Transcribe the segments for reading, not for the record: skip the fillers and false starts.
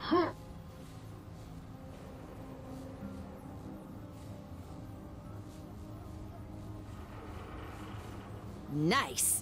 Nice.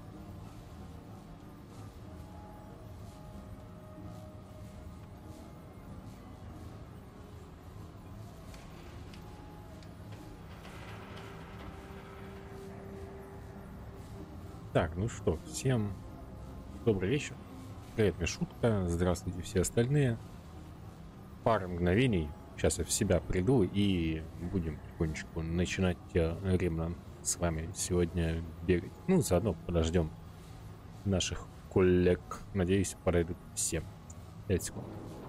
Так, ну что, всем добрый вечер. Привет, Мишутка. Здравствуйте все остальные. Пара мгновений. Сейчас я в себя приду и будем потихонечку начинать Ремнант с вами сегодня бегать. Ну, заодно подождем наших коллег. Надеюсь, подойдут все. 5 секунд.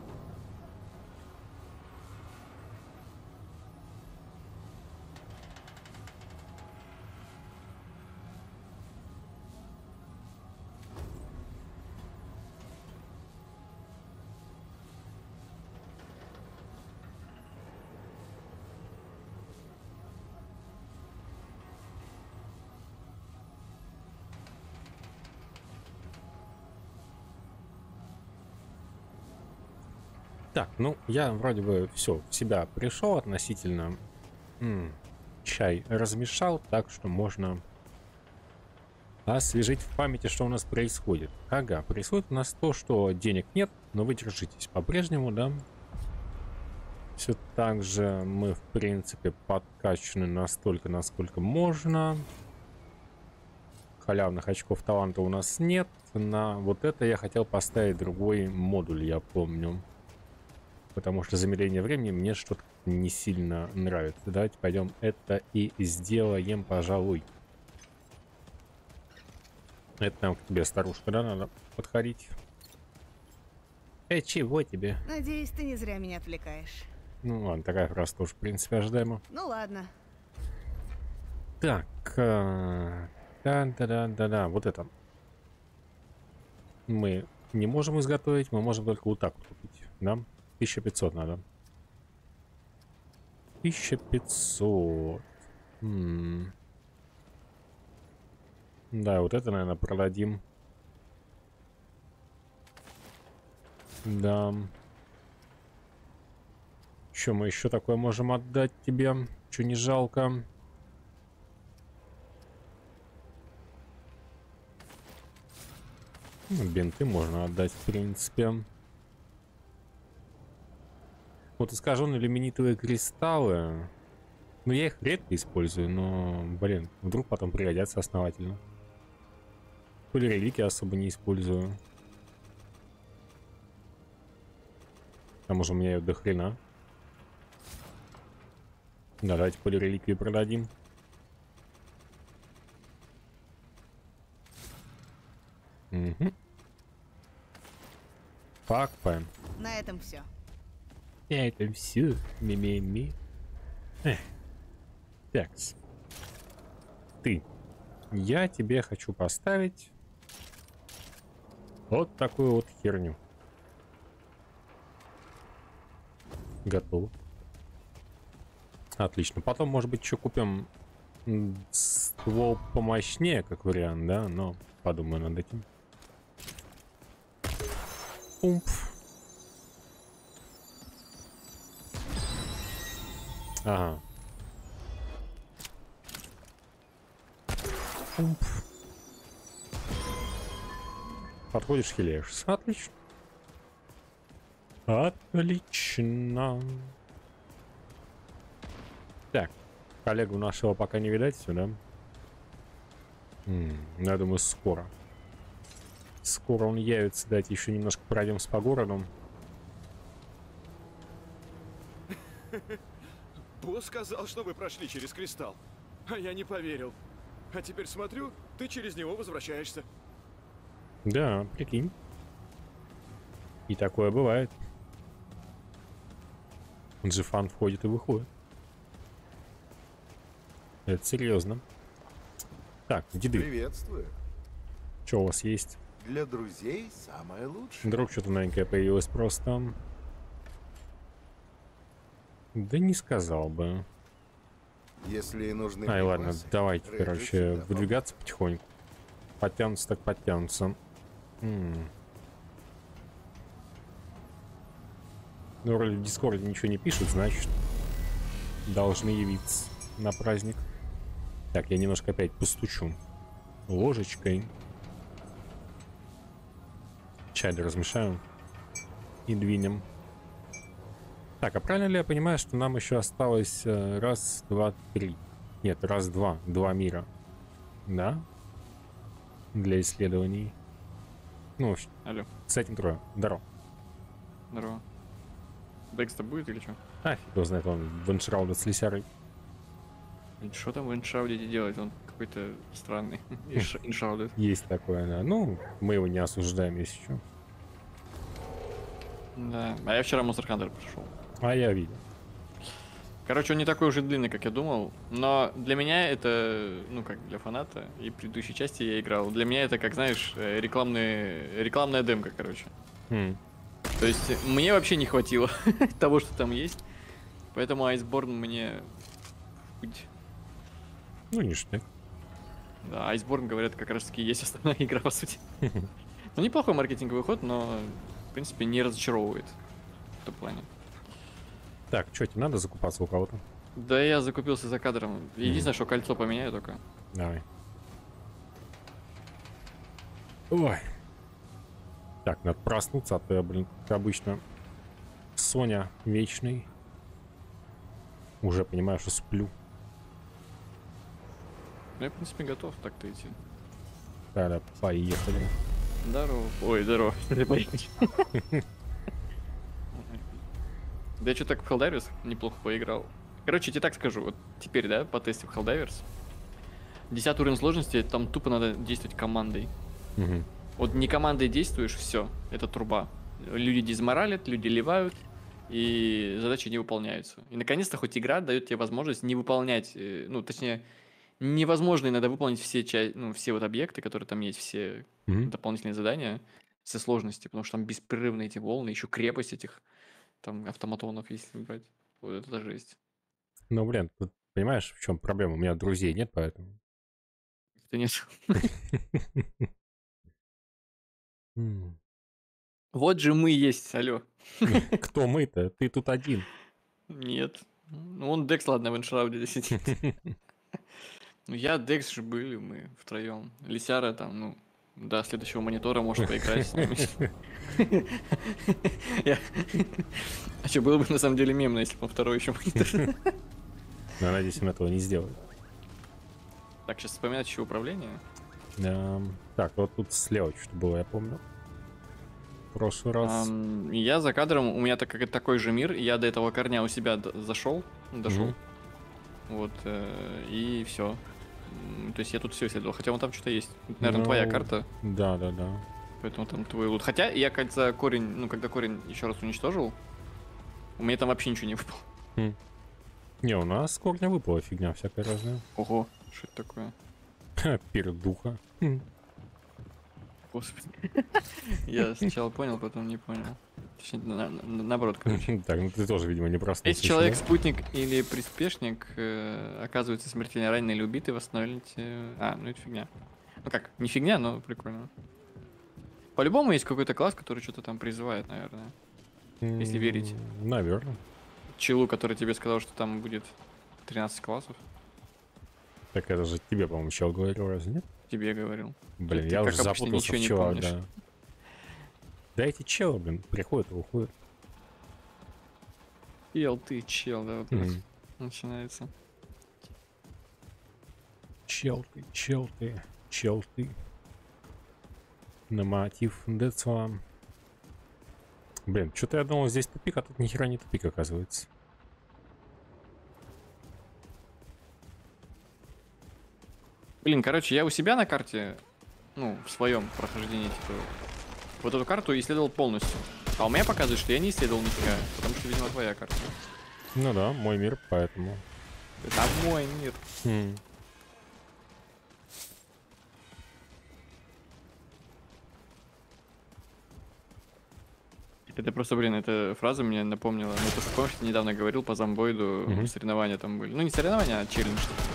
Так, ну, я вроде бы все в себя пришел относительно. Чай размешал, так что можно освежить в памяти, что у нас происходит. Ага, происходит у нас то, что денег нет, но вы держитесь по-прежнему, да? Все так же мы, в принципе, подкачаны настолько, насколько можно. Халявных очков таланта у нас нет. На вот это я хотел поставить другой модуль, я помню. Потому что замедление времени мне что-то не сильно нравится. Давайте пойдем это и сделаем, пожалуй. Это нам к тебе, старушка, да, надо подходить. Чего тебе? Надеюсь, ты не зря меня отвлекаешь. Ну ладно, такая фраза тоже, в принципе, ожидаема. Ну ладно. Так, да, вот это. Мы не можем изготовить, мы можем только вот так вот купить, да? 1500 надо. 1500. Да, вот это, наверное, продадим. Да. Что мы еще такое можем отдать тебе? Что не жалко? Ну, бинты можно отдать, в принципе. Вот искаженные люминитовые кристаллы. Ну, я их редко использую, но, блин, вдруг потом пригодятся основательно. Полирелики особо не использую. К тому же у меня ее до хрена. Да, давайте полиреликвии продадим. Угу. Покупаем. На этом все. Это все. Ми-ми-ми. Такс. Ты. Я тебе хочу поставить вот такую вот херню. Готово. Отлично. Потом, может быть, еще купим ствол помощнее, как вариант, да? Но подумаю над этим. Умпф. Ага. Умпф. Подходишь, хиляешься. Отлично. Отлично. Так. Коллегу нашего пока не видать сюда. Я думаю, скоро. Скоро он явится. Давайте еще немножко пройдемся по городу. Босс сказал, что вы прошли через кристалл. А я не поверил. А теперь смотрю, ты через него возвращаешься. Да, прикинь. И такое бывает. Джифан входит и выходит. Это серьезно. Так, деды. Приветствую. Что у вас есть? Для друзей самое лучшее. Вдруг что-то новенькое появилось просто. Да не сказал бы. Если нужны Ай, ладно, припасы, давайте, Реджи короче, всегда выдвигаться потихоньку. Подтянуться так подтянуться. Ну, вроде в Дискорде ничего не пишут, значит, должны явиться на праздник. Так, я немножко опять постучу ложечкой. Чай размешаю и двинем. Так, а правильно ли я понимаю, что нам еще осталось раз, два, три? Нет, раз, два. Два мира. Да? Для исследований. Ну, Алло, с этим трое. Здорово. здорово. Декс-то будет или что? А, фиг его знает, он в Эншрауда с лисярой. Что там в Иншаудите делать? Он какой-то странный. Иншаудит. Есть такое, да. Ну, мы его не осуждаем, если что. Да. А я вчера Monster Hunter прошел. А я видел. Короче, он не такой уже длинный, как я думал, но для меня это, ну, как для фаната, и в предыдущей части я играл, для меня это, как, знаешь, рекламная демка, короче. То есть мне вообще не хватило того, что там есть, поэтому Iceborne мне... Ну, ништяк. Да, Iceborne, говорят, как раз таки есть основная игра, по сути. Ну, неплохой маркетинговый ход, но, в принципе, не разочаровывает в этом плане. Так, что, тебе надо закупаться у кого-то? Да, я закупился за кадром. Единственное, что кольцо поменяю только. Давай. Ой. Так, надо проснуться, а то я, блин, как обычно, Соня вечный. Уже понимаю, что сплю. Ну, я, в принципе, готов так-то идти. Да, поехали. Здорово. Ой, здорово. Да я что так в Helldivers неплохо поиграл. Короче, я тебе так скажу. Вот теперь, да, потестив Helldivers. 10 уровень сложности, там тупо надо действовать командой. Угу. Вот не командой действуешь, все, это труба. Люди дизморалят, люди ливают, и задачи не выполняются. И наконец-то хоть игра дает тебе возможность не выполнять, ну, точнее, невозможно иногда выполнить все вот объекты, которые там есть, все дополнительные задания со сложностью, потому что там беспрерывно эти волны, еще крепость этих там автоматонов, если брать. Вот это даже есть. Ну, блин, тут понимаешь, в чем проблема? У меня друзей нет, поэтому... Это нет. Вот же мы есть, алло. Кто мы-то? Ты тут один. Нет. Ну, он Декс, ладно, в Эншрауде сидит. Ну, я, Декс же были мы втроем. Лисяра там, ну, до следующего монитора может поиграть с нами. А что, было бы на самом деле мемно, если бы он второй еще монитор. Но, надеюсь, он этого не сделает. Так, сейчас вспоминать еще управление. Так, вот тут слева что было, я помню. В прошлый раз. Я за кадром, у меня такой же мир, я до этого корня у себя дошел. Вот, и все. То есть я тут все исследовал, хотя вон там что-то есть. Это, наверное, твоя карта. Да. Поэтому там твой лут. Хотя я за корень, ну, когда корень еще раз уничтожил, у меня там вообще ничего не выпало. Не, у нас с корня выпала фигня всякая разная. Ого, что это такое? Пердуха. Господи. Я сначала понял, потом не понял. Точнее, наоборот, короче. Так, ну ты тоже, видимо, не проснулся. Если человек, спутник или приспешник оказывается смертельно раненый или убитый, восстановить... ну это фигня. Ну как, не фигня, но прикольно. По-любому есть какой-то класс, который что-то там призывает, наверное. Если верить. Наверное. Челу, который тебе сказал, что там будет 13 классов. Так это же тебе, по-моему, чел говорил, разве нет? Тебе говорил. Блин, ты я как уже обычно запутался в ничего не челах, помнишь. да. Да эти челы, блин, приходят и уходят. Ты чел, да, вот начинается. Чел ты. На мотив Децла. Блин, что-то я думал, здесь тупик, а тут нихера не тупик, оказывается. Блин, короче, я у себя на карте, ну, в своем прохождении, типа, вот эту карту исследовал полностью. А у меня показывает, что я не исследовал нифига, потому что, видимо, твоя карта. Ну да, мой мир, поэтому. Это мой мир. Это просто, блин, эта фраза мне напомнила. Ну, то, что, помнишь, ты недавно говорил по зомбоиду, соревнования там были. Ну, не соревнования, а челлендж.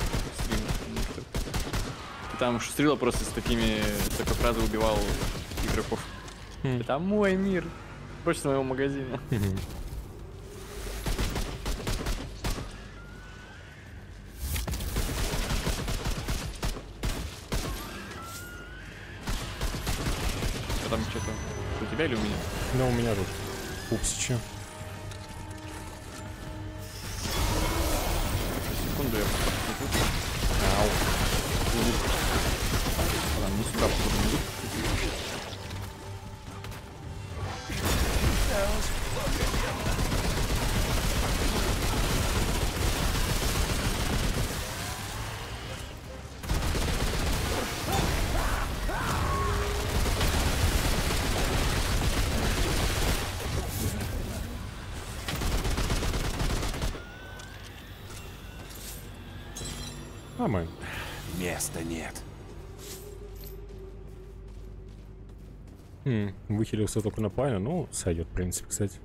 Ты там шустрила просто с такими, такой фразой убивал игроков. Это мой мир. Больше моего магазина. там что-то? У тебя или у меня? Ну, у меня тут пупсичи. Секунду, я просто... Ау. Ладно, не сюда, походу, не идут. Нормально. Места нет. Выхилился только на пламя, ну, сойдет, в принципе, кстати.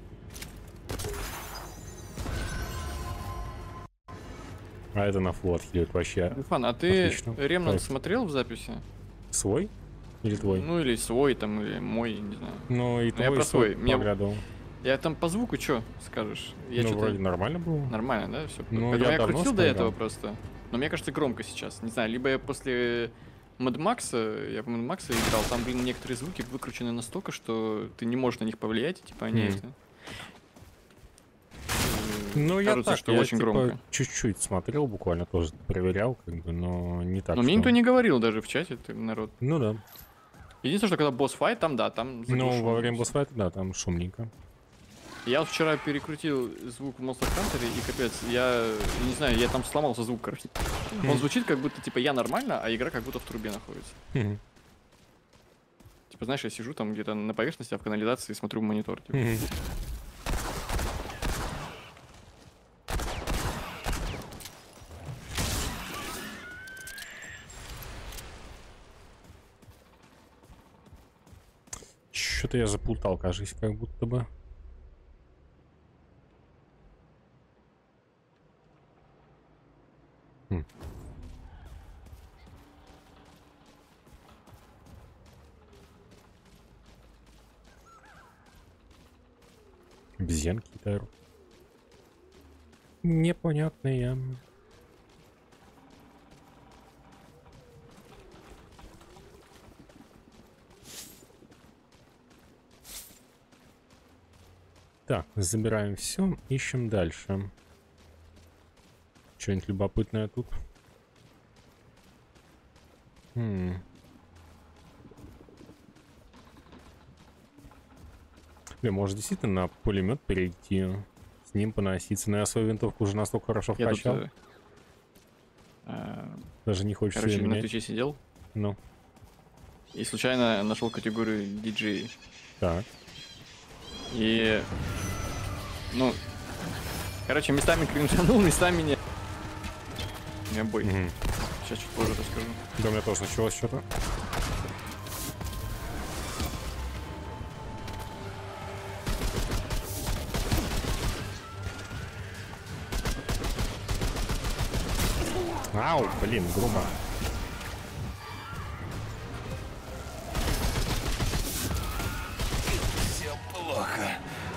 А это на флот хилит вообще. Фан, а ты Отлично. Ремнант Кайф. смотрел в записи? Свой? Или твой? Ну или свой там, или мой, не знаю. Ну, и я твой про свой. Мне- поглядывал. Я там по звуку что скажешь? Я Ну, что-то... вроде нормально было. Нормально, да? Все. Ну, я я давно крутил до смотрел. этого просто. Но мне кажется, громко сейчас. Не знаю, либо я после Mad Max, я в Mad Max играл, там, блин, некоторые звуки выкручены настолько, что ты не можешь на них повлиять, типа они это... Ну, я кажется, так, что я, очень типа, громко. чуть-чуть смотрел, буквально тоже проверял, как бы, но не так. Но мне что- никто не говорил даже в чате, народ. Ну да. Единственное, что когда босс-файт, там, да, там Ну, заглушено во время всё. босс-файта, да, там шумненько. Я вот вчера перекрутил звук в Monster Hunter, и капец, я не знаю, я там сломался звук, короче. Он звучит как будто, типа, я нормально, а игра как будто в трубе находится. Мгм. Типа, знаешь, я сижу там где-то на поверхности, а в канализации смотрю в монитор. Типа. Мгм. Что-то я заплутал, кажется, как будто бы. Хм. Обезьянки какие-то орут. Непонятные. Так, забираем все, ищем дальше. Что-нибудь любопытное тут? Блин, может действительно на пулемет перейти, с ним поноситься. Но я свою винтовку уже настолько хорошо Я тут, вкачал, даже не хочется короче, её на менять. Твиче сидел Ну, и случайно нашел категорию диджей. так. И, ну, короче, местами кринжанул, местами нет. У меня бой. Мгм. Сейчас чуть позже расскажу. Да, у меня тоже началось что-то. Ау, блин, грубо. Все плохо.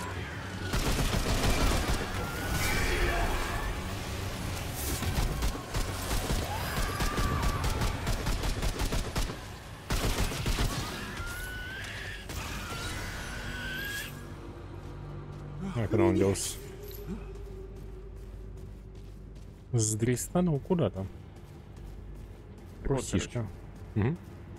А куда он делся? Сдристанул куда-то. Трусишка. Мгм.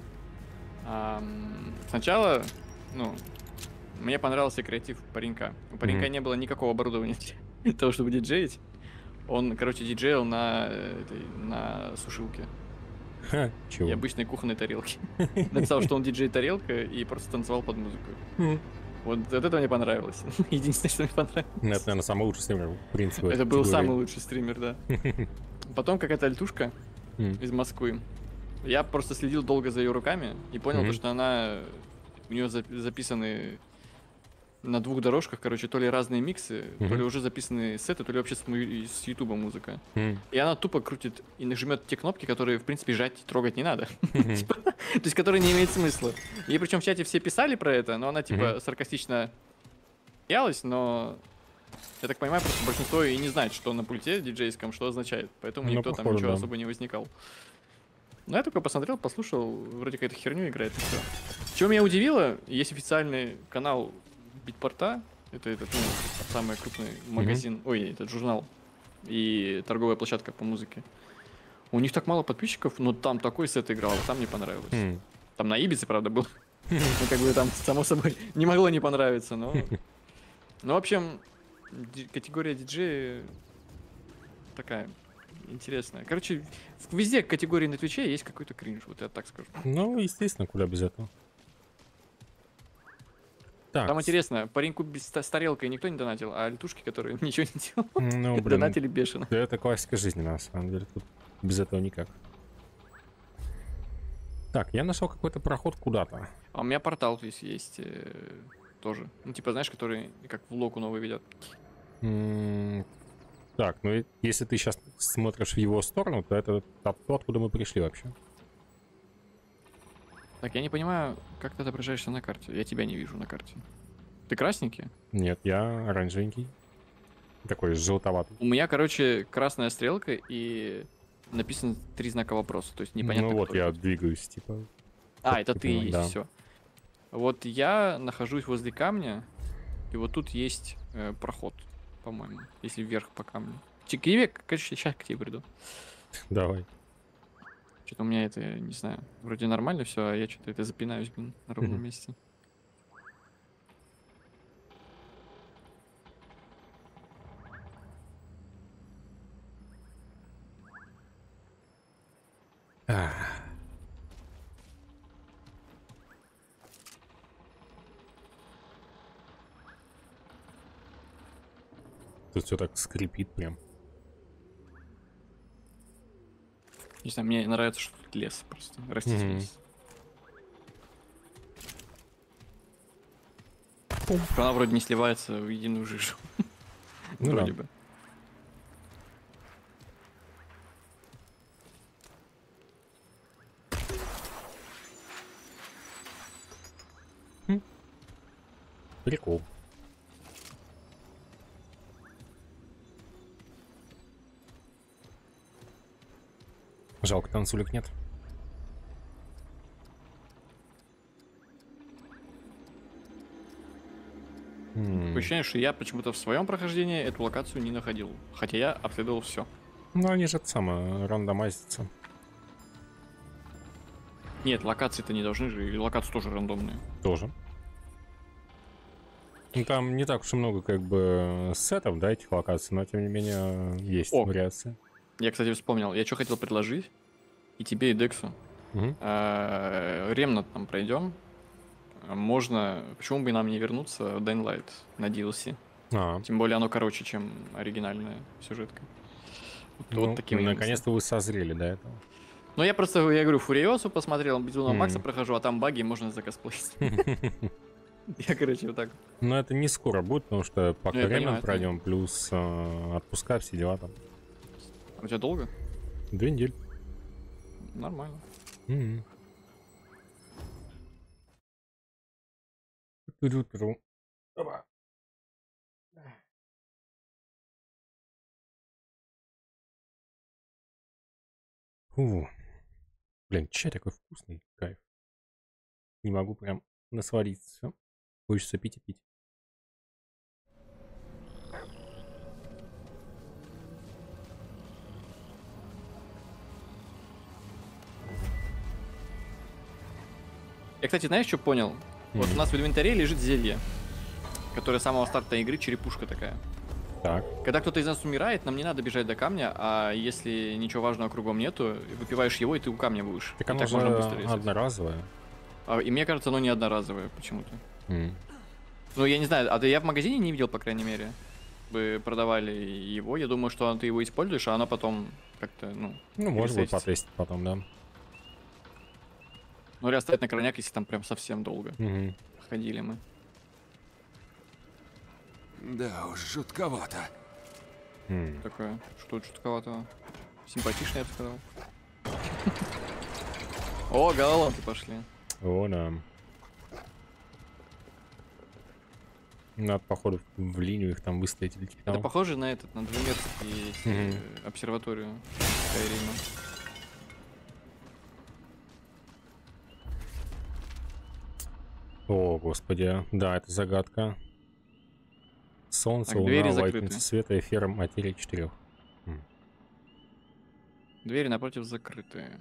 Сначала, ну, мне понравился креатив паренька. У паренька Мгм. не было никакого оборудования для того, чтобы диджеить. Он, короче, диджеил на сушилке Ха, чего? и обычной кухонной тарелке. Написал, что он диджей тарелка и просто танцевал под музыку. Мгм. Вот это мне понравилось. Единственное, что мне понравилось. Ну, это, наверное, самый лучший стример, в принципе. в Это этой был категории. самый лучший стример, да. Потом какая-то альтушка Мгм. из Москвы. Я просто следил долго за ее руками и понял, Мгм. то, что она... У нее записаны на 2 дорожках, короче, то ли разные миксы, то Мгм. ли уже записанные сеты, то ли вообще с Ютуба музыка. Мгм. И она тупо крутит и нажмет те кнопки, которые, в принципе, жать и трогать не надо. Мгм. Типа, то есть, которые не имеют смысла. И причем в чате все писали про это, но она, типа, Мгм. саркастично смеялась, но... Я так понимаю, просто большинство и не знает, что на пульте диджейском, что означает. Поэтому Ну, никто там походу, ничего да. особо не возникал. Ну, я только посмотрел, послушал, вроде какая-то херню играет и все. Чего меня удивило, есть официальный канал Битпорта, это этот, ну, самый крупный магазин, ой, этот журнал и торговая площадка по музыке. У них так мало подписчиков, но там такой сет играл, а там не понравилось. Там на Ибице, правда, был. Ну, как бы там, само собой, не могло не понравиться, но... Ну, в общем, категория диджея такая интересная. Короче, везде в категории на Твиче есть какой-то кринж, вот я так скажу. Ну, естественно, куда без этого. Так, Там интересно, пареньку с тарелкой никто не донатил, а летушки, которые ничего не делали, ну, блин, донатили бешено. да это классика жизни, на самом деле. Тут без этого никак. Так, я нашел какой-то проход куда-то. А у меня портал здесь есть тоже. Ну, типа, знаешь, который как в локу новый ведет. Так, ну если ты сейчас смотришь в его сторону, то это то, откуда мы пришли вообще. Так, я не понимаю, как ты отображаешься на карте. Я тебя не вижу на карте. Ты красненький? Нет, я оранжевенький. Такой желтоватый. У меня, короче, красная стрелка и написано 3 знака вопроса. То есть непонятно, Ну вот, кто я это. двигаюсь, типа. А, это ты ты и понимаешь, есть, да. все. Вот я нахожусь возле камня, и вот тут есть проход, по-моему, если вверх по камню. Чекивек, короче, сейчас к тебе приду. Давай. Что-то у меня это, не знаю, вроде нормально все, а я что-то это запинаюсь, блин, на ровном месте. Тут все так скрипит прям. Не знаю, мне нравится, что тут лес просто, растить лес. Она вроде не сливается в единую жижу. Ну Вроде да. бы. Прикол. Жалко, танцулек нет. Такое ощущение, что я почему-то в своем прохождении эту локацию не находил. Хотя я обследовал все. Ну, они же это самое, рандомайзятся. Нет, локации-то не должны же, и локации тоже рандомные. Тоже. Ну, там не так уж и много, как бы, сетов, да, этих локаций, но, тем не менее, есть О. вариации. Я, кстати, вспомнил, я что хотел предложить, и тебе, и Дексу. Мгм. Ремнант там пройдем. Можно, почему бы нам не вернуться в Dying Light на DLC? А, Тем более оно короче, чем оригинальная сюжетка. Вот, ну, вот таким я наконец-то вы созрели до этого. Ну, я просто, я говорю, Фуриосу посмотрел, Безумного Мгм. Макса прохожу, а там баги можно закосплеить. Я, короче, вот так. Но это не скоро будет, потому что пока Ну, я время понимаю, это- пройдем, плюс отпуска, все дела там. А у тебя долго? 2 недели. Нормально. Мгм. Ту-ду-тру. Опа. Фу. Блин, чай такой вкусный, кайф. Не могу прям насладиться. Все. Хочется пить и пить. Я, кстати, знаешь, что понял? Вот у нас в инвентаре лежит зелье, которое с самого старта игры черепушка такая. Так. Когда кто-то из нас умирает, нам не надо бежать до камня, а если ничего важного кругом нету, выпиваешь его, и ты у камня будешь. Так И оно так же можно быстро резать. одноразовое. И мне кажется, оно не одноразовое почему-то. М. Ну, я не знаю, а я в магазине не видел, по крайней мере. Бы продавали его. Я думаю, что ты его используешь, а оно потом как-то, ну... Ну, можно будет пересадится. потестить потом, да. Ну, или оставить на крайняк, если там прям совсем долго Мгм. ходили мы. Да уж, жутковато. М. Такое, что жутковато. Симпатично, я бы сказал. О, головоломки пошли. О, да. Надо, походу, в линию их там выставить или типа Это того. похоже на этот, на двумерский Мгм. обсерваторию Скайрима. О, господи. Да, это загадка. Солнце, Так, луна, двери лайтница закрыты. света, эфира, материя 4. Двери напротив закрытые.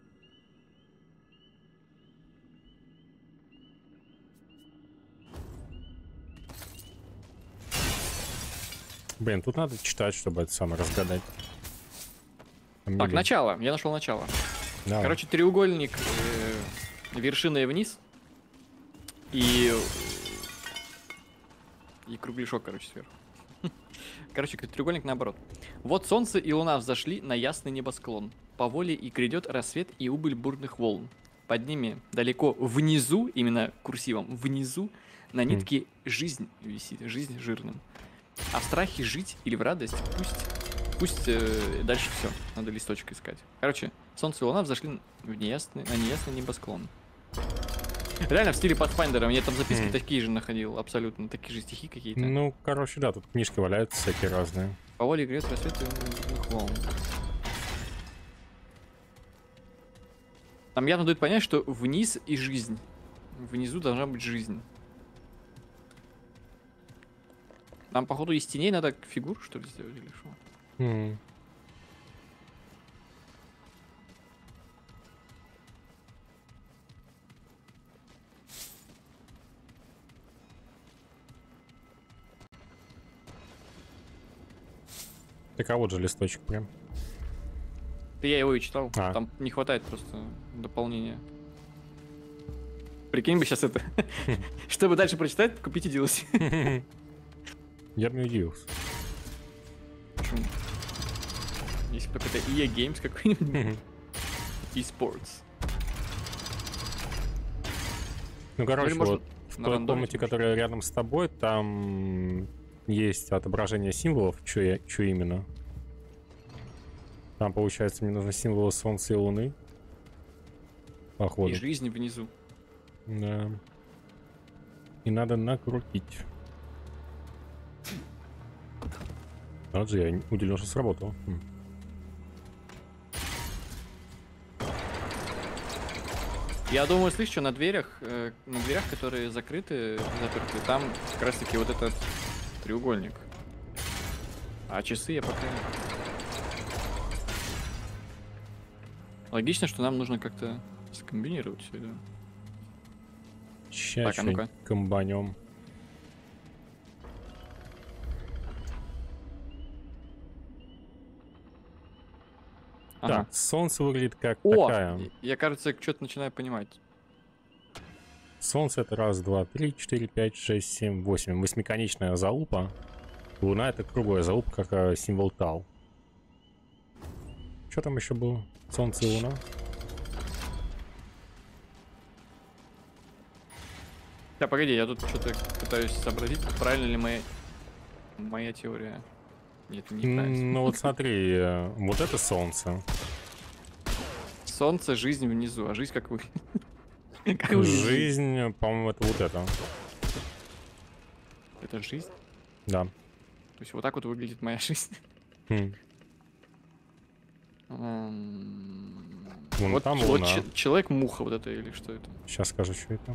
Блин, тут надо читать, чтобы это самое разгадать. Так, начало. Я нашел начало. Давай. Короче, треугольник вершиной вниз. И кругляшок, короче, сверху. Короче, треугольник наоборот. Вот солнце и луна взошли на ясный небосклон. По воле и грядет рассвет и убыль бурных волн. Под ними далеко внизу, именно курсивом, внизу, на нитке жизнь висит, жизнь жирным. А в страхе жить или в радость пусть дальше все, надо листочек искать. Короче, солнце и луна взошли на неясный небосклон. Реально в стиле Pathfinder, я там записки такие же находил, абсолютно, такие же стихи какие-то. Ну, короче, да, тут книжки валяются всякие разные. По воле грядет рассвет и убыль бурных волн. Там явно дают понять, что вниз и жизнь. Внизу должна быть жизнь. Нам, походу, из теней надо фигуру, что ли, сделать или что? Так, а вот же листочек прям. Да я его и читал. А. Там не хватает просто дополнения. Прикинь бы сейчас это. Чтобы дальше прочитать, купите DLC. Я бы не удивился. Почему? Если бы какой-то EA Games какой-нибудь. eSports. Ну, короче, можно вот в на той рандоме комнате, типа, которая рядом с тобой, там есть отображение символов, что именно. Там, получается, мне нужны символы Солнца и Луны. Походу. И жизнь внизу. Да. И надо накрутить. Вот же я удивлен, что сработало. Я думаю, слышь, что на дверях, которые закрыты, заперты, там как раз таки вот этот треугольник. А часы я пока... Логично, что нам нужно как-то скомбинировать все это. Сейчас Так, а ну-ка. комбанем. Ага. Так, солнце выглядит как О! такая. Я, кажется, что-то начинаю понимать. Солнце это раз, два, три, 4, 5, 6, 7, 8. Восьмиконечная залупа. Луна это круглая залупа, как символ Тау. Что там еще было? Солнце и Луна. Да, погоди, я тут что-то пытаюсь сообразить, правильно ли моя теория. Нет, неправильно. Ну вот смотри, вот это солнце. Солнце, жизнь внизу, а жизнь как вы. Как вы видите? Жизнь, по-моему, это вот это. Это жизнь? Да. То есть вот так вот выглядит моя жизнь. Хм. Вон Вот, там вот Луна. человек-муха вот это или что это? Сейчас скажу, что это.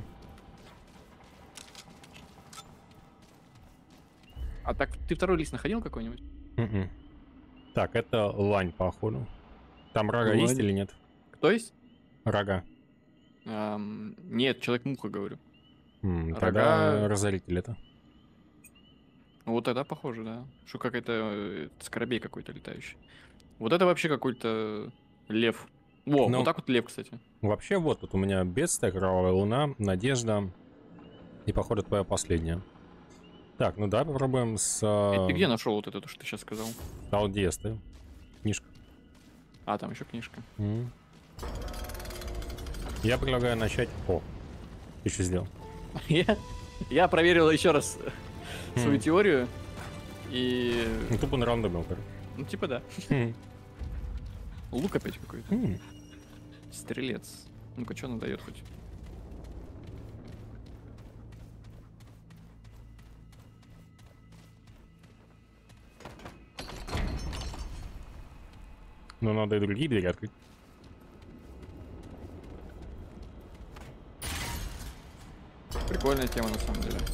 А так, ты второй лист находил какой-нибудь? Мгм. Так, это лань, походу. Там рога Лань. есть или нет? Кто есть? Рога. Нет, человек-муха, говорю. Тогда Рога. разоритель это. Ну, вот тогда похоже, да. Что какой-то скоробей какой-то летающий. Вот это вообще какой-то лев. Во, Ну, вот так вот лев, кстати. Вообще, вот тут у меня бедствие, кровавая луна, надежда. И, походу, твоя последняя. Так, ну да, попробуем с... Ты где нашел вот это, то, что ты сейчас сказал? Талдеста. Книжка. А, там еще книжка. Я предлагаю начать... О, ты что сделал? Я проверил еще раз свою теорию. И... Ну, тупо на рандомил, короче. Ну, типа да. Лук опять какой-то. Стрелец. Ну-ка, что она дает хоть? Ну, надо и другие двери открыть. Прикольная тема на самом деле.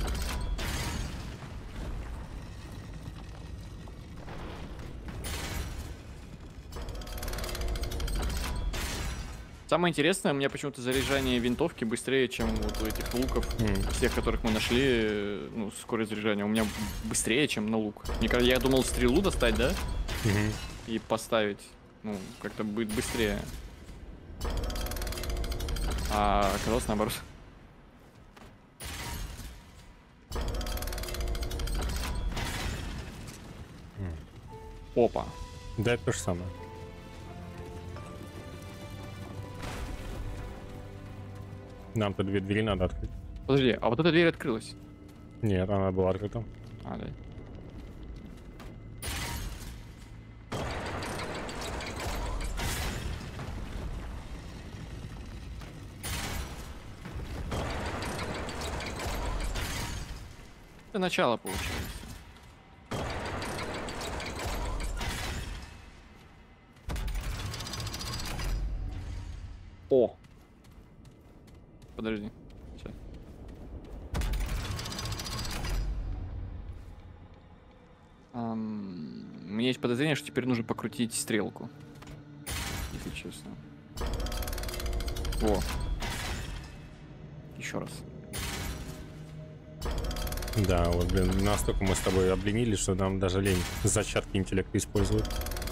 Самое интересное, у меня почему-то заряжание винтовки быстрее, чем вот у этих луков, всех, которых мы нашли, ну, скорость заряжания у меня быстрее, чем на лук. Я думал стрелу достать, да? И поставить, ну, как-то будет быстрее. А оказалось наоборот. Опа. Да, это то же самое. Нам-то 2 двери надо открыть. Подожди, а вот эта дверь открылась? Нет, она была открыта. А, да. Это начало получается. О! Подожди. Сейчас. У меня есть подозрение, что теперь нужно покрутить стрелку. Если честно. О. Еще раз. Да, вот, блин, настолько мы с тобой обленились, что нам даже лень зачатки интеллекта использовать.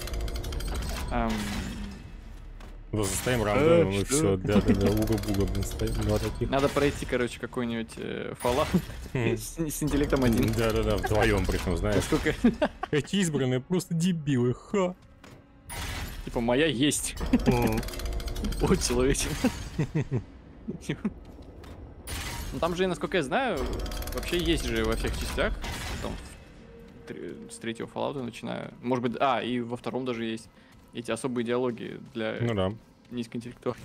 Просто стоим рандомом и все. Да-да-да, уга-буга, блин, стоим. Два таких. Надо пройти, короче, какой-нибудь Fallout с интеллектом 1. Да-да-да, вдвоем причем, знаешь. Сколько? Эти избранные просто дебилы, ха. Типа, моя есть. О, человече. Ну там же, насколько я знаю, вообще есть же во всех частях. Там, с третьего Fallout начинаю. Может быть, и во втором даже есть эти особые диалоги для низкоинтеллектуальных.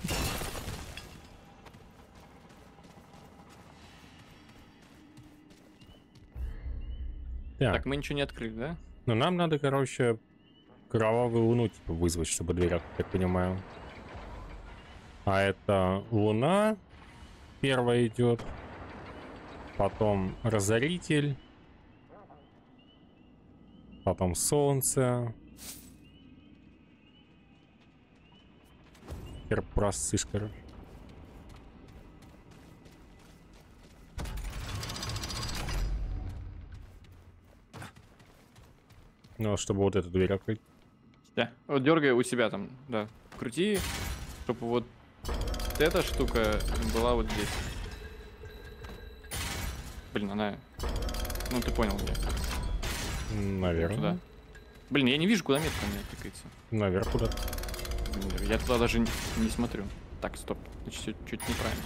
Так, мы ничего не открыли, да? Ну, нам надо, короче, кровавую луну, типа, вызвать, чтобы дверь, так понимаю. А это луна первая идет. Потом разоритель. Потом солнце. Теперь просышь, короче. Ну, чтобы вот эту дверь открыть. Да. Вот дергай у себя там, да. Крути, чтобы вот эта штука была вот здесь. Блин, она... Ну, ты понял меня. Наверное. Туда. Блин, я не вижу, куда метка у меня тыкается. Наверх куда-то. Блин, я туда даже не смотрю. Так, стоп. Значит, чуть неправильно.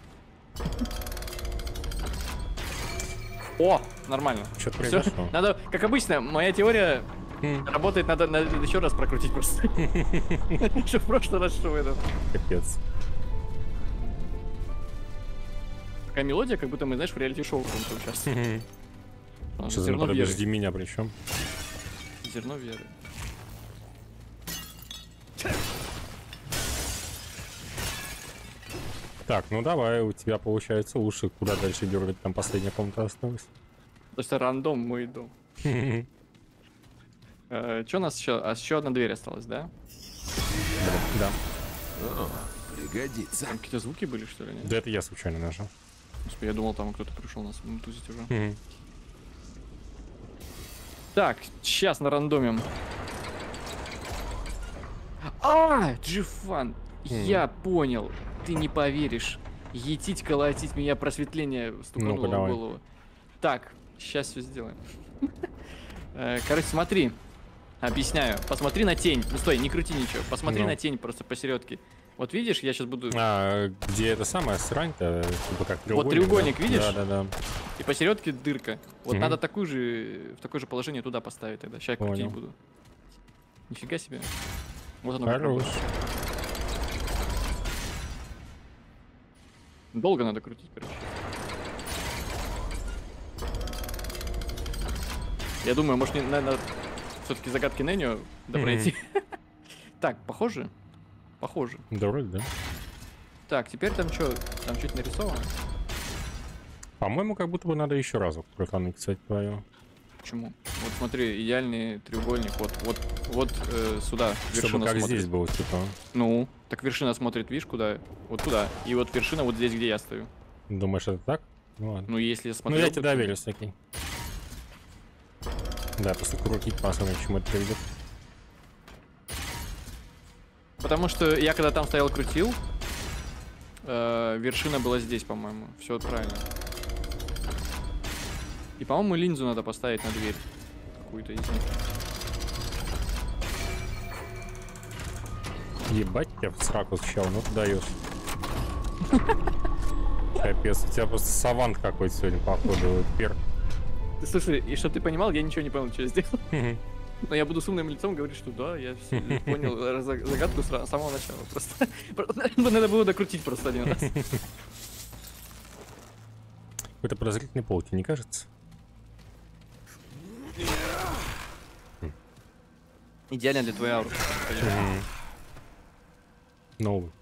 О, нормально. Что-то Всё. произошло. Надо, как обычно, моя теория работает, надо еще раз прокрутить просто. Что в прошлый раз, что в этот. Капец. Такая мелодия, как будто мы, знаешь, в реалити-шоу каком-то участвуем. Что за Зерно веры. подожди меня причем? Зерно веры. Так, ну давай, у тебя получается лучше. Куда дальше дергать? Там последняя комната осталась. То есть рандом мой дом. Что у нас еще? Еще одна дверь осталась, да? Да. О, пригодится. Там какие-то звуки были, что ли? Нет? Да это я случайно нажал. Господи, я думал, там кто-то пришел нас тузить уже. Так, сейчас нарандомим. Джифан! Я понял. Ты не поверишь. Етить, колотить меня, просветление стукануло Ну-ка, в давай. голову. Так, сейчас все сделаем. Короче, смотри. Объясняю. Посмотри на тень. Не стой, не крути ничего. Посмотри Ну. на тень просто посередке. Вот видишь, я сейчас буду... Где это самая срань-то? Типа как треугольник. Вот треугольник, да? видишь? Да. И посередке дырка. Вот Мгм. надо такую же, в такое же положение туда поставить тогда. Сейчас крутить Понял. буду. Нифига себе. Вот оно как Хорош. работает. Долго надо крутить, короче. Я думаю, может, надо все-таки загадки Нэннио допройти. Так, похоже? Похоже. Да, вроде, да. Так, теперь там что? Там что-то нарисовано? По-моему, как будто бы надо еще разок проконнектить твою. Почему? Вот смотри, идеальный треугольник. Вот сюда. Чтобы Вершина как смотрит. здесь было, типа. Ну, так вершина смотрит, видишь, куда? Вот туда. И вот вершина вот здесь, где я стою. Думаешь, это так? Ну ладно. Ну, если я Ну, смотрю... я тебе доверюсь, такой. Да, просто крутить, посмотрим, к чему это приведет. Потому что я когда там стоял, крутил, вершина была здесь, по-моему. Все правильно. И, по-моему, линзу надо поставить на дверь. Какую-то из них. Ебать, я в сраку сначала, ну ты даешь. Капец, у тебя просто савант какой-то сегодня, походу, пер. Слушай, и чтобы ты понимал, я ничего не понял, что я сделал. Но я буду с умным лицом говорить, что да, я понял загадку с самого начала. Просто надо было докрутить просто один раз. Какой-то подозрительный пол, тебе не кажется? Идеально для твоей ауры. Новый.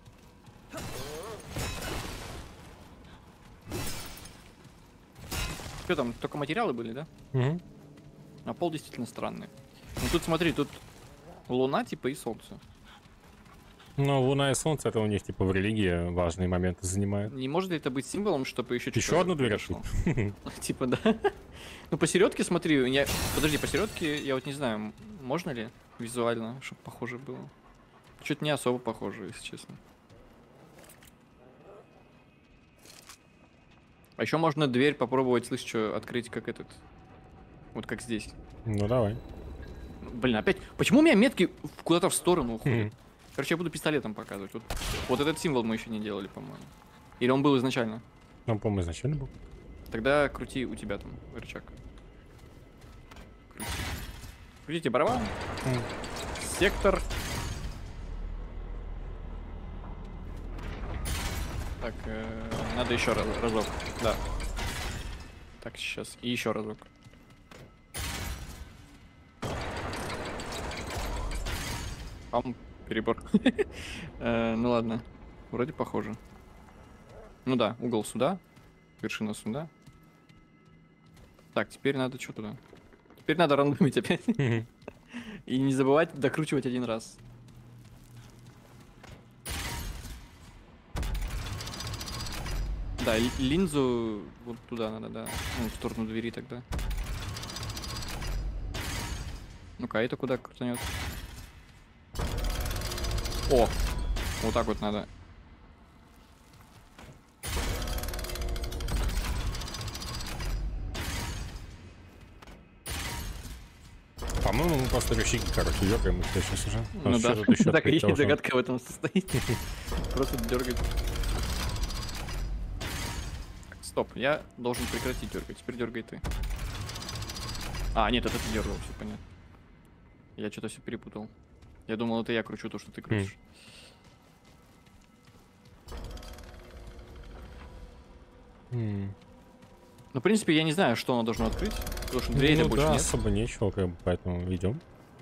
Что там, только материалы были, да? Угу. А пол действительно странный. Ну тут смотри, тут луна типа и солнце. Ну, Луна и Солнце, это у них, типа, в религии важные моменты занимают. Не может ли это быть символом, чтобы еще Еще одну дверь пришло? Типа, да. Ну, посередке, смотри, подожди, посередке, я вот не знаю, можно ли визуально, чтобы похоже было? Что-то не особо похоже, если честно. А еще можно дверь попробовать, слышь, что, открыть как этот. Вот как здесь. Ну, давай. Блин, опять. Почему у меня метки куда-то в сторону уходят? Короче, я буду пистолетом показывать. Вот этот символ мы еще не делали, по-моему. Или он был изначально? Ну, по-моему, изначально был. Тогда крути у тебя там рычаг. Крутите барабан. Сектор. Так, надо еще разок. Да. Так, сейчас. И еще разок. Перебор. Ну ладно. Вроде похоже. Ну да, угол сюда. Вершина сюда. Так, теперь надо что туда? Теперь надо рандомить опять. И не забывать докручивать один раз. Да, линзу вот туда надо, да. Ну, в сторону двери тогда. Ну-ка, это куда крутанет? О! Вот так вот надо. По-моему, мы просто рычаги, короче, дергаем их сейчас уже. Ну да, так и догадка в этом состоит. Просто дергать. Так, стоп, я должен прекратить дергать. Теперь дергай ты. А, нет, это ты дергал, все понятно. Я что-то все перепутал. Я думал, это я кручу то, что ты крутишь. Ну, в принципе, я не знаю, что оно должно открыть, потому что дверей больше да, нет. особо нечего, как бы, поэтому идем.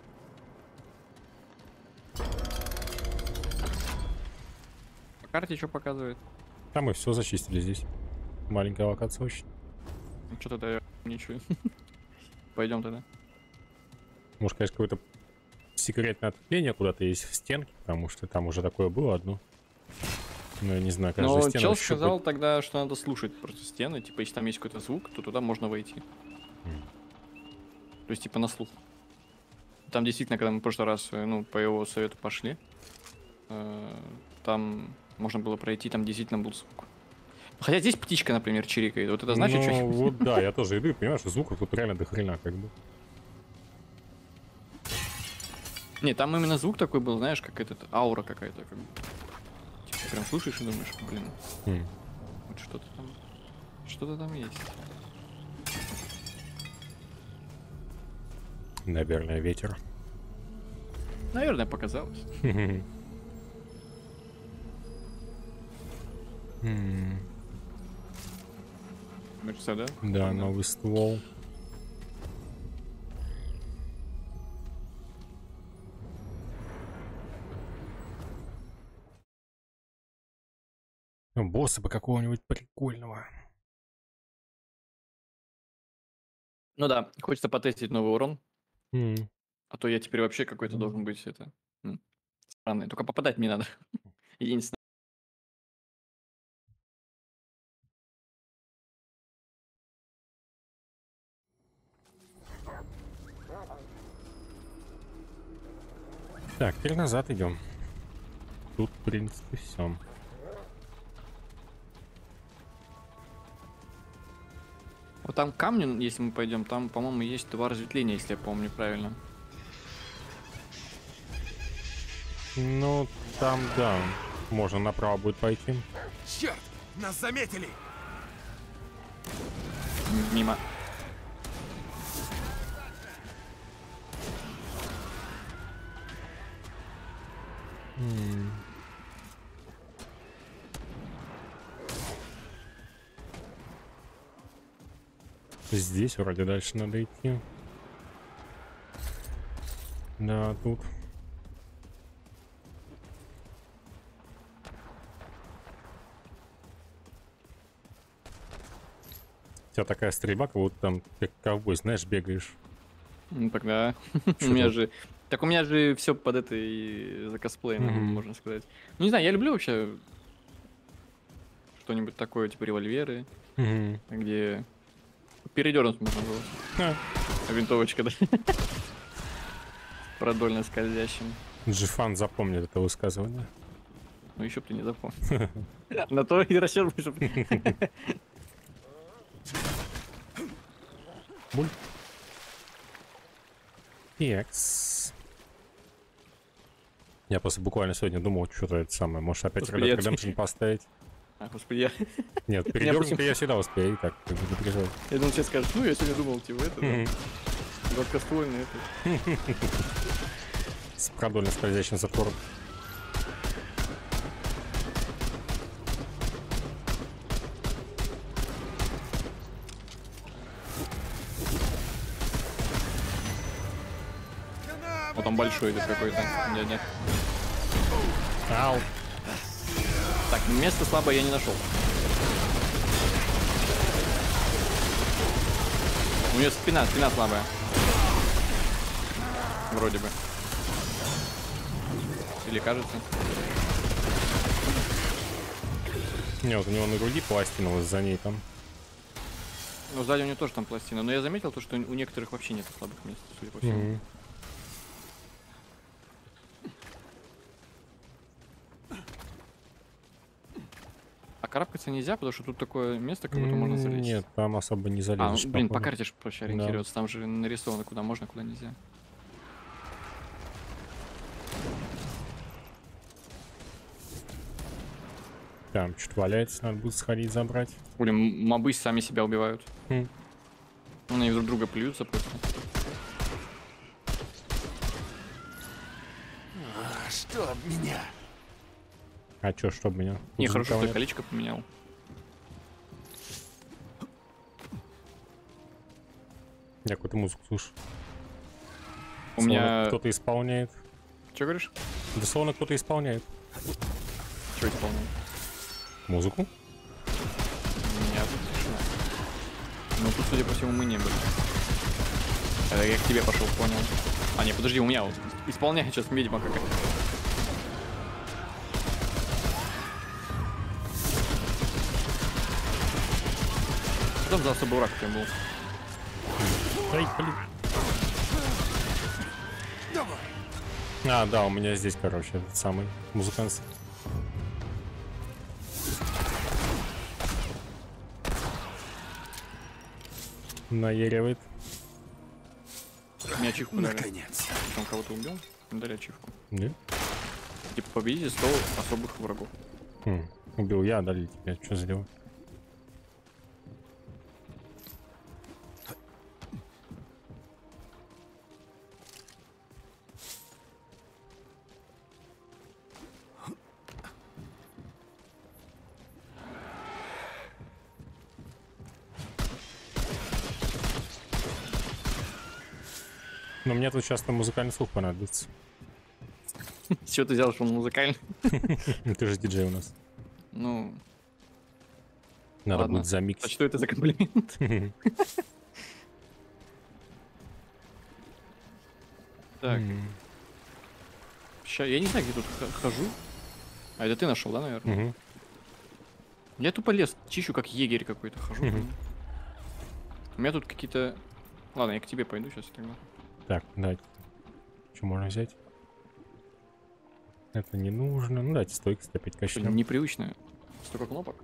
По карте что показывает? Там мы все зачистили здесь. Маленькая локация очень. Ну, что тогда я ничего. Пойдем тогда. Может, конечно, какое-то секретное ответвление куда-то есть в стенке, потому что там уже такое было одно. Ну, я не знаю, каждая Но стена чел щупает. сказал тогда, что надо слушать просто стены. Типа, если там есть какой-то звук, то туда можно войти. То есть, типа, на слух. Там действительно, когда мы в прошлый раз, ну, по его совету пошли, там можно было пройти, там действительно был звук. Хотя здесь птичка, например, чирикает. Вот это значит, что... Ну, вот да, я тоже иду и понимаю, что звуков тут реально дохрена, как бы. Не, там именно звук такой был, знаешь, как этот, аура какая-то. Как бы. Типа, прям слушаешь и думаешь, блин, вот что-то там есть. Наверное, ветер. Наверное, показалось. Кажется, да? Да, новый ствол. Босса бы какого-нибудь прикольного. Ну да, хочется потестить новый урон. М. А то я теперь вообще какой-то должен быть это странный. Только попадать не надо. Единственное. Так, теперь назад идем. Тут, в принципе, все. Вот там к камню, если мы пойдем, там, по-моему, есть 2 разветвления, если я помню правильно. Ну, там, да. Можно направо будет пойти. Черт! Нас заметили! Мимо. М. Здесь вроде дальше надо идти. Да, тут. У тебя такая стрельба, как будто там как ковбой, знаешь, бегаешь. Ну тогда у Чё меня там? же... Так у меня же все под этой закосплеено, Мгм. можно сказать. Ну не знаю, я люблю вообще что-нибудь такое, типа револьверы, Мгм. где передернуть можно было. А, Винтовочка, да. Продольно скользящим. Джифан запомнит это высказывание. Ну еще б ты не запомнил. На то и расчет был, чтоб- Буль. Екс. Я просто буквально сегодня думал, что-то это самое. Может, опять Red Господи, Dead я- Redemption поставить? А, господи, я Нет, Меня передернуть просто- я всегда успею. И так, как бы не переживай. я думал, сейчас скажешь, ну я сегодня думал, типа, это, да, Мгм. гладкоствольный, это. С продольно скользящим затвором. Вот там большой идет какой-то. Нет, нет. Ау. Так, место слабое я не нашел. У нее спина слабая. Вроде бы. Или кажется. Не, вот у него на груди пластина вот за ней там. Ну, сзади у нее тоже там пластина. Но я заметил то, что у некоторых вообще нет слабых мест, судя по всему. Мгм. А карабкаться нельзя, потому что тут такое место, как будто можно залезть. Нет, там особо не А, залезешь. ну, блин, по походу. карте ж проще ориентироваться. Там же нарисовано, куда можно, куда нельзя. Там что-то валяется, надо будет сходить забрать. Блин, мобы сами себя убивают. Хм. Они друг друга плюются просто. Что об меня? А чё, что меня? Тут Не, же хорошо, никого что нет. колечко поменял. Я какую-то музыку слышу. У Словно меня... кто-то исполняет. Что говоришь? Да словно кто-то исполняет Что исполнил? музыку. У меня тут тишина. Ну тут, судя по всему, мы не были. Я к тебе пошел, понял. А, не, подожди, у меня вот исполняет сейчас ведьма какая-то. Что там за особый враг прям был? Ай, блин. А, да, у меня здесь, короче, этот самый музыкант. Наеривает. Мне ачивку дали. Наконец. Он кого-то убил? Мне дали ачивку. Нет? Типа победите 100 особых врагов. Хм, убил я, дали тебе. Что сделать? Но мне тут сейчас на музыкальный слух понадобится. С чего ты взял, что он музыкальный? Ты же диджей у нас. Ну, Надо ладно. будет А замиксить. что это за комплимент? Так, ща, я не знаю, где тут хожу. А это ты нашел, да, наверное? Мгм. Я тупо лес чищу, как егерь какой-то хожу. Мгм. У меня тут какие-то... Ладно, я к тебе пойду сейчас тогда. Так, давайте. Что можно взять? Это не нужно. Ну, давайте стойкость опять Что-то качнем. непривычно. Столько кнопок.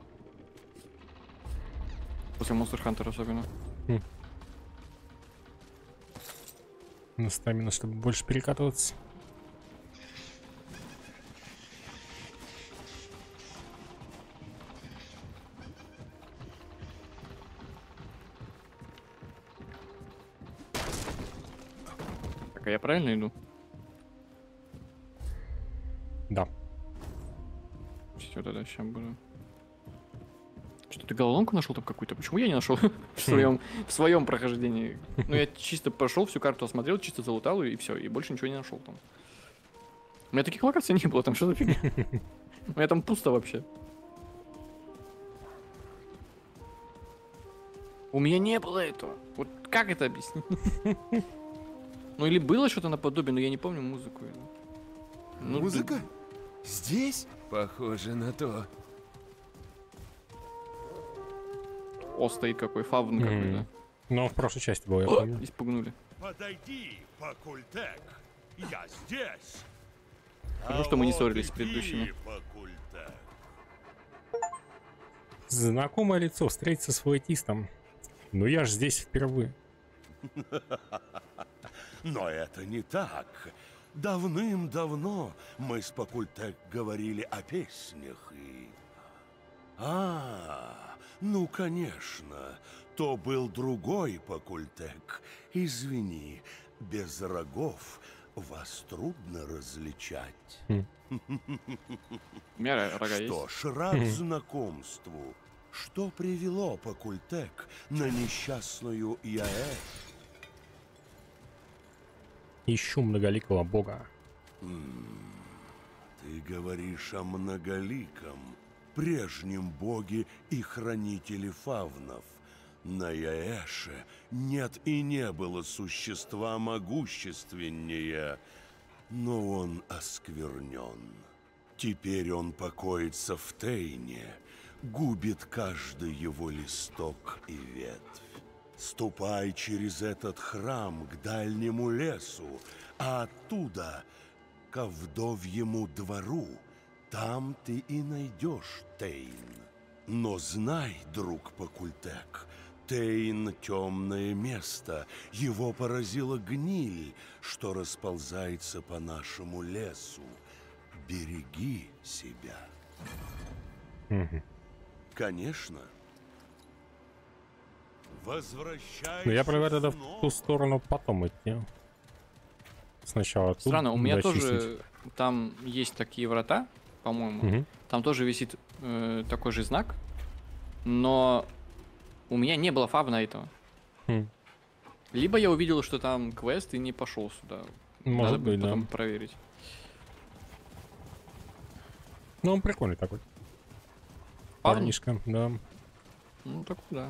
После Monster Hunter особенно. На стамину, чтобы больше перекатываться. Так, а я правильно иду? Да. Вот это сейчас буду. Что ты головоломку нашел там какую-то? Почему я не нашел в своем прохождении? Ну, я чисто прошел, всю карту осмотрел, чисто залутал и все, и больше ничего не нашел там. У меня таких локаций не было, там что за фигня? У меня там пусто вообще. У меня не было этого. Вот как это объяснить? Ну или было что-то наподобие, но я не помню музыку. Ну, Музыка? Здесь? Похоже на то. О, стоит какой, фавн какой-то. Но в прошлой части был, я О, помню. испугнули. Подойди, факультек. Я здесь. Хорошо, что мы не ссорились с предыдущими. Факультек. Знакомое лицо, встретиться с флейтистом. Ну я ж здесь впервые. Но это не так. Давным-давно мы с Факультек говорили о песнях и... Ну, конечно, то был другой Факультек. Извини, без рогов вас трудно различать. У меня рога Что есть. ж, рад знакомству. Что привело Факультек на несчастную Яэ? Ищу многоликого бога. Ты говоришь о многоликом, прежнем боге и хранителе фавнов. На Яэше нет и не было существа могущественнее, но он осквернен. Теперь он покоится в Тейне, губит каждый его листок и ветвь. Ступай через этот храм к дальнему лесу, а оттуда ко вдовьему двору. Там ты и найдешь Тейн. Но знай, друг Факультек, Тейн — темное место. Его поразила гниль, что расползается по нашему лесу. Береги себя. Конечно. Возвращайся. Но я предлагаю тогда в снова. ту сторону потом идти. Сначала тут Странно, у меня дочистить. тоже там есть такие врата, по-моему. Мгм. Там тоже висит такой же знак, но у меня не было фавна этого. Хм. Либо я увидел, что там квест и не пошел сюда. Может Надо будет быть, да. потом проверить. Ну, он прикольный такой. Фавн? Парнишка, да. Ну, так да.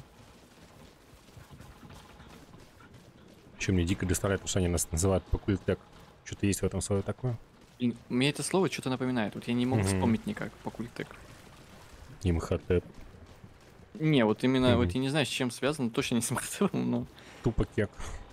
Еще мне дико доставляет, потому что они нас называют Факультек. Что-то есть в этом слове такое? И мне это слово что-то напоминает. Вот я не могу Мгм. вспомнить никак. Факультек. Имхотеп. Не, вот именно, Мгм. вот я не знаю, с чем связано, точно не с Махтевым, но... Тупо кек.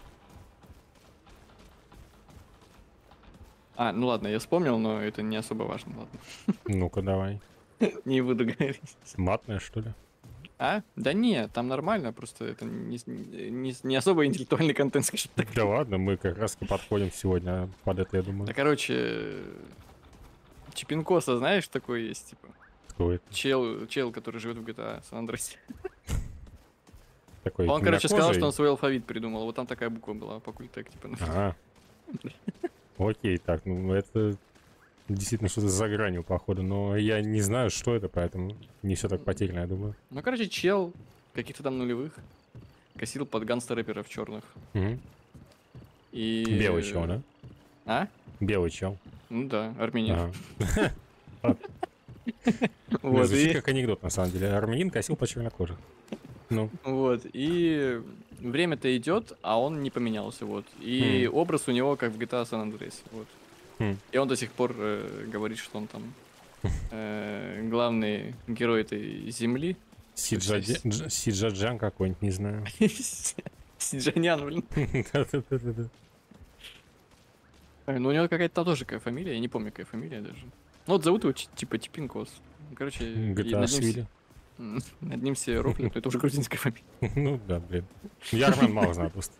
А, ну ладно, я вспомнил, но это не особо важно, ладно. Ну-ка, давай. Не буду говорить. Матная, что ли? А? Да не, там нормально, просто это не особо интеллектуальный контент, скажем так. Да ладно, мы как раз и подходим сегодня под это, я думаю. Да, короче, Чипинкоса, знаешь, такой есть, типа, Кто это? чел, который живет в GTA San Andreas. Такой Он, короче, сказал, темнокожий? что он свой алфавит придумал, вот там такая буква была, Факультек, типа. Ага. Окей, так, ну это действительно что-то за гранью, походу, но я не знаю, что это, поэтому не все так потеряно, я думаю. Ну, короче, чел, каких-то там нулевых, косил под гангстер-рэперов черных. Мгм. И... Белый чел, да? А? Белый чел. Ну да, армянин. Ага. Вот, Звучит и... как анекдот, на самом деле. Армянин косил по чернокожих. Ну, Вот, и время-то идет, а он не поменялся, вот. И образ у него как в GTA San Andreas, вот. И он до сих пор говорит, что он там главный герой этой земли. Сиджаджан какой-нибудь, не знаю. Сиджанян, блин. Да-да-да-да. Ну, у него какая-то там тоже какая фамилия, я не помню, какая фамилия даже. Ну, вот зовут его типа Типинкос. Короче, и GTA Свили. над ним все рофлят, это уже грузинская фамилия. Ну да, блин. Я Армен мало знаю просто.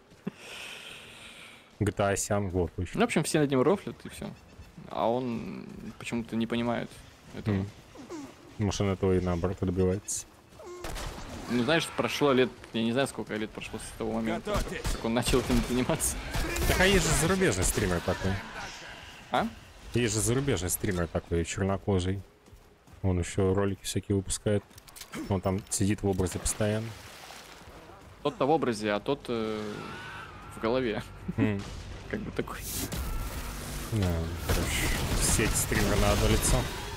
GTA Сян, вот Ну, точно. в общем, все над ним рофлят и все. А он почему-то не понимает этого. Может, он этого и наоборот добивается. Ну, знаешь, прошло лет, я не знаю, сколько лет прошло с того момента, как он начал этим заниматься. Так а есть же зарубежный стример такой. А? Есть же зарубежный стример такой, чернокожий. Он еще ролики всякие выпускает. Он там сидит в образе постоянно. Тот-то в образе, а тот в голове. Как бы такой. Да, короче, сеть стримера на одно лицо.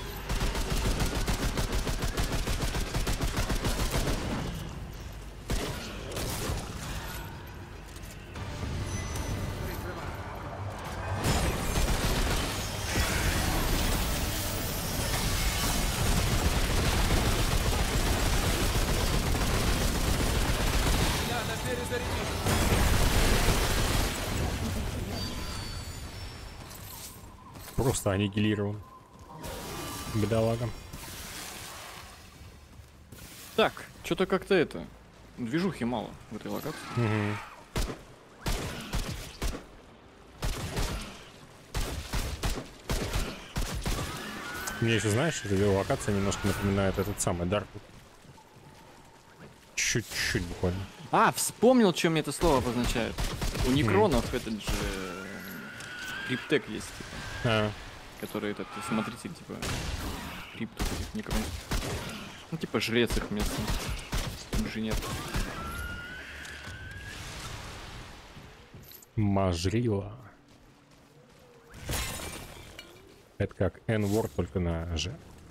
Просто аннигилирован. Бедолага. Так, что-то как-то это. Движухи мало в этой локации. Мне еще, знаешь, эта локация немножко напоминает этот самый Дарквуд. Чуть-чуть буквально. А, вспомнил, чем мне это слово обозначает. У некронов этот же криптек есть, типа, который этот смотритель, типа, крипту этих некронов. Ну, типа, жрец их местный. Инженер. Мажрила. Это как N-word, только на Ж.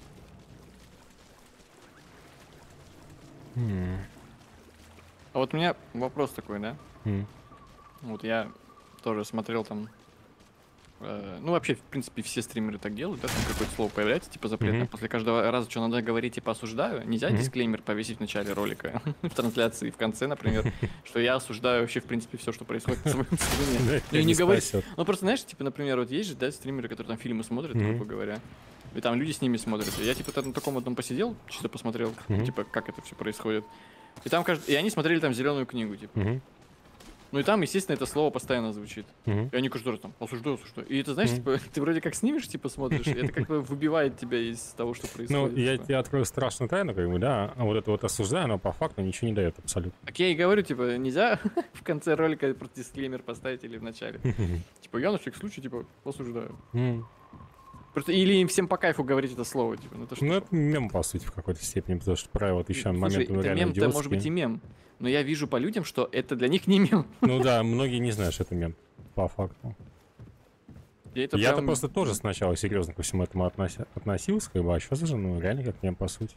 А вот у меня вопрос такой, да? Вот я тоже смотрел там. Ну, вообще, в принципе, все стримеры так делают, да, там какое-то слово появляется, типа запретное. После каждого раза, что надо говорить, типа осуждаю. Нельзя дисклеймер повесить в начале ролика, в трансляции, в конце, например, что я осуждаю вообще, в принципе, все, что происходит в своем стриме. Ну, и не говорить. Ну, просто, знаешь, типа, например, вот есть же, да, стримеры, которые там фильмы смотрят, грубо говоря. И там люди с ними смотрят. Я, типа, на таком одном посидел, чисто посмотрел, типа, как это все происходит. И там и они смотрели там «Зеленую книгу», типа. Ну и там, естественно, это слово постоянно звучит. И они каждый раз там осуждаю. И это, знаешь, типа, ты вроде как снимешь, типа, смотришь, и это как бы выбивает тебя из того, что происходит. Ну, я типа. тебе открою страшную тайну, как бы, да, а вот это вот осуждаю, но по факту ничего не дает абсолютно. Так я и говорю, типа, нельзя в конце ролика просто дисклеймер поставить или в начале. Типа, я на всякий случай, типа, осуждаю. Просто или им всем по кайфу говорить это слово, типа, ну то что. Ну, это мем, по сути, в какой-то степени, потому что правило еще момент это реально мем-то идиотские. может быть и мем. Но я вижу по людям, что это для них не мем. Ну да, многие не знают, что это мем, по факту. Я-то прям... просто тоже сначала серьезно ко всему этому относился, как бы, а сейчас уже, ну, реально как мем, по сути.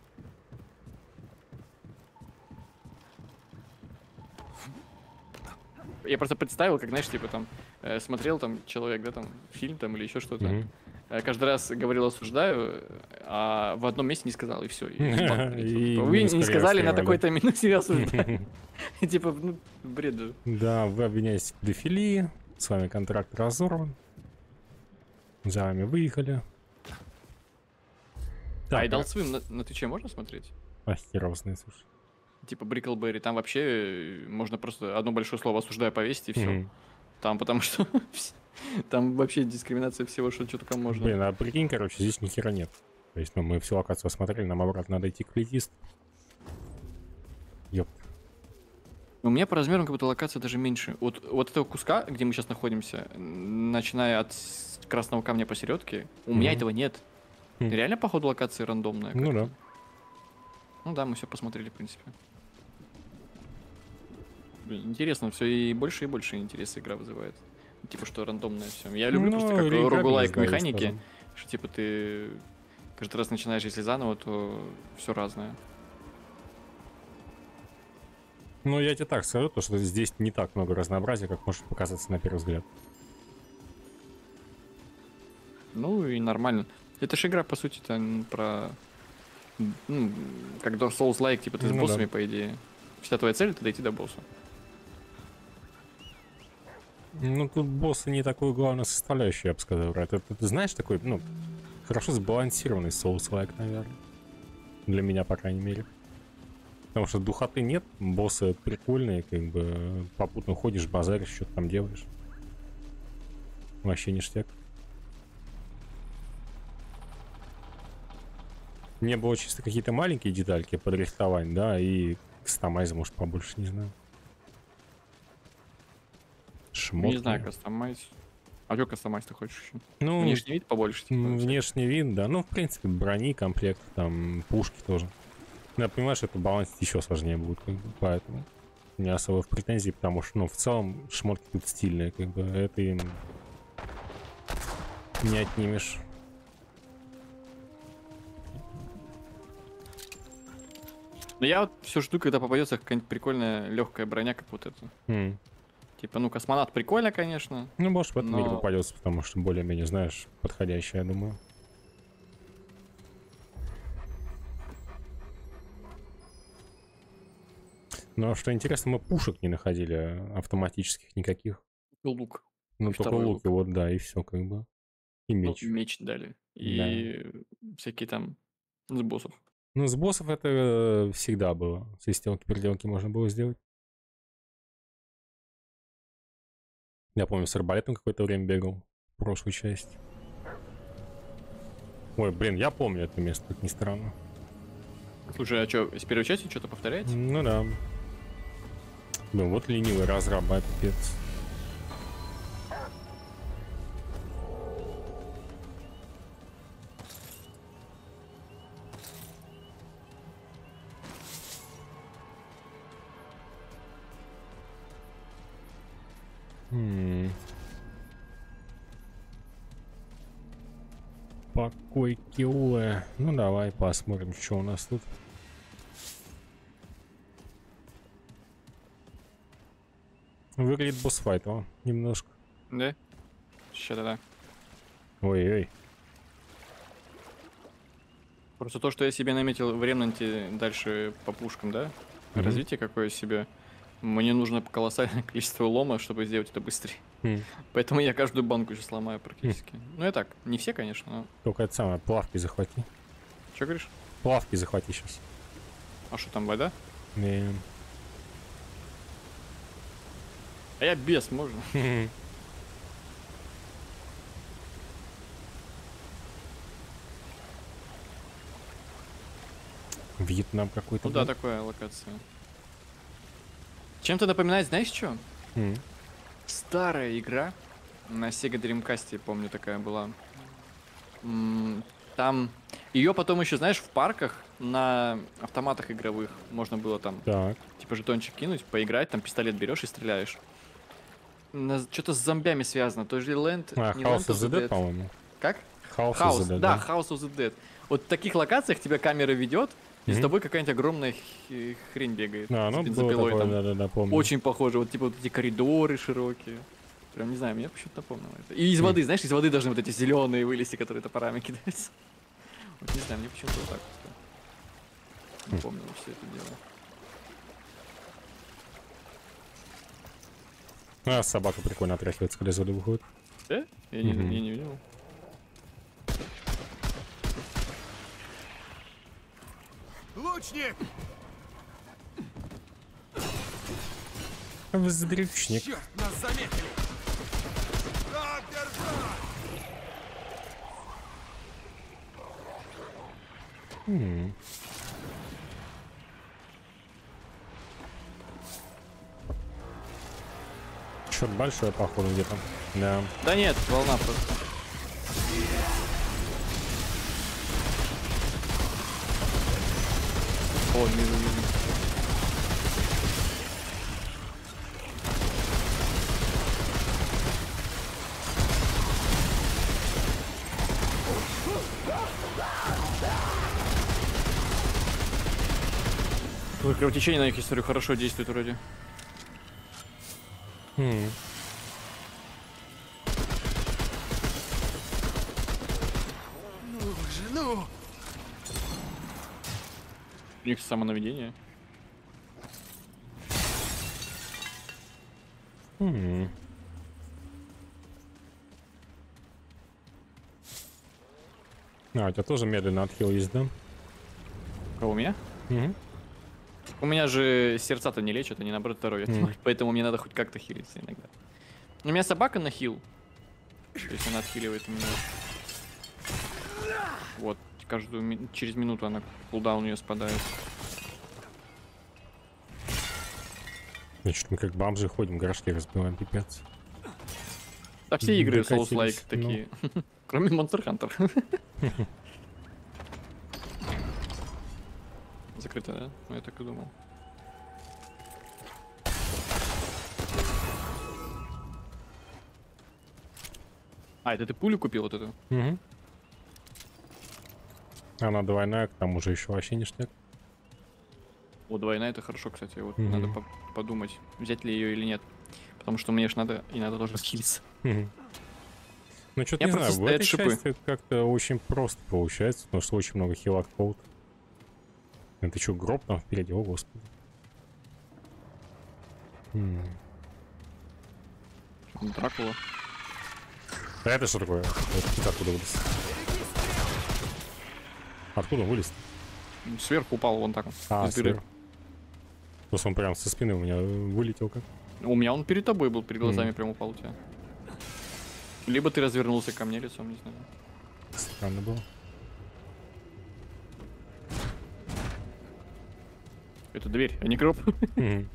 Я просто представил, как, знаешь, типа там смотрел там человек, да, там фильм там или еще что-то. Каждый раз говорил осуждаю, а в одном месте не сказал, и все. Вы не сказали на такой-то минуте я осуждаю. Типа, ну, бред же. Да, вы обвиняетесь в педофилии, с вами контракт разорван. За вами выехали. А и Adult Swim на Твиче можно смотреть? Херовозные, слушай. Типа Бриклберри, там вообще можно просто одно большое слово осуждаю повесить и все. Там потому что там вообще дискриминация всего, что только можно. Блин, а прикинь, короче, здесь ни хера нет. То есть, ну, мы всю локацию осмотрели, нам обратно надо идти к плейтисту. Ёп. У меня по размерам как будто локация даже меньше. Вот этого куска, где мы сейчас находимся, начиная от красного камня посередке, у меня этого нет. Реально, походу, локация рандомная. Ну да. Ну да, мы все посмотрели, в принципе. Блин, интересно, все и больше интереса игра вызывает. Типа, что рандомное все. Я люблю просто как роглайк механики, что типа ты каждый раз начинаешь, если заново, то все разное. Ну, я тебе так скажу, то, что здесь не так много разнообразия, как может показаться на первый взгляд. Ну и нормально. Это же игра, по сути, про... Ну, как Dark Souls-like, типа ты с Ну боссами, да. по идее. Вся твоя цель — это дойти до босса. Ну, тут боссы не такую главную составляющую, я бы сказал, брат. Это, ты знаешь, такой, ну, хорошо сбалансированный Souls-like, наверное. Для меня, по крайней мере. Потому что духоты нет, боссы прикольные, как бы попутно ходишь, базаришь, что-то там делаешь. Вообще ништяк. Мне было чисто какие-то маленькие детальки подрихтовать, да, и кастомайза, может, побольше, не знаю. Шмотки. Не знаю, кастомайз. А что кастомайз ты хочешь еще? Ну, Внешний вид побольше, типа. внешний вид, да. Ну, в принципе, брони, комплект, там, пушки тоже. Но я понимаю, что это баланс еще сложнее будет, как бы, поэтому не особо в претензии, потому что, ну, в целом, шмотки тут стильные, как бы, это им не отнимешь. Но я вот все жду, когда попадется какая-нибудь прикольная легкая броня, как вот эта. М. Типа, ну, космонавт прикольно, конечно. Ну, может, в этом мире Но- попадется, потому что более-менее, знаешь, подходящая, я думаю. Но что интересно, мы пушек не находили автоматических никаких. Лук. Ну, И только второй луки, вот, да, и все, как бы. И Ну, меч. меч дали. И всякие там с боссов. Ну, с боссов это всегда было. Свистелки-переделки можно было сделать. Я помню, с арбалетом какое-то время бегал. В прошлой части. Ой, блин, я помню это место, как ни странно. Слушай, а что, с первой части что-то повторяется? Ну да. Блин, вот ленивый разраба, пипец. Покой Киулы. Ну давай посмотрим, что у нас тут. Выглядит босс-файтово немножко. Да? Сейчас да. Ой-ой. Просто то, что я себе наметил в ремнанте дальше по пушкам, да? Мгм. Развитие какое себе. Мне нужно колоссальное количество лома, чтобы сделать это быстрее. Хм. Поэтому я каждую банку сейчас ломаю практически. Ну я так, не все, конечно, но... Только это самое, плавки захвати. Что говоришь? Плавки захвати сейчас. А что там, вода? Не. А я без, можно? Вьетнам какой-то. Ну да, был. такая локация. Чем-то напоминает, знаешь что? М. Старая игра на Sega Dreamcast, помню, такая была. Там ее потом еще, знаешь, в парках на автоматах игровых можно было там Так. типа жетончик кинуть, поиграть, там пистолет берешь и стреляешь. Что-то с зомбями связано, то ли Land, не House Land of the Dead, по-моему. Как? House of House, the Dead, да, House of the Dead. Вот в таких локациях тебя камера ведет, и с Мгм. тобой какая-нибудь огромная хрень бегает. А, с ну было бензопилой такое, там. да-да-да, помню. Очень похоже, вот типа вот эти коридоры широкие. Прям не знаю, мне почему-то напомнило это. И из воды, знаешь, из воды должны вот эти зеленые вылезти, которые топорами кидаются. Вот не знаю, мне почему-то вот так вот. Напомнило все это дело. А, собака прикольно отряхивается, когда из воды выходит. Да? Я Мгм. не видел. Лучник! Вздрючник. Черт, нас заметили! Так держать! Что-то большое, походу, где-то. Да. Да нет, волна просто. О, вижу. Ой, кровотечение на них, я смотрю, хорошо действует вроде. М. У них самонаведение. М. А, у тебя тоже медленно отхил есть, да? Кого, у меня? Мгм. У меня же сердца-то не лечат, они наоборот здоровье. Поэтому мне надо хоть как-то хилиться иногда. У меня собака на хил. То есть она отхиливает у меня. Вот, через минуту она кулдаун у нее спадает. Значит, мы как бомжи ходим, горшки разбиваем, пипец. Да все игры Докатились, Souls-like такие. Кроме Monster Hunter. Закрыто, да? Ну, я так и думал. А, это ты пулю купил вот эту? Мгм. Она двойная, к тому же еще вообще ништяк. О, двойная, это хорошо, кстати. Вот Мгм. надо подумать, взять ли ее или нет. Потому что мне ж надо, и надо тоже скиллиться. Мгм. Ну, что-то Я не просто знаю, в стоят этой шипы. части как-то очень просто получается, потому что очень много хилок коут. Это что, гроб там впереди? О, господи. Дракула. А это что такое? Это откуда вылез? Откуда он вылез? Сверху упал вон так. А, из дыры. сверху. Просто он прям со спины у меня вылетел как. У меня он перед тобой был, перед глазами прям упал у тебя. Либо ты развернулся ко мне лицом, не знаю. Странно было. Это дверь, а не гроб. Мгм.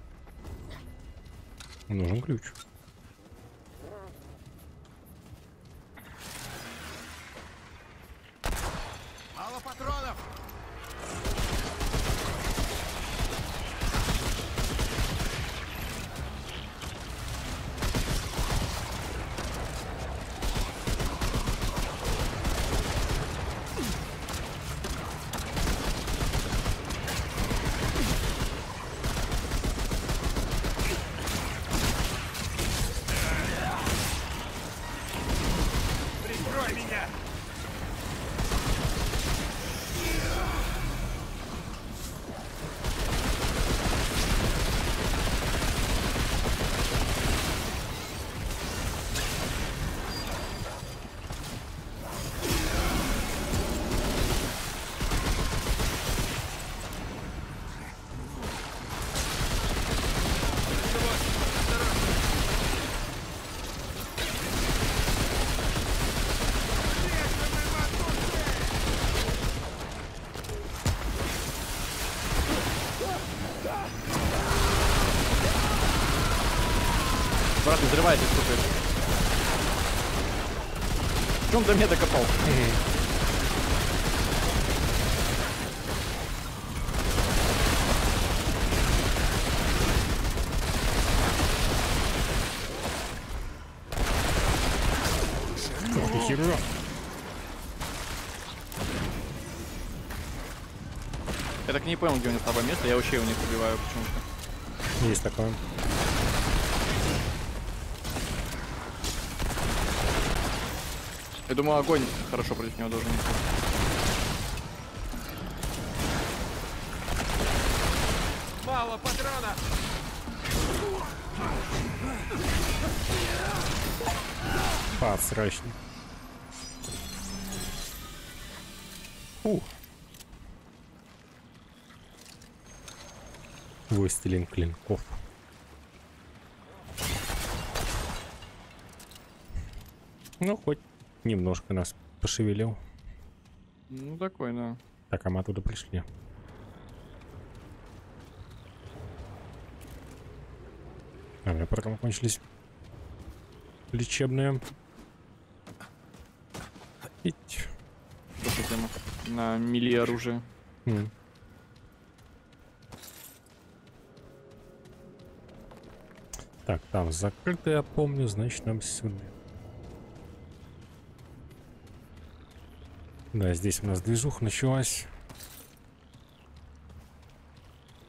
Нужен ключ. Мало патронов! Прикрой меня! Брат, взрывается что-то. В чем до меня докопал? Ох ты хера. Я так и не понял, где у них слабое место, я вообще его не пробиваю почему-то. Есть такое. Я думаю, огонь хорошо против него должен быть. Мало патронов! Подсрачно. Фу. Властелин клинков. Ну, хоть немножко нас пошевелил. Ну, такой, да. Так, а мы оттуда пришли. А, у меня потом кончились лечебные. Ить. Просто тема на мили оружие. М. Так, там закрыто, я помню, значит нам сюда. Да, здесь у нас движуха началась.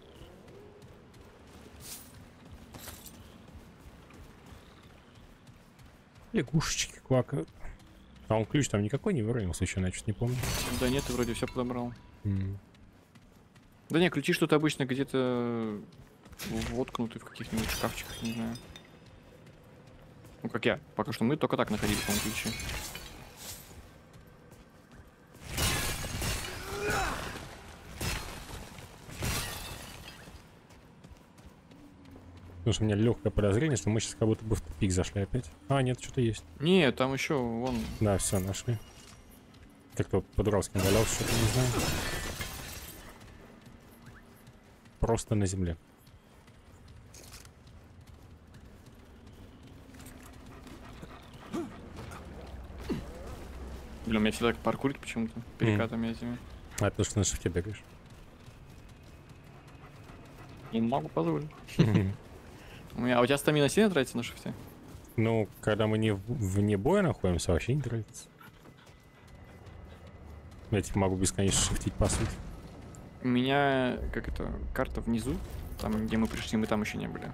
Лягушечки квакают. А он ключ там никакой не выронил, случайно, я что-то не помню. Да нет, ты вроде все подобрал. М. Да не, ключи что-то обычно где-то воткнуты в каких-нибудь шкафчиках, не знаю. Ну как я, пока что мы только так находили, по-моему, ключи. Потому что у меня легкое подозрение, что мы сейчас как будто бы в тупик зашли опять. А, нет, что-то есть. Не, там еще вон. Да, все, нашли. Как кто по-дурацки валялся, что-то не знаю. Просто на земле. Блин, у меня всегда паркурит почему-то перекатами этими. А это что на шифте бегаешь? Не могу позволить. А у тебя стамина сильно тратится на шифте? Ну, когда мы не вне боя находимся, вообще не тратится. Я типа могу бесконечно шифтить, по сути. У меня, как это, карта внизу, там, где мы пришли, мы там еще не были.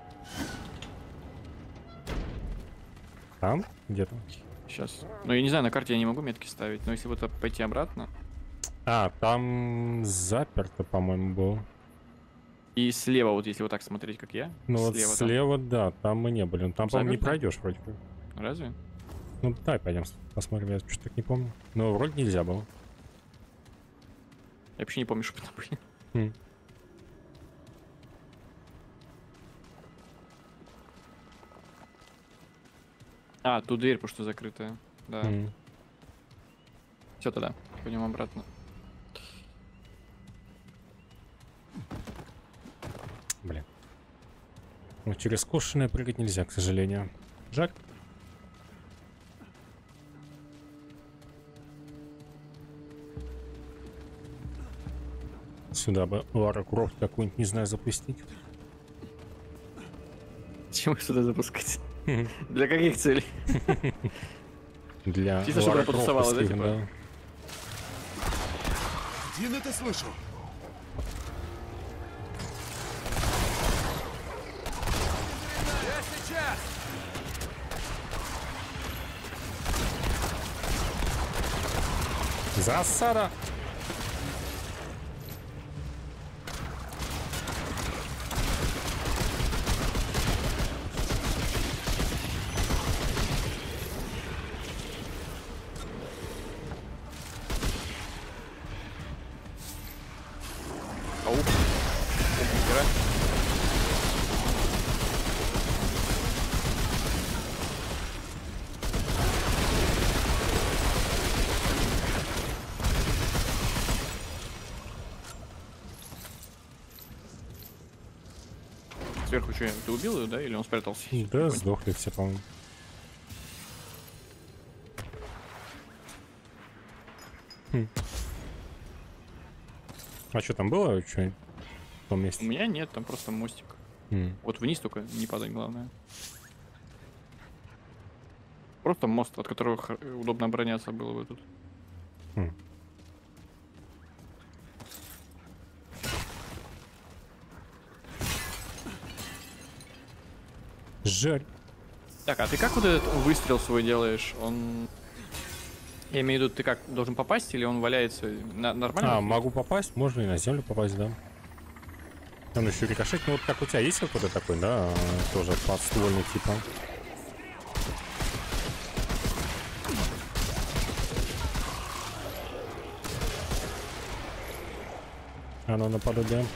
Там? Где-то? Сейчас. Ну, я не знаю, на карте я не могу метки ставить, но если вот пойти обратно. А, там заперто, по-моему, было. И слева, вот если вот так смотреть, как я. Ну вот там. слева, да, там мы не были. Ну, там, по-моему, не Заперто? пройдешь вроде бы. Разве? Ну, давай пойдем посмотрим, я что-то так не помню. Но вроде нельзя было. Я вообще не помню, что мы там были. Хм. А, тут дверь, потому что закрытая. Да. М. Все тогда. Пойдем обратно. Блин. Ну, через скошенное прыгать нельзя, к сожалению. Жаль. Сюда бы Лара Крофт какую-нибудь, не знаю, запустить. Чего сюда запускать? Хм. Для каких целей? Для Чисто, чтобы Лара она потусовалась, да, Крофтовских, типа? Один это слышал. Засада! Ау. Оп, нихера. Сверху что, ты убил ее, да? Или он спрятался? Да, Не понял. сдохли все, по-моему. А что там было? Что в том У месте? меня нет, там просто мостик. Вот вниз только не падать, главное. Просто мост, от которого удобно обороняться было бы тут. Хм. Жаль. Так, а ты как вот этот выстрел свой делаешь? Он... Я имею в виду, ты как, должен попасть или он валяется нормально? А, могу попасть, можно и на землю попасть, да. Он еще рикошет. Ну вот как у тебя есть какой-то такой, да, тоже подствольный типа. Оно наподобие.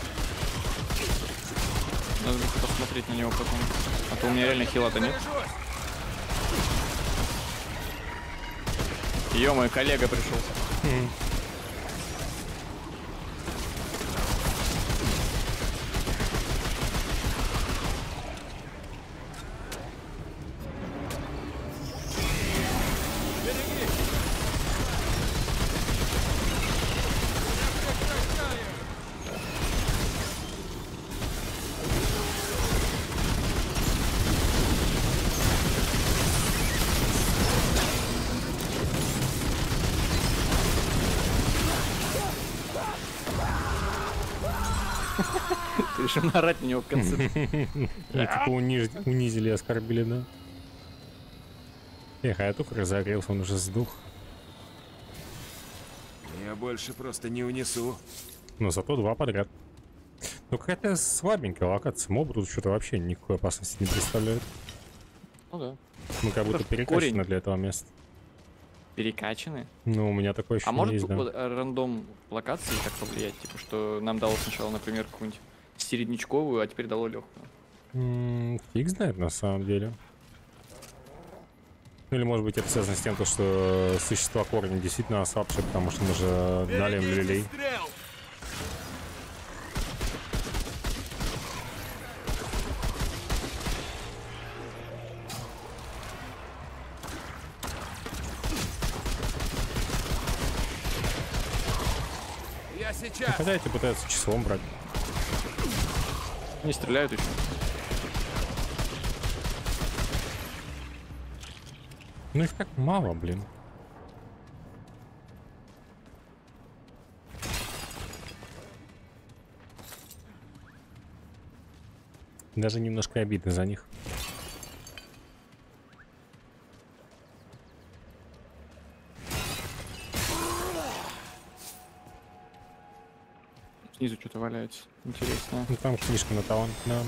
Надо будет посмотреть на него потом. А то у меня реально хила-то нет. Ё-моё, коллега пришел. Ты решил наорать на него в конце. Ну, типа унизили, оскорбили, да. Эх, а я только разогрелся, он уже сдух. Я больше просто не унесу. Но зато 2 подряд. Ну какая-то слабенькая локация. Мобы тут что-то вообще никакой опасности не представляют. Ну да. Мы как будто Корень. перекачаны для этого места. Перекачаны. Ну, у меня такое А ощущение может есть, да. вот, рандом локации так повлиять? Типа, что нам дало сначала, например, какую-нибудь середнячковую, а теперь дало легкую. Фиг знает на самом деле. Ну, или может быть это связано с тем, что существа корня действительно ослабшие, потому что мы же дали им люлей. Стрел! Я сейчас. Хотя эти пытаются числом брать. Не стреляют еще. Ну их так мало, блин. Даже немножко обидно за них. Снизу что-то валяется. Интересно. Ну там книжка на талант, да.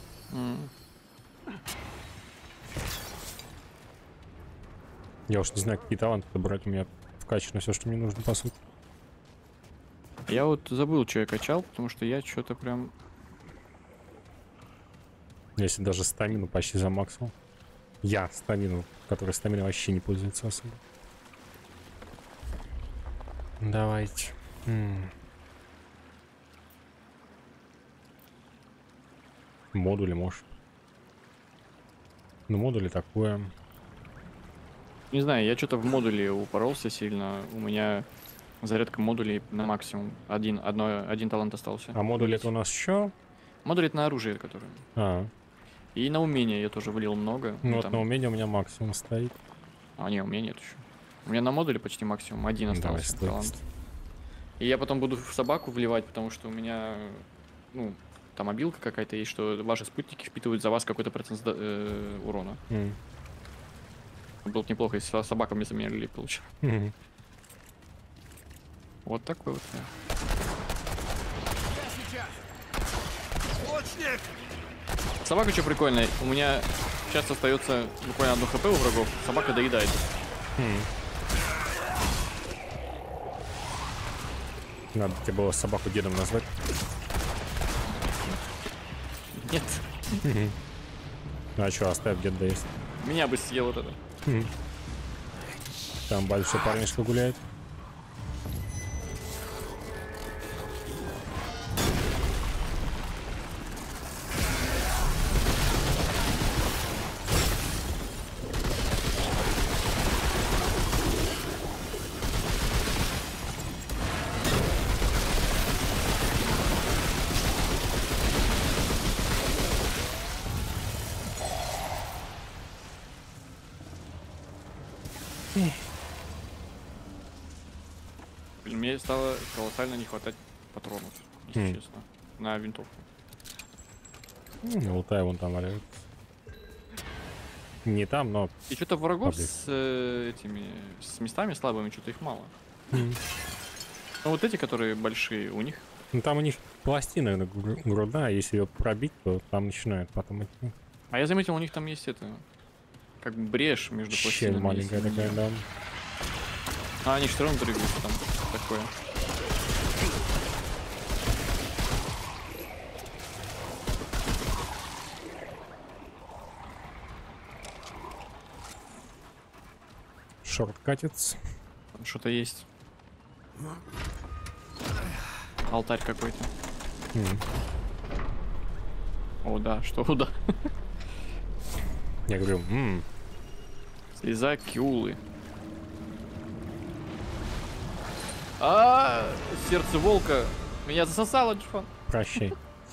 Я уж не знаю, какие таланты брать, у меня вкачано все, что мне нужно, по сути. Я вот забыл, что я качал, потому что я что-то прям... Если даже стамину почти замаксил. Я стамину, которая стаминой вообще не пользуется особо. Давайте. Модули, может. Ну, модули такое. Не знаю, я что-то в модуле упоролся сильно. У меня зарядка модулей на максимум. Один талант остался. А модули это у нас еще? Модуль это на оружие, которое. И на умение я тоже влил много. Ну вот там... на умение у меня максимум стоит. А, не, умение нет еще. У меня на модуле почти максимум. Один Давай, остался стой. талант. И я потом буду в собаку вливать, потому что у меня, ну, там обилка какая-то есть, что ваши спутники впитывают за вас какой-то процент урона. Было бы неплохо, если собака мне заменили, получил. Вот такой вот. Лучник! Собака что прикольная, у меня сейчас остается буквально 1 хп у врагов, собака доедает. Надо тебе было собаку дедом назвать. Нет, Ну а что, оставь, дед доест. меня бы съел вот это. Там большой парнишка гуляет. Блин, мне стало колоссально не хватать патронов, если честно, на винтовку. Лутая вон там валяют. Не там, но... И что-то врагов Поближе. с местами слабыми, что-то их мало. Ну вот эти, которые большие, у них... Ну там у них пластина грудная, если ее пробить, то там начинают потом идти. А я заметил, у них там есть это... Как брешь между Щель пластинами. маленькая если такая, не- да. А они все равно дрыгаются там. Такое. Шорткатец. Там что-то есть. Алтарь какой-то. О, да, что да. Я говорю, Слеза Киулы. Сердце волка. Меня засосало, Джифан. прощай.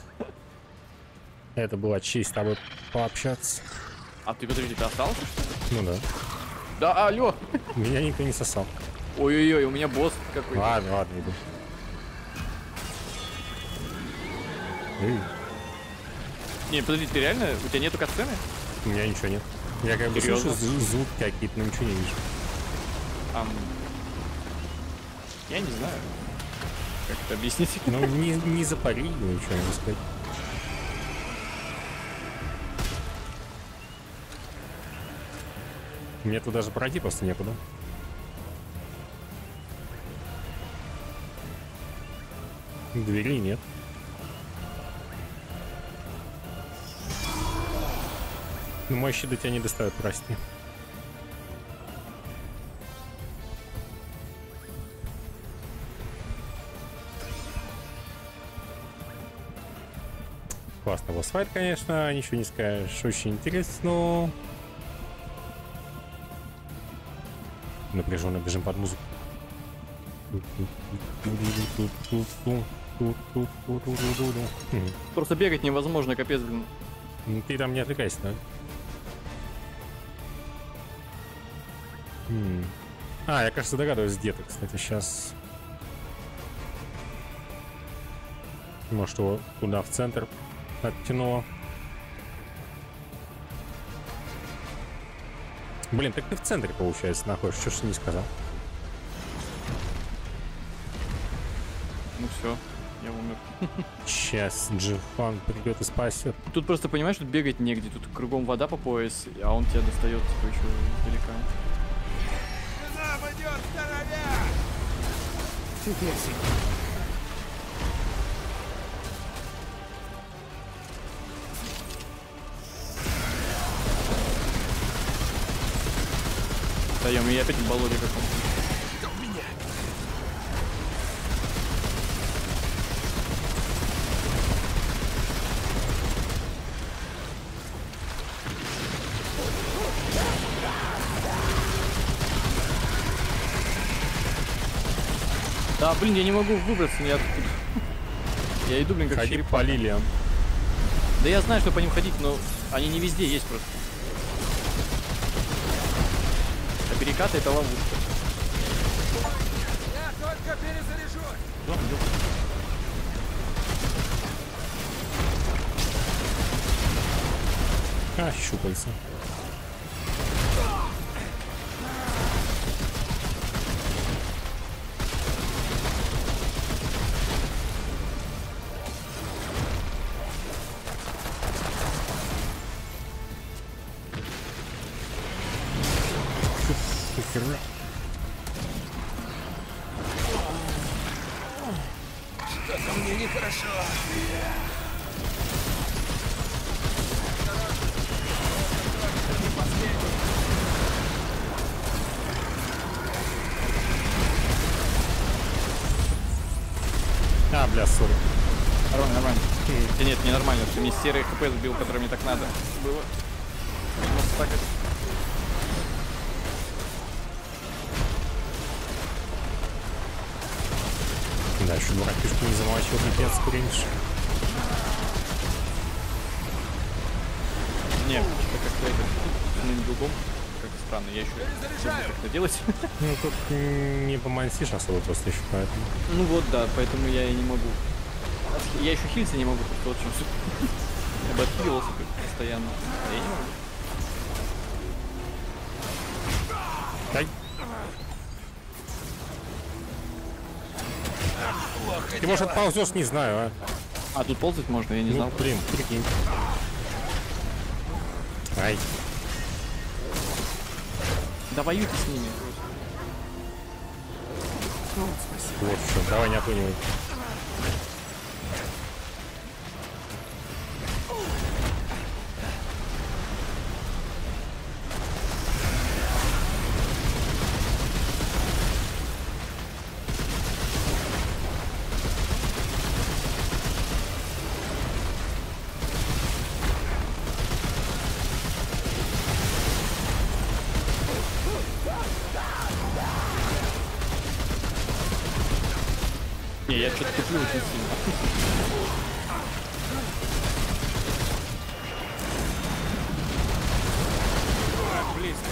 Это была честь с тобой пообщаться. А ты, подожди, ты остался, что ли? Ну да. Да, алло. Меня никто не сосал. Ой-ой-ой, у меня босс какой-то. Ладно, иду. Не, подожди, ты реально? У тебя нету катсцены? У меня ничего нет. Я как бы Серьезно? слышу звук какие-то, но ничего не вижу. Я не знаю, как это объяснить. Ну, не запали, ничего не могу сказать. Мне тут даже пройти просто некуда. Дверей нет. Ну, мой щит до тебя не достает, прости. Классно босс-файт, конечно, ничего не скажешь. Очень интересно. Напряженно бежим под музыку. Просто бегать невозможно, капец, блин. Ну, ты там не отвлекайся, да? Я, кажется, догадываюсь, где ты, кстати, сейчас. Может, его туда, в центр оттянуло. Блин, так ты в центре, получается, находишься. Что ж ты не сказал? Ну все, я умер. Сейчас Джифан придет и спасет. Тут просто понимаешь, тут бегать негде. Тут кругом вода по пояс, а он тебя достает типа еще издалека. Нам идет здоровяк! Даем, и опять в болоте каком-то. Да, блин, я не могу выбраться, я тут... Я иду, блин, как Ходи черепаха. по лилиям. Да я знаю, что по ним ходить, но они не везде есть просто. А перекаты — это ловушка. Я только перезаряжусь! Щупальца. Хера. Что-то мне нехорошо. Бля, сори. Нормально, нормально. Да нет, не нормально. Ты мне серый хп сбил, который мне так надо было. Просто так это. Да, еще дуракишку не замолчил, пипец, кринж. Не, что-то как-то это на другом. Как-то странно. Я еще забыл, как это делать. Ну, тут не помансишь особо просто еще, поэтому. Ну вот, да, поэтому я и не могу. Я еще хилиться не могу, просто вот в чем суть. Я бы отхиливался постоянно. А я не могу. Дай. Ты, может, отползешь, не знаю, а? А, тут ползать можно, я не Ну, знал. блин, прикинь. Ай. Да воюйте с ними. Вот что, давай не отлынивай. Не, я что-то туплю очень сильно. Близко.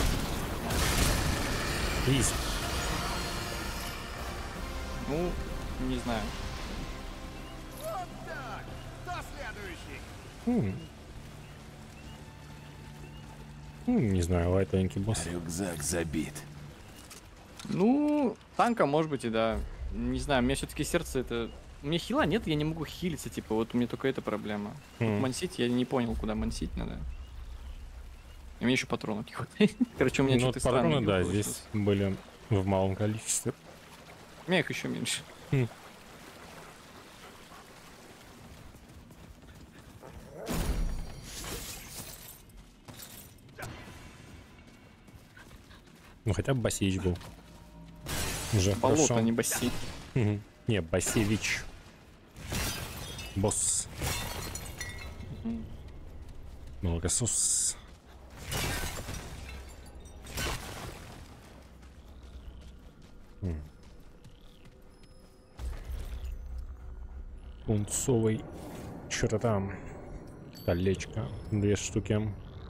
Изи. Ну, Не знаю. Не знаю, лайтовенький босс. Рюкзак забит. Ну, танка, может быть, и да. Не знаю, у меня все-таки сердце это... У меня хила нет, я не могу хилиться, типа, вот у меня только эта проблема. Тут мансить, я не понял, куда мансить надо. И мне еще патронов не хватает. Короче, у меня Ну, что-то странное. патроны, да, здесь были в малом количестве. У меня их еще меньше. Ну, хотя бы Басевич был. Уже Болото, хорошо. а не бассейн. Не, Басевич. Босс. Молокосос. Пунцовый. Что-то там. Колечко. 2 штуки.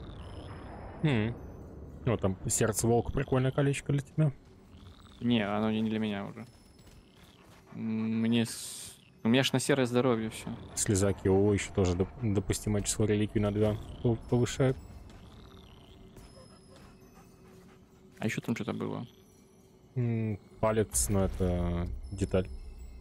Ну, там сердце волка, прикольное колечко для тебя. Не, оно не для меня уже. Мне... У меня ж на серое здоровье все. Слеза Кио еще тоже допустимое число реликвий на 2 повышает. А еще там что-то было. Палец, но это деталь.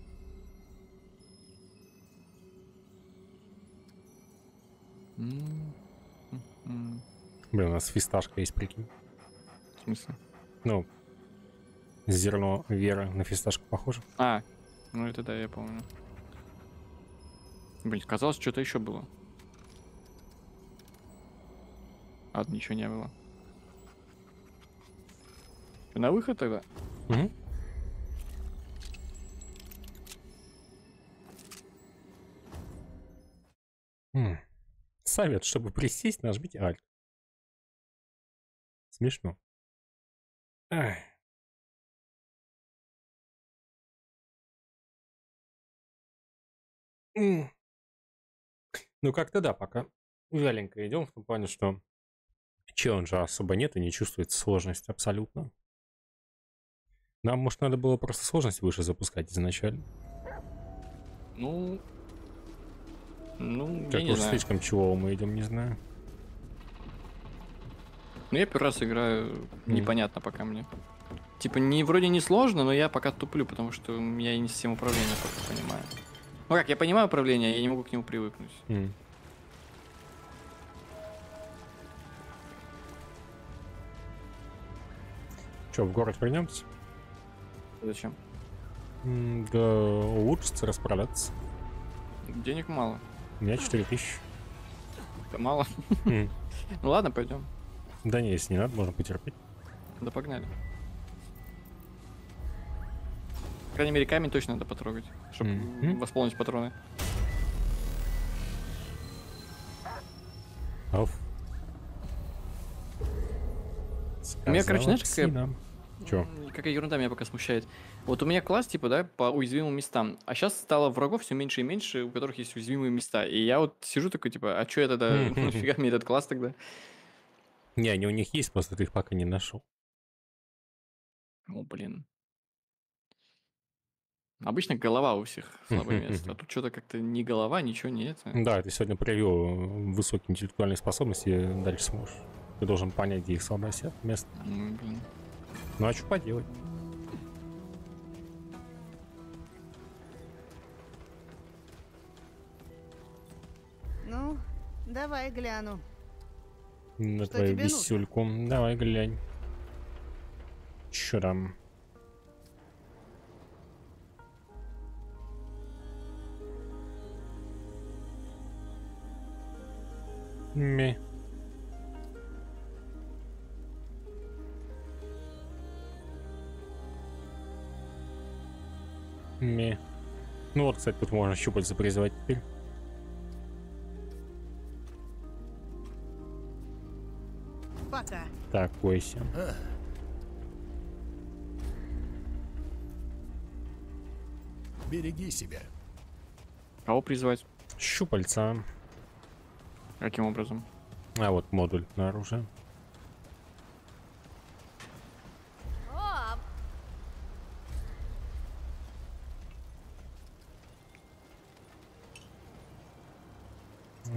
Блин, у нас фисташка есть, прикинь. В смысле? Ну, зерно веры на фисташку похоже. А, ну это да, я помню. Блин, казалось, что-то еще было. А вот ничего не было. Чё, на выход тогда? Угу. Совет, чтобы присесть, нажмите Alt. Смешно. Ах. Ну, как-то да, пока вяленько идем, в том плане, что челленджа особо нет и не чувствуется сложность абсолютно. Нам, может, надо было просто сложность выше запускать изначально. Ну, я Как не уж знаю. слишком чего мы идем, не знаю. Ну, я первый раз играю, непонятно пока мне. Типа, вроде не сложно, но я пока туплю, потому что я и не систему управления пока понимаю. Ну как, я понимаю управление, я не могу к нему привыкнуть. Че, в город вернемся? Зачем? Да улучшиться, расправляться. Денег мало. У меня 4000. Это мало. М. Ну ладно, пойдем. Да не, если не надо, можно потерпеть. Да погнали. По крайней мере, камень точно надо потрогать, чтобы восполнить патроны. Оф. У меня, короче, знаешь, какая... Чё? Какая ерунда меня пока смущает. Вот у меня класс, типа, да, по уязвимым местам. А сейчас стало врагов все меньше и меньше, у которых есть уязвимые места. И я вот сижу такой, типа, а чё я тогда... Нафига мне этот класс тогда? Не, они у них есть, просто ты их пока не нашел. О, блин. Обычно голова у всех слабое место. А тут что-то как-то ни голова, ничего не это. Да, ты сегодня проявил высокие интеллектуальные способности, и дальше сможешь. Ты должен понять, где их слабое место. Блин. Ну а что поделать? Ну, давай гляну. На Что твою тебе нужно? висюльку. Давай глянь. Чё там? Ме. Ме. Ну вот, кстати, тут можно щупальца призывать теперь. Пока. Так, бойся. Береги себя. Кого призвать? Щупальца. Каким образом? А вот модуль на оружие.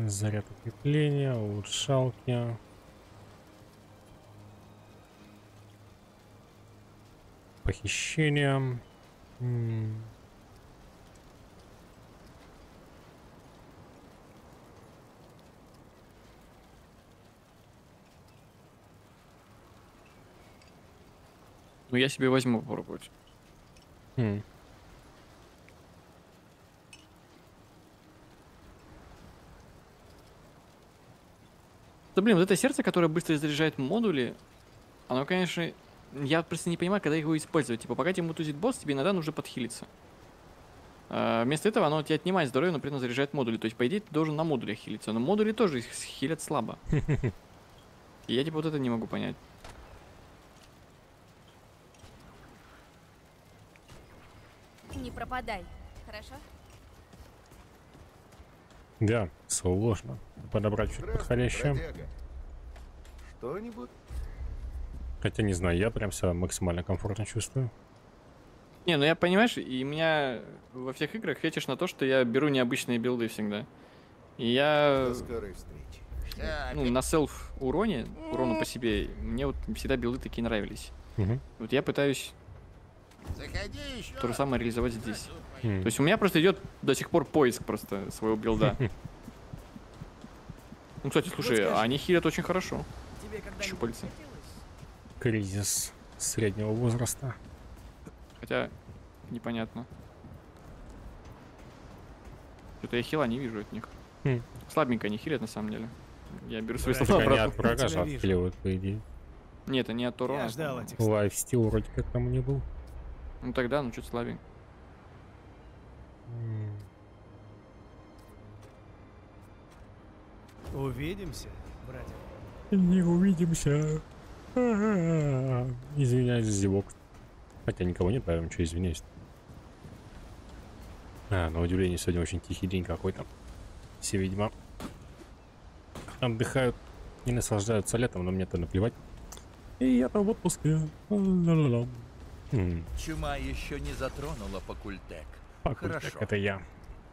Заряд укрепления, улучшалки. Похищение. Ну, я себе возьму попробовать. Да, блин, вот это сердце, которое быстро заряжает модули, оно, конечно, я просто не понимаю, когда его использовать. Типа, пока тебе мутузит босс, тебе иногда нужно подхилиться. Вместо этого оно тебе отнимает здоровье, но при этом заряжает модули. То есть, по идее, ты должен на модулях хилиться. Но модули тоже их хилят слабо. И я, типа, вот это не могу понять. Не пропадай, хорошо? Да, сложно подобрать что-то подходящее. бродяга. Что-нибудь? Хотя не знаю, я прям себя максимально комфортно чувствую. Не, ну я, понимаешь, и у меня во всех играх фетиш на то, что я беру необычные билды всегда. И я, До скорой встречи. ну, на селф уроне, урону по себе, мне вот всегда билды такие нравились. Вот я пытаюсь то же самое реализовать здесь. То есть у меня просто идет до сих пор поиск просто своего билда. Ну, кстати, слушай, они хилят очень хорошо. Щупальца. Кризис среднего возраста. Хотя, непонятно. Что-то я хила не вижу от них. Слабенько они хилят на самом деле. Я беру свои слова Так они обратно. от врага же тебя вижу. отхиливают, по идее. Нет, это не от урона. Я ждал этих Лайфстил вроде как там не был. Ну тогда, ну чуть слабенько. Увидимся, братья. Не увидимся. Извиняюсь за зевок. Хотя никого нет, поэтому что извиняюсь. На удивление, сегодня очень тихий день какой-то. Все, видимо, отдыхают и наслаждаются летом, но мне-то наплевать. И я-то в отпуске. Ла-ла-ла. Чума еще не затронула факультет. Пакультек, Хорошо. это я.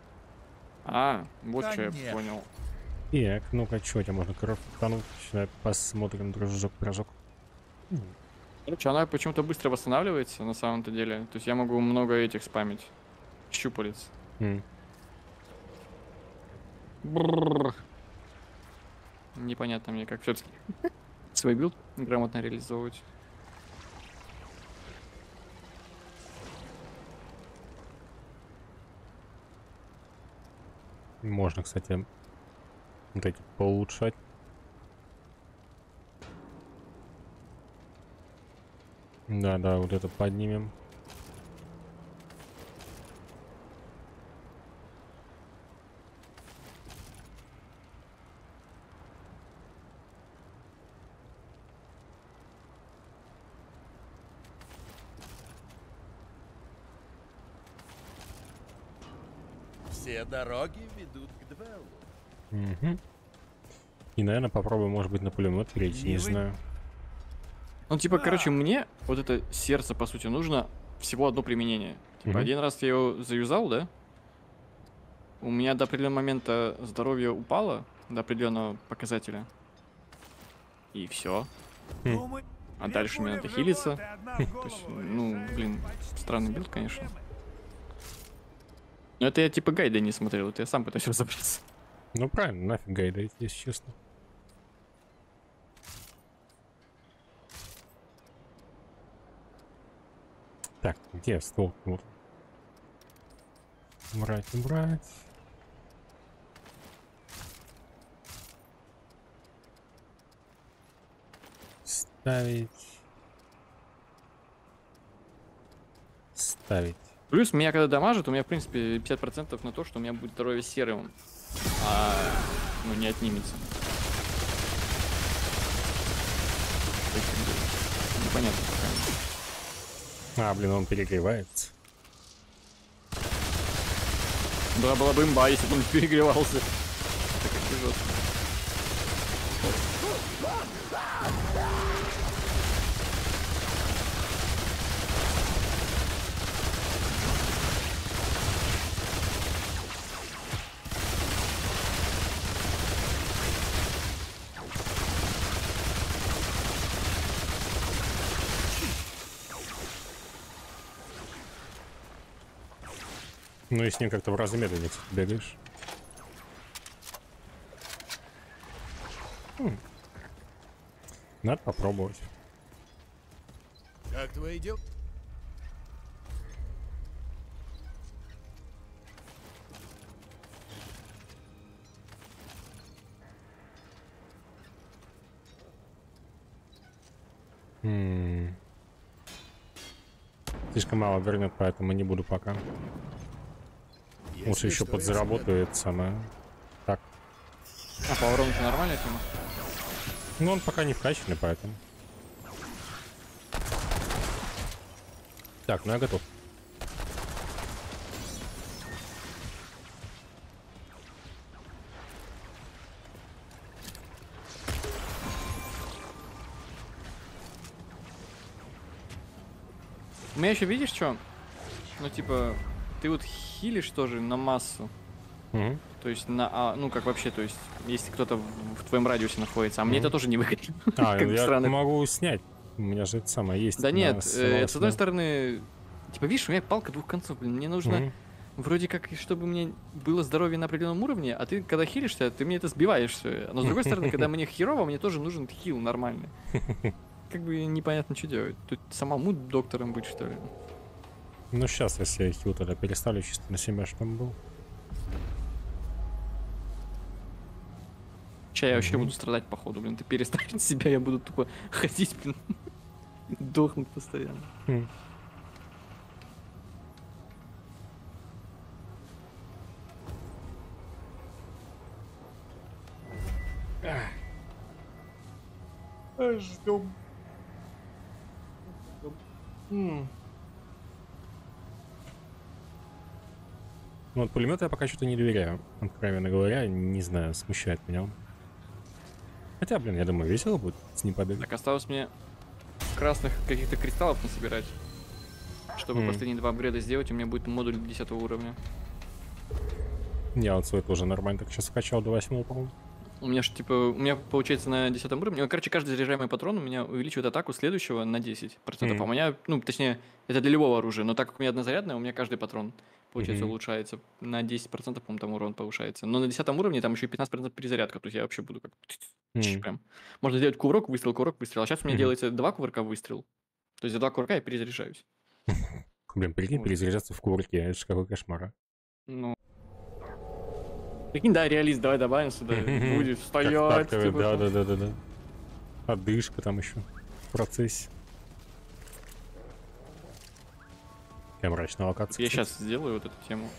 Вот что я Конечно. понял. Так, ну-ка, что у тебя можно крафтануть? Сейчас посмотрим, дружок-пирожок. Короче, она почему-то быстро восстанавливается на самом-то деле. То есть я могу много этих спамить. Щупалец. Бррр. Непонятно мне, как все-таки свой билд грамотно реализовывать. Можно, кстати, вот эти поулучшать. Да, вот это поднимем. Все дороги ведут к Двеллу. Угу. И, наверное, попробуем, может быть, на пулемет перейти, не Ливый. знаю. Ну, типа, короче, мне вот это сердце, по сути, нужно всего одно применение. Типа, Мгм. один раз я его заюзал, да? У меня до определенного момента здоровье упало, до определенного показателя. И все. Думай, А дальше мне надо хилиться. То есть, ну, блин, странный билд, конечно. Но это я типа гайды не смотрел, это я сам пытаюсь разобраться. Ну, правильно, нафиг гайдать, если честно. Так, где стол? Вот. Убрать. Ставить. Плюс меня когда дамажит, у меня в принципе 50% на то, что у меня будет здоровье серым. Ну, не отнимется. То есть, непонятно пока. Блин, он перегревается. Да, была бы имба, если бы он перегревался. Это как жестко. Ну и с ним как-то в разы медленнее, кстати, бегаешь. Надо попробовать. Как твои дела? Слишком мало вернет, поэтому не буду пока. Лучше еще подзаработает самое. Так. А по урону нормальная тема? Ну он пока не вкачанный, поэтому. Так, ну я готов. У меня еще видишь что? Ну типа, ты вот хилишь тоже на массу. Мгм. То есть на, ну как вообще, то есть если кто-то в твоем радиусе находится, а мне это тоже не выгодно. А, Как я странно. могу снять. У меня же это самое есть. Да на нет, с одной сложном. стороны, типа видишь, у меня палка двух концов, блин, мне нужно Мгм. вроде как, чтобы мне было здоровье на определенном уровне, а ты когда хилишься, ты мне это сбиваешь все. Но с другой стороны, когда мне херово, мне тоже нужен хил нормальный. Как бы непонятно, что делать. Тут самому доктором быть, что ли? Ну сейчас, если я хил тогда переставлю чисто на себя, чтобы был. Сейчас я вообще буду страдать, походу, блин. Ты переставить себя, я буду тупо ходить, блин. Дохнуть постоянно. Хм. Ждем. Ну, вот пулемет я пока что-то не доверяю. Откровенно говоря, не знаю, смущает меня он. Хотя, блин, я думаю, весело будет с ним побегать. Так, осталось мне красных каких-то кристаллов насобирать. Чтобы последние 2 апгрейда сделать, у меня будет модуль 10 уровня. Я вот свой тоже нормально так сейчас вкачал до 8, по-моему. У меня же, типа, у меня получается на 10 уровне, ну, короче, каждый заряжаемый патрон у меня увеличивает атаку следующего на 10%. А у меня, ну, точнее, это для любого оружия, но так как у меня однозарядное, у меня каждый патрон, получается, улучшается. На 10%, по-моему, там урон повышается. Но на 10 уровне там еще и 15% перезарядка, то есть я вообще буду как прям. Можно сделать кувырок, выстрел, А сейчас у меня делается 2 кувырка, выстрел. То есть за 2 кувырка я перезаряжаюсь. Блин, прикинь, Вот. перезаряжаться в кувырке, это же какой кошмар, а. Ну. Прикинь, да, реалист, давай добавим сюда. Будет стоять. Как типа, да. Отдышка там еще в процессе. Какая мрачная локация. Я кстати. сейчас сделаю вот эту тему.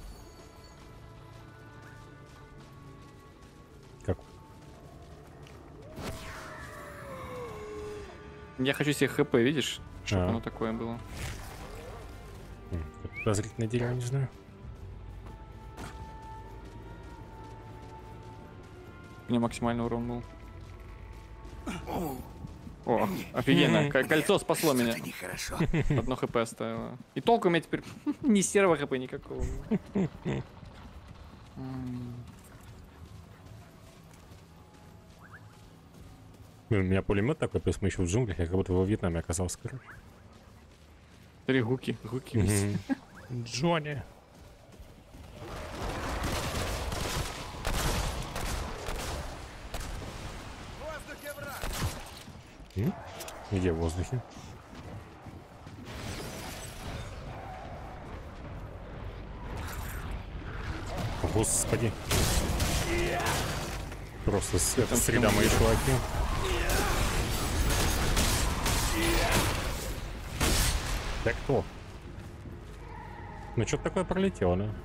Как? Я хочу себе ХП, видишь? Чтобы А. оно такое было. Подозрительное дерево, не знаю. У меня максимальный урон был. О, офигенно. Кольцо спасло меня. Нехорошо. Одно ХП оставило. И толку у меня теперь ни серого ХП никакого. Блин, у меня пулемет такой, плюс мы еще в джунглях, я как будто во Вьетнаме оказался, короче. Смотри, гуки везде. Джонни. Где в воздухе? Господи. Просто среда мои чуваки. Да кто? Ну что-то такое пролетело, да?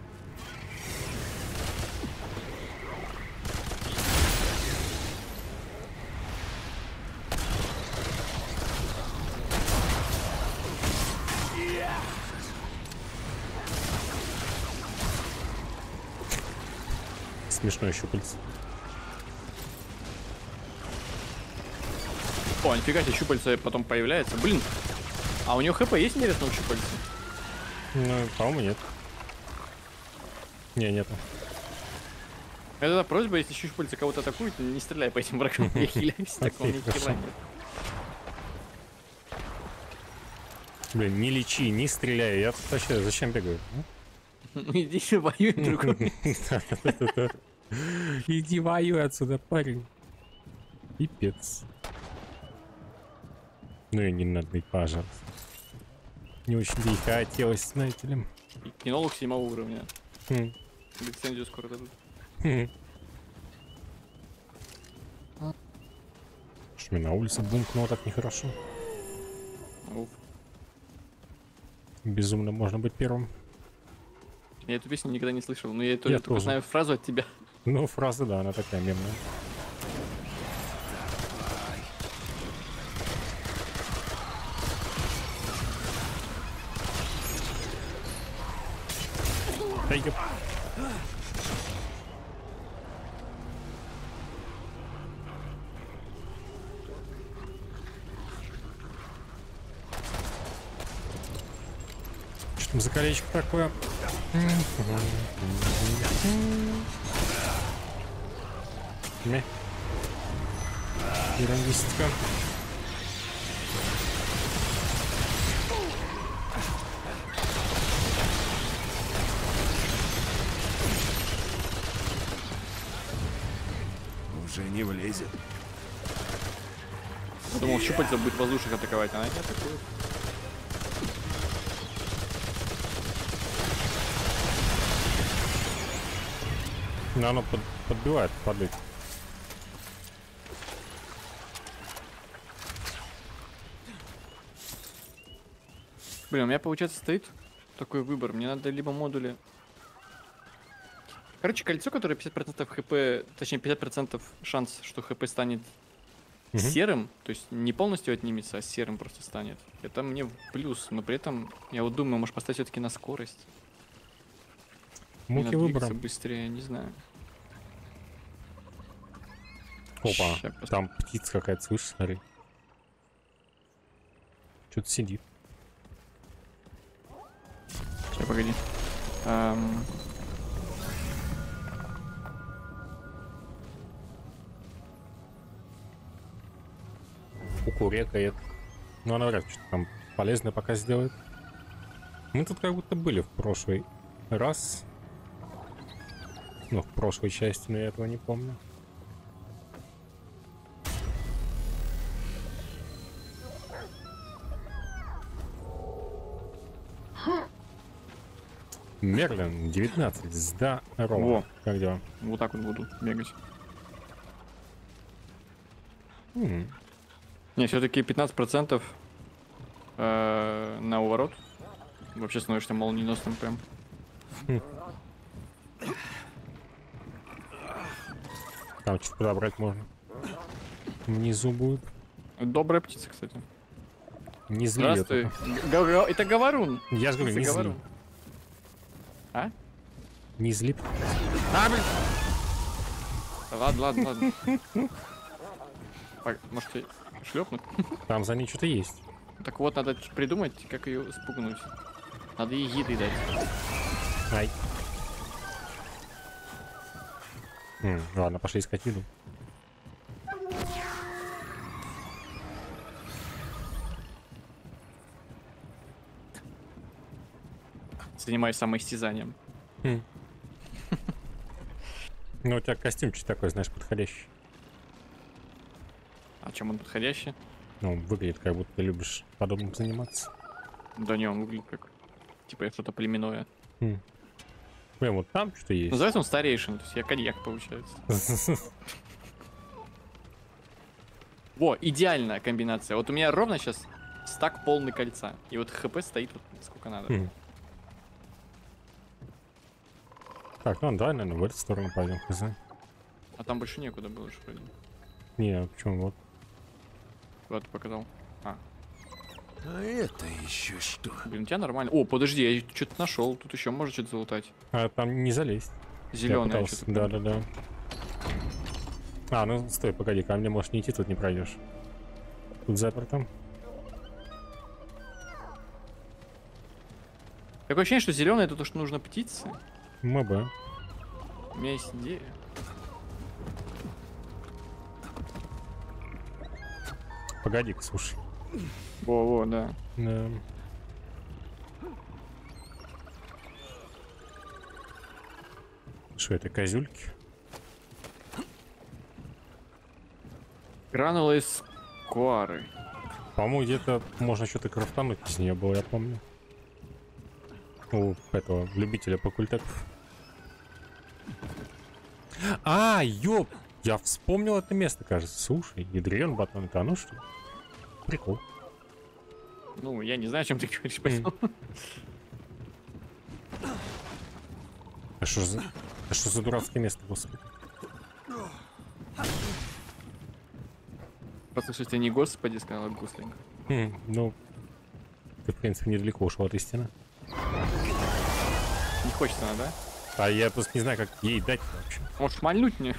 Смешное щупальце. О, нифига себе, щупальца потом появляется. Блин, а у него ХП есть, интересно, у щупальца? Ну, по-моему, нет. Не, нету. Это просьба, если щупальца кого-то атакуют, не стреляй по этим врагам. Я хиляюсь, так у меня Хорошо. хила нет. Блин, не лечи, не стреляй. Я тут вообще зачем бегаю? Ну иди воюй другой. Иди воюй отсюда, парень. Пипец. Ну и не надо, пожалуйста. Не очень-то и хотелось, знаете ли. И кинолог 7 уровня. Хм. Лицензию скоро дадут. Хм. Что мне на улице бумкнуло так нехорошо. Уф. Безумно можно быть первым. Я эту песню никогда не слышал, но я Я только тоже. знаю фразу от тебя. Ну, фраза, да, она такая мемная. Да ёп. Что там за колечко такое? Мeh. Ерандистика. Уже не влезет. Я думал, щупальца будет воздушных атаковать, она не атакует. Но оно подбивает, падает. Блин, у меня получается стоит такой выбор. Мне надо либо модули. Короче, кольцо, которое 50% хп, точнее 50% шанс, что хп станет серым, то есть не полностью отнимется, а серым просто станет. Это мне в плюс, но при этом я вот думаю, может поставить все-таки на скорость. Муки Надо двигаться выбора. быстрее, не знаю. Опа, Ща пос- там птица какая-то, слышишь, смотри. Что-то сидит. Сейчас, погоди. Кукурекает. Ну, она вряд ли что-то там полезное пока сделает. Мы тут как будто были в прошлый раз. Ну, в прошлой части, но я этого не помню. Мерлин, 19. Здорово. Во. Как дела? Вот так вот буду бегать. Не, все-таки 15% на уворот. Вообще становишься молниеносным прям. Там что-то подобрать можно. Внизу будет. Добрая птица, кстати. Не зли её Здравствуй. только. Это говорун. Я же говорю, не Птица зли. говорун. А? Не зли. А, блин! Ладно, ладно, ладно. Может, тебе шлепнуть? Там за ней что-то есть. Так вот, надо придумать, как ее спугнуть. Надо ей еды дать. Ай. Ладно, пошли искать еду. Занимаюсь самоистязанием. Ну, у тебя костюмчик такой, знаешь, подходящий. А чем он подходящий? Ну, он выглядит, как будто ты любишь подобным заниматься. Да не, он выглядит как... Типа что-то племенное. Прям вот там что-то есть. Называется он старейшин, то есть я коньяк, получается. Во, идеальная комбинация. Вот у меня ровно сейчас стак полный кольца. И вот хп стоит вот сколько надо. Так, ну давай, наверное, в эту сторону пойдем, хз. А там больше некуда было, что ли? Не, почему вот? Куда ты показал? А, А это еще что? блин, у тебя нормально. О, подожди, я что-то нашел. Тут еще можно что-то залутать. А там не залезть. Я Зеленый. пытался. Да. А, ну стой, погоди, ко мне можешь не идти, тут не пройдешь. Тут заперто. Такое ощущение, что зеленый это то, что нужно птице. МБ. У меня есть идея. Погоди-ка, слушай. Во, да. Да. Что это, козюльки? Гранула из куары. По-моему, где-то можно что-то крафтануть из нее было, я помню. У этого любителя факультетов. А, ёп! Я вспомнил это место, кажется. Слушай, ядрен батон, это оно что ли? Прикол. Ну, я не знаю, о чем ты говоришь, поэтому. А что за дурацкое место, господи? Просто что ты не господи сказал, а гуслинг. Ну, ты, в принципе, недалеко ушел от истины. Не хочется она, да? А я просто не знаю, как ей дать вообще. Можешь мальнуть мне?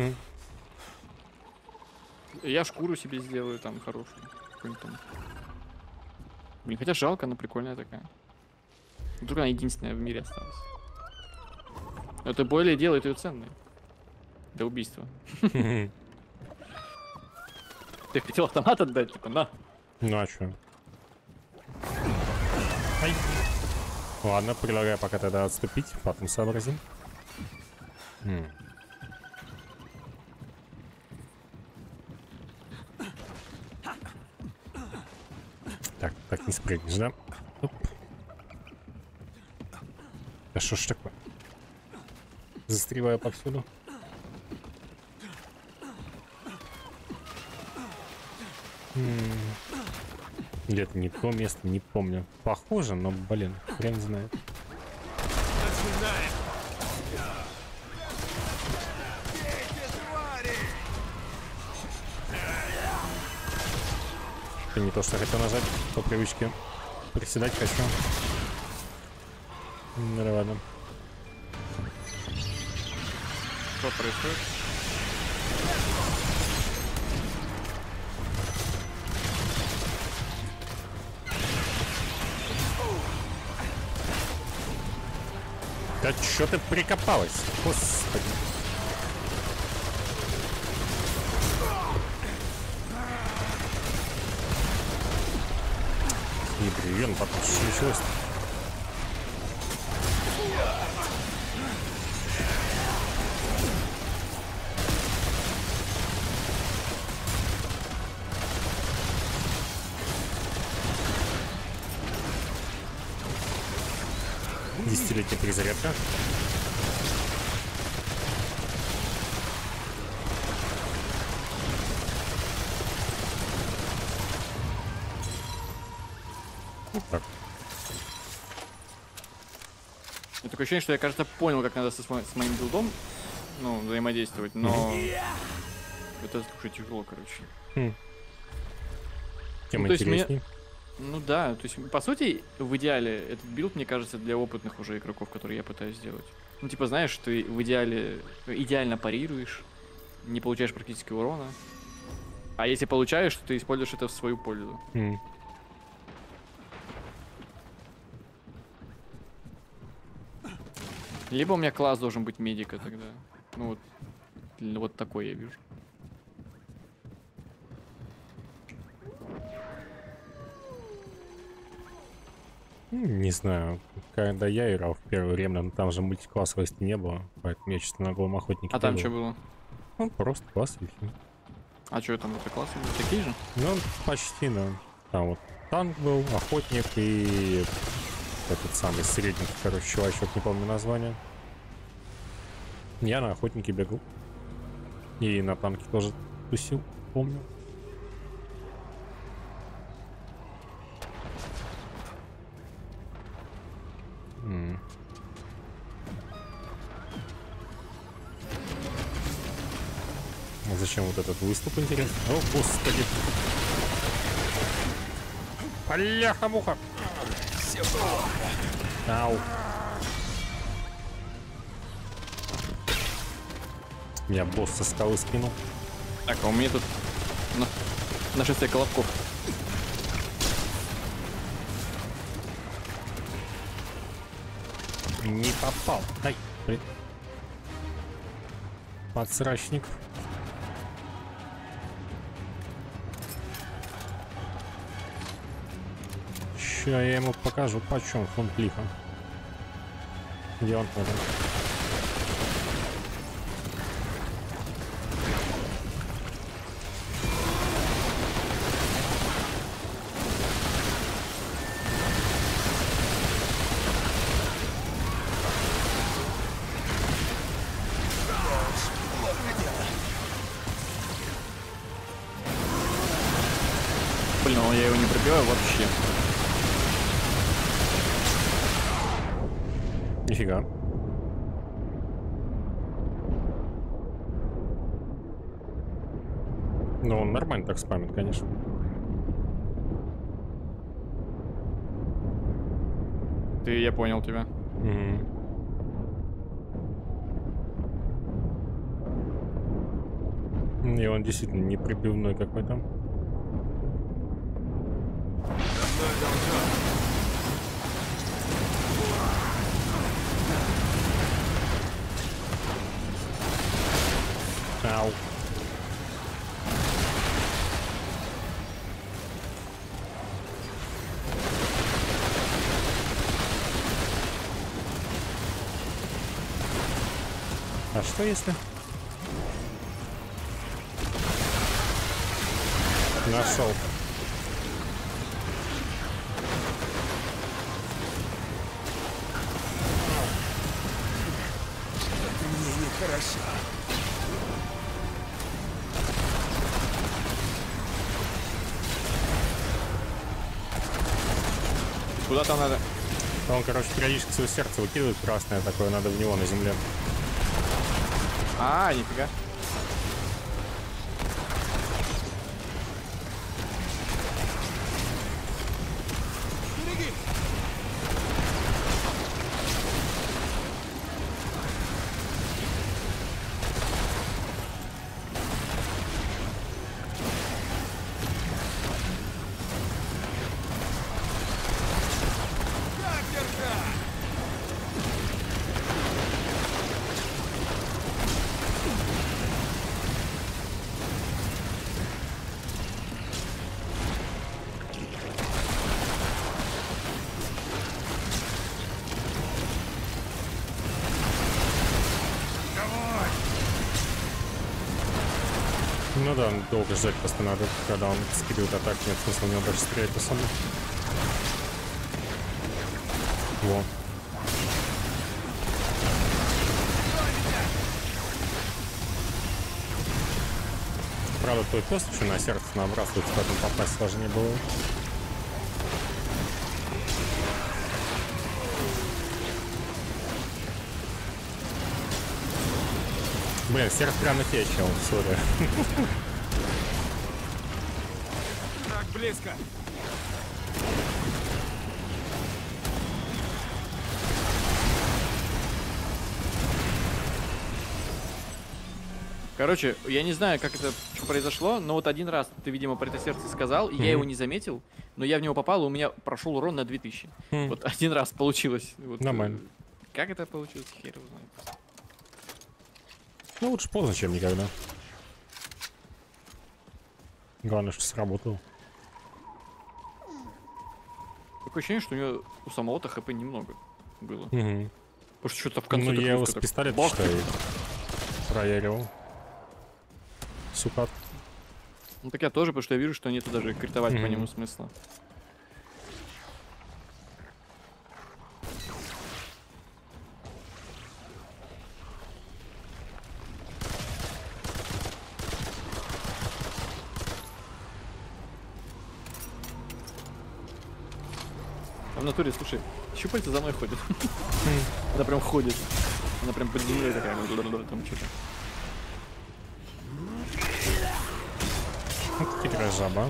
Я шкуру себе сделаю там хорошую. Какую-нибудь там. Блин, хотя жалко, она прикольная такая. Вдруг она единственная в мире осталась. Но это более делает ее ценной. Для убийства. Ты хотел автомат отдать, типа, на. Ну а чё? Ай. Ладно, предлагаю пока тогда отступить, потом сообразим. Так не спрыгнешь, да? Оп. Да что ж такое? Застреваю повсюду. Где-то не то место, не помню. Похоже, но, блин, хрен знает. Это не то, что я хотел нажать. По привычке приседать хочу. Ну да ладно. Что происходит? Да чё ты прикопалась? Господи. И блин, потом что началось? Десятилетняя перезарядка. Вот так. Такое ощущение, что я, кажется, понял, как надо с моим билдом, ну, взаимодействовать, но это уже тяжело, короче. Тем ну, интересней. Ну да, то есть, по сути, в идеале этот билд, мне кажется, для опытных уже игроков, которые я пытаюсь сделать. Ну, типа, знаешь, ты в идеале идеально парируешь, не получаешь практически урона. А если получаешь, то ты используешь это в свою пользу. Либо у меня класс должен быть медика тогда. Ну вот такой я вижу. Не знаю, когда я играл в первый Ремнант, там же мультиклассовости не было, поэтому я чисто на голом охотнике. А там что было? Ну, просто класс и всё. А что там, это классы были? Такие же? Ну, почти, да. Там вот танк был, охотник и этот самый средний, короче, чувачок, не помню название. Я на охотнике бегал. И на танке тоже тусил, помню. Зачем вот этот выступ, интересно? О, господи. Бляха-муха. Ау. Меня босс со скалы скинул. Так, а у меня тут нашествие колобков. Не попал. Ай, блин. Подсрачник. Ща я ему покажу, почем фунт лиха. Где он там? Блин, я его не пробиваю вообще. Нифига. Ну, он нормально так спамит, конечно. Я понял тебя. И он действительно неприбивной какой-то. Ау. А что если? Нашел. Это мне нехорошо. Куда там надо? Он, короче, периодически свое сердце выкидывает красное такое, надо в него на земле. А, нифига. Ну да, долго ждать просто надо, когда он скидывает атаки, нет смысла у него даже стрелять по самому. Во. Правда, твой пес еще на сердце набрасывается, поэтому попасть сложнее было. Блин, сердце прям на тебя, чел, сори. Так близко. Короче, я не знаю, как это что произошло, но вот один раз ты, видимо, про это сердце сказал, и я его не заметил, но я в него попал, и у меня прошел урон на 2000. Вот один раз получилось. Вот, Нормально. Как это получилось, хер его знает. Ну, лучше поздно, чем никогда. Главное, что сработало. Такое ощущение, что у него у самого-то хп немного было. Угу. Потому что что-то в конце... Ну, так я его резко с так пистолета, бах! считай, проверил. Сука. Ну так я тоже, потому что я вижу, что нету даже критовать по нему смысла. А в натуре, слушай, щупальца за мной ходит. Она прям ходит. Она прям под землей такая, там что-то. Вот хитрая жаба.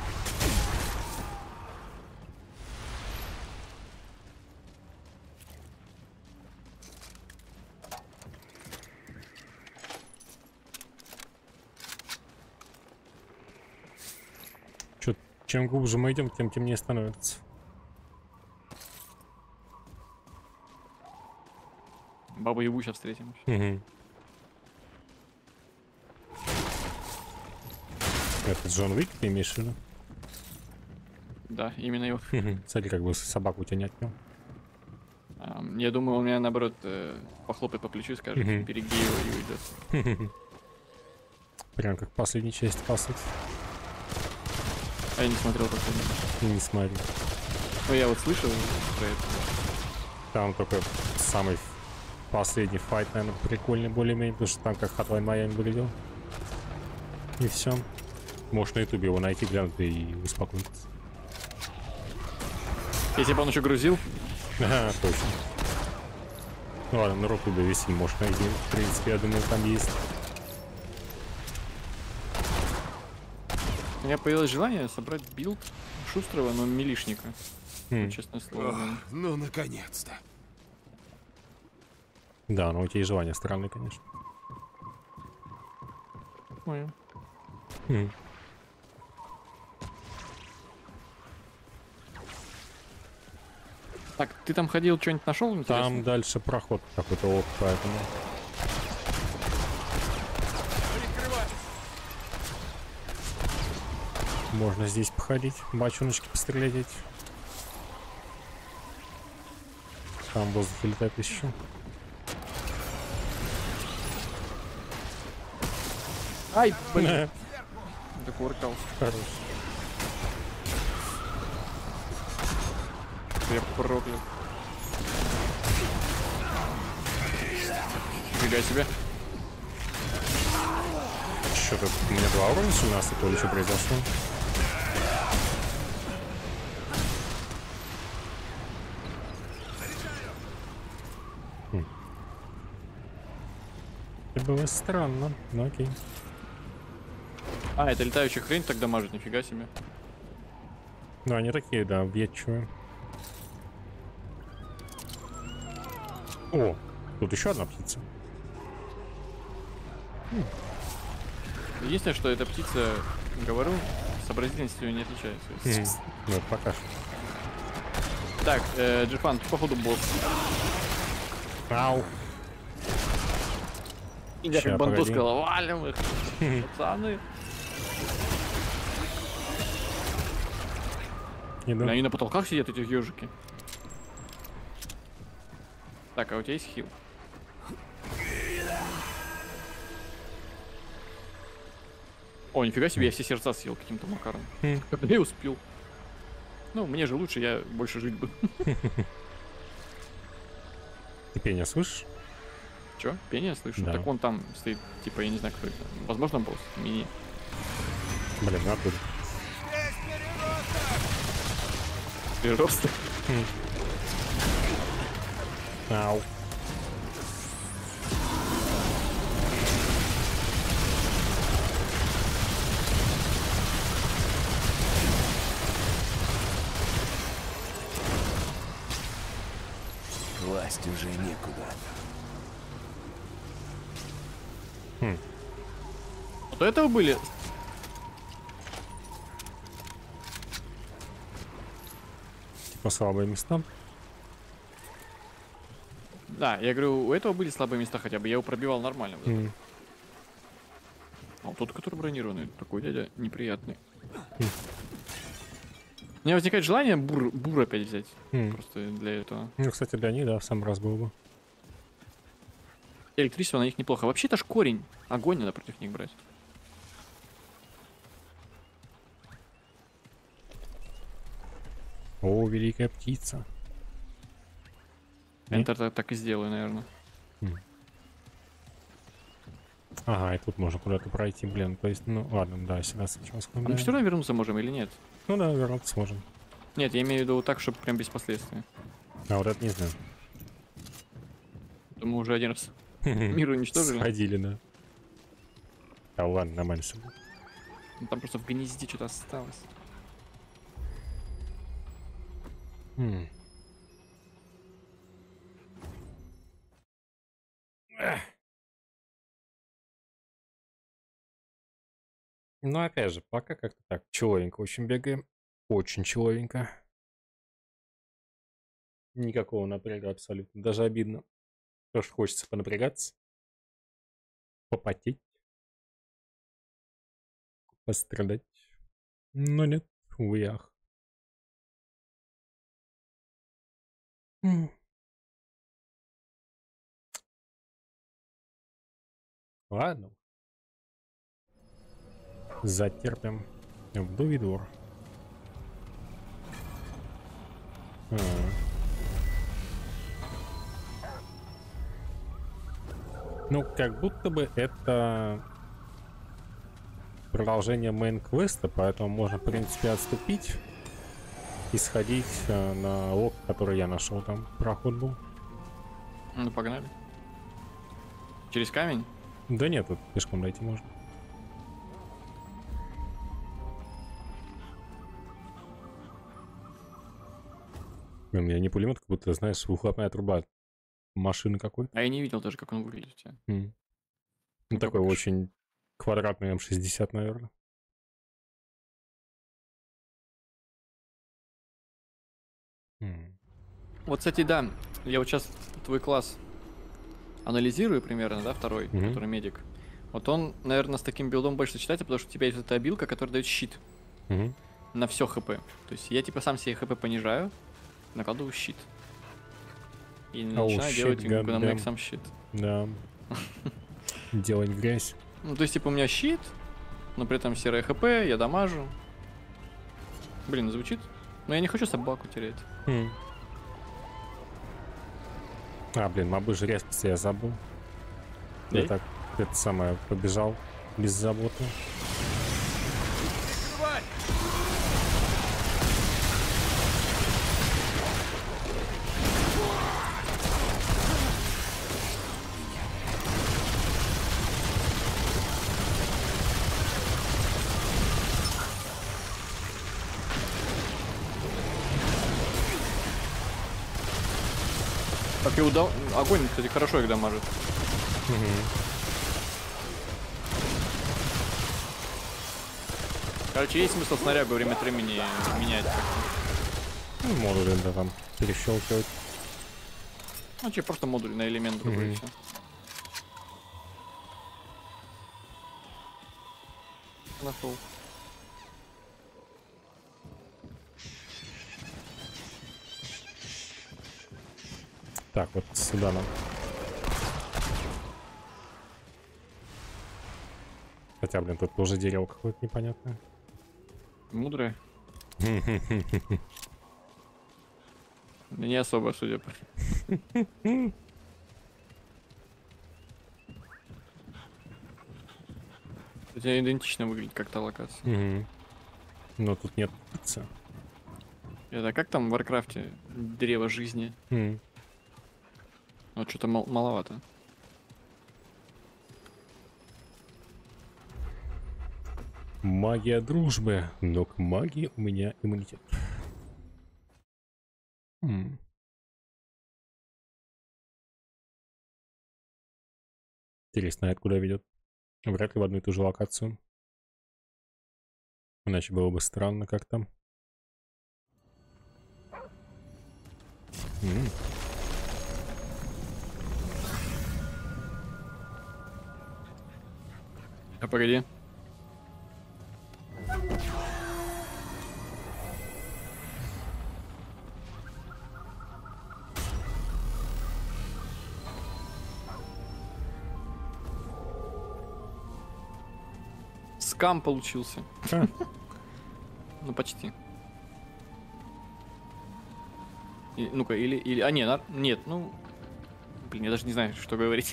Чё, чем глубже мы идем, тем темнее становится. Бабу Ягу сейчас встретим. Угу. Это Джон Уик, ты имеешь в виду? Да, именно его. Смотри, как бы собаку у тебя не отнял. Я думаю, он меня, наоборот, похлопает по плечу и скажет, береги его и уйдет. Прям как в последней части, по сути. А я не смотрел последний. Не смотри. Ну, я вот слышал про это. Там только самый последний файт, наверное, прикольный более-менее, потому что там как Hotline Miami выглядел. И все. Можешь на ютубе его найти, глянуть и успокоиться. Если бы он еще грузил. Ага, точно. Ну ладно, на рутубе висит, можешь найти. В принципе, я думаю, там есть. У меня появилось желание собрать билд шустрого, но милишника. Честное слово. Ох, ну, наконец-то. Да, но у тебя и желание странное, конечно. Понял. Так, ты там ходил, что-нибудь нашел интересное? Там дальше проход какой-то, вот поэтому. Можно здесь походить, бочоночки пострелять. Там в воздухе летает еще. Ай, блин. Докувыркался. Хорош. Я проклял. Фига себе. Что-то у меня 2 уровня у нас, это что произошло? Это было странно, но окей. А, это летающая хрень так дамажит, нифига себе. Ну, они такие, да, объедчивые. О, тут еще одна птица. Единственное, что эта птица, говорю, сообразительностью не отличается. Ну, это пока что. Так, Джифан, тут походу босс. Ау. Я Ща, как Банту погоди. сказал, валим их, пацаны. Иду. Они на потолках сидят, эти ежики. Так, а у тебя есть хил? О, нифига себе, я все сердца съел каким-то макаром. Когда я успел. Ну, мне же лучше, я больше жить буду. Ты пение слышишь? Чё? Пение слышу? Да. Так он там стоит, типа, я не знаю, кто это. Возможно, босс. Мини. Блин, надо. Переросток. Ау. Власть уже некуда. Вот у этого были. Типа слабые места. Да, я говорю, у этого были слабые места хотя бы. Я его пробивал нормально. Вот этот. А вот тот, который бронированный, такой дядя неприятный. У меня возникает желание бур опять взять. Просто для этого. Ну, кстати, для них, да, в сам раз был бы. Электричество на них неплохо. Вообще это ж корень. Огонь надо против них брать. О, великая птица. Enter так и сделаю, наверное. Ага, и тут можно куда-то пройти, блин. То есть, ну ладно, да, сюда сейчас А мы все равно вернуться можем или нет? Ну да, вернуться сможем. Нет, я имею в виду так, чтобы прям без последствий. А вот это не знаю. Мы уже один раз мир уничтожили. Сходили, да. А ладно, нормально все. Ну, там просто в гнезде что-то осталось. Ну, опять же, пока как-то так человенько очень бегаем. Очень человенько. Никакого напряга абсолютно. Даже обидно. Потому что хочется понапрягаться. Попотеть. Пострадать. Но нет, увы, ах. Ладно. Затерпим. В Довидор. Ну, как будто бы это продолжение мейн-квеста, поэтому можно, в принципе, отступить и сходить на лог, который я нашел. Там проход был. Ну, погнали. Через камень? Да нет, тут пешком дойти можно. У меня не пулемет, как будто, знаешь, выхлопная труба машины какой. А я не видел даже, как он выглядит у тебя. Ну, Ну, такой покажи. очень квадратный М60, наверное. Вот, кстати, да, я вот сейчас твой класс анализирую примерно, да, второй, Мгм. который медик. Вот он, наверное, с таким билдом больше сочетается, потому что у тебя есть эта обилка, которая дает щит Мгм. на все хп. То есть я типа сам себе хп понижаю, накладываю щит. И начинаю shit, делать goddamn. экономик сам щит. Да. Делать грязь. Ну, то есть, типа, у меня щит, но при этом серое хп, я дамажу. Блин, звучит. Но я не хочу собаку терять. А, блин, мобы же резкости я забыл. Эй. Я так, это самое, побежал беззаботно. Так и огонь, кстати, хорошо их дамажит. Короче, есть смысл снарягу время от времени менять. Ну, модули, да, там перещелкивать. Ну, че, просто модуль на элемент другой, и Мгм. всё. Нашел. Так, вот сюда нам. Хотя, блин, тут тоже дерево какое-то непонятное. Мудрая. Да не особо, судя по... У тебя идентично выглядит как-то локация. Мгм. Но тут нет птицы. Это как там в Варкрафте древо жизни? Вот что-то маловато. Магия дружбы, но к магии у меня иммунитет. Интересно, это куда ведет? Вряд ли в одну и ту же локацию. Иначе было бы странно как-то. А погоди. Скам получился. А. Ну, почти. Ну-ка, или... А, нет, нет, ну... Блин, я даже не знаю, что говорить.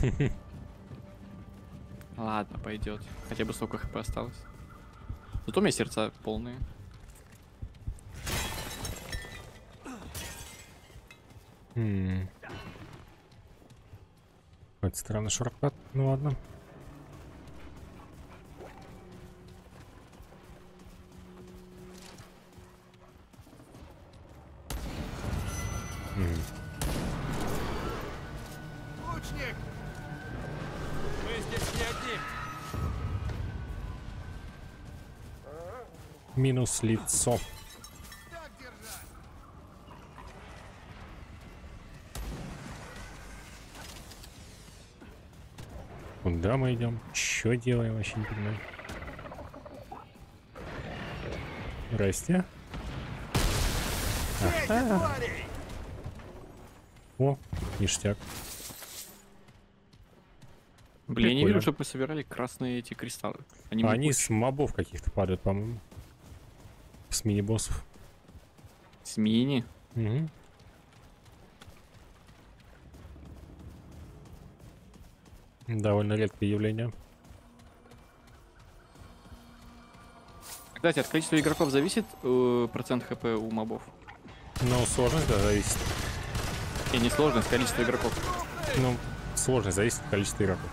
Ладно, пойдет. Хотя бы столько хп осталось. Зато у меня сердца полные. Какой-то странный шорткат. Ну ладно. Лучник! Мы здесь не одни. Минус лицо. Так держать! Куда мы идем? Что делаем? Вообще не понимаю. Здрасте. О, ништяк. Блин, я не Прикольно. вижу, чтобы мы собирали красные эти кристаллы. Они, Они мне с мобов каких-то падают, по-моему. С мини-боссов. с мини. Угу. Довольно редкое явление. Кстати, от количества игроков зависит процент хп у мобов? Ну, сложность, да, зависит. И не сложность, количество игроков. Ну, сложность зависит от количества игроков.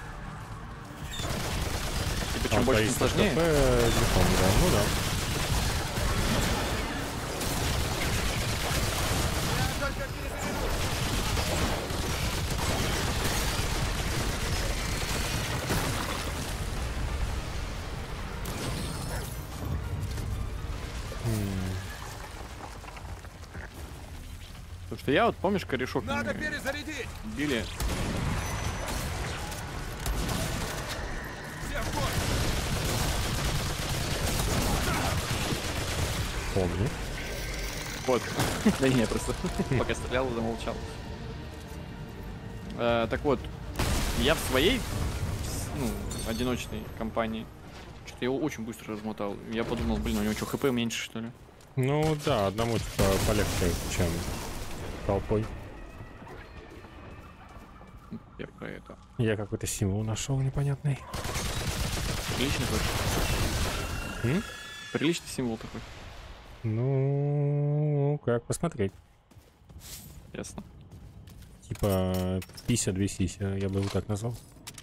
И причем больше, тем сложнее. ХП, не помню, да. Ну да. Потому что я вот, помнишь, корешок Надо перезарядить! били. Все в бой! Помню. Вот. Да не, я просто пока стрелял, замолчал. Так вот, я в своей, ну, одиночной компании что-то его очень быстро размотал. Я подумал, блин, у него что, хп меньше, что ли? Ну да, одному типа полегче, чем толпой. Я про это. Я какой-то символ нашел непонятный. Приличный такой. Приличный символ такой. Ну, как посмотреть. Ясно. Типа пися, две сися, я бы его так назвал.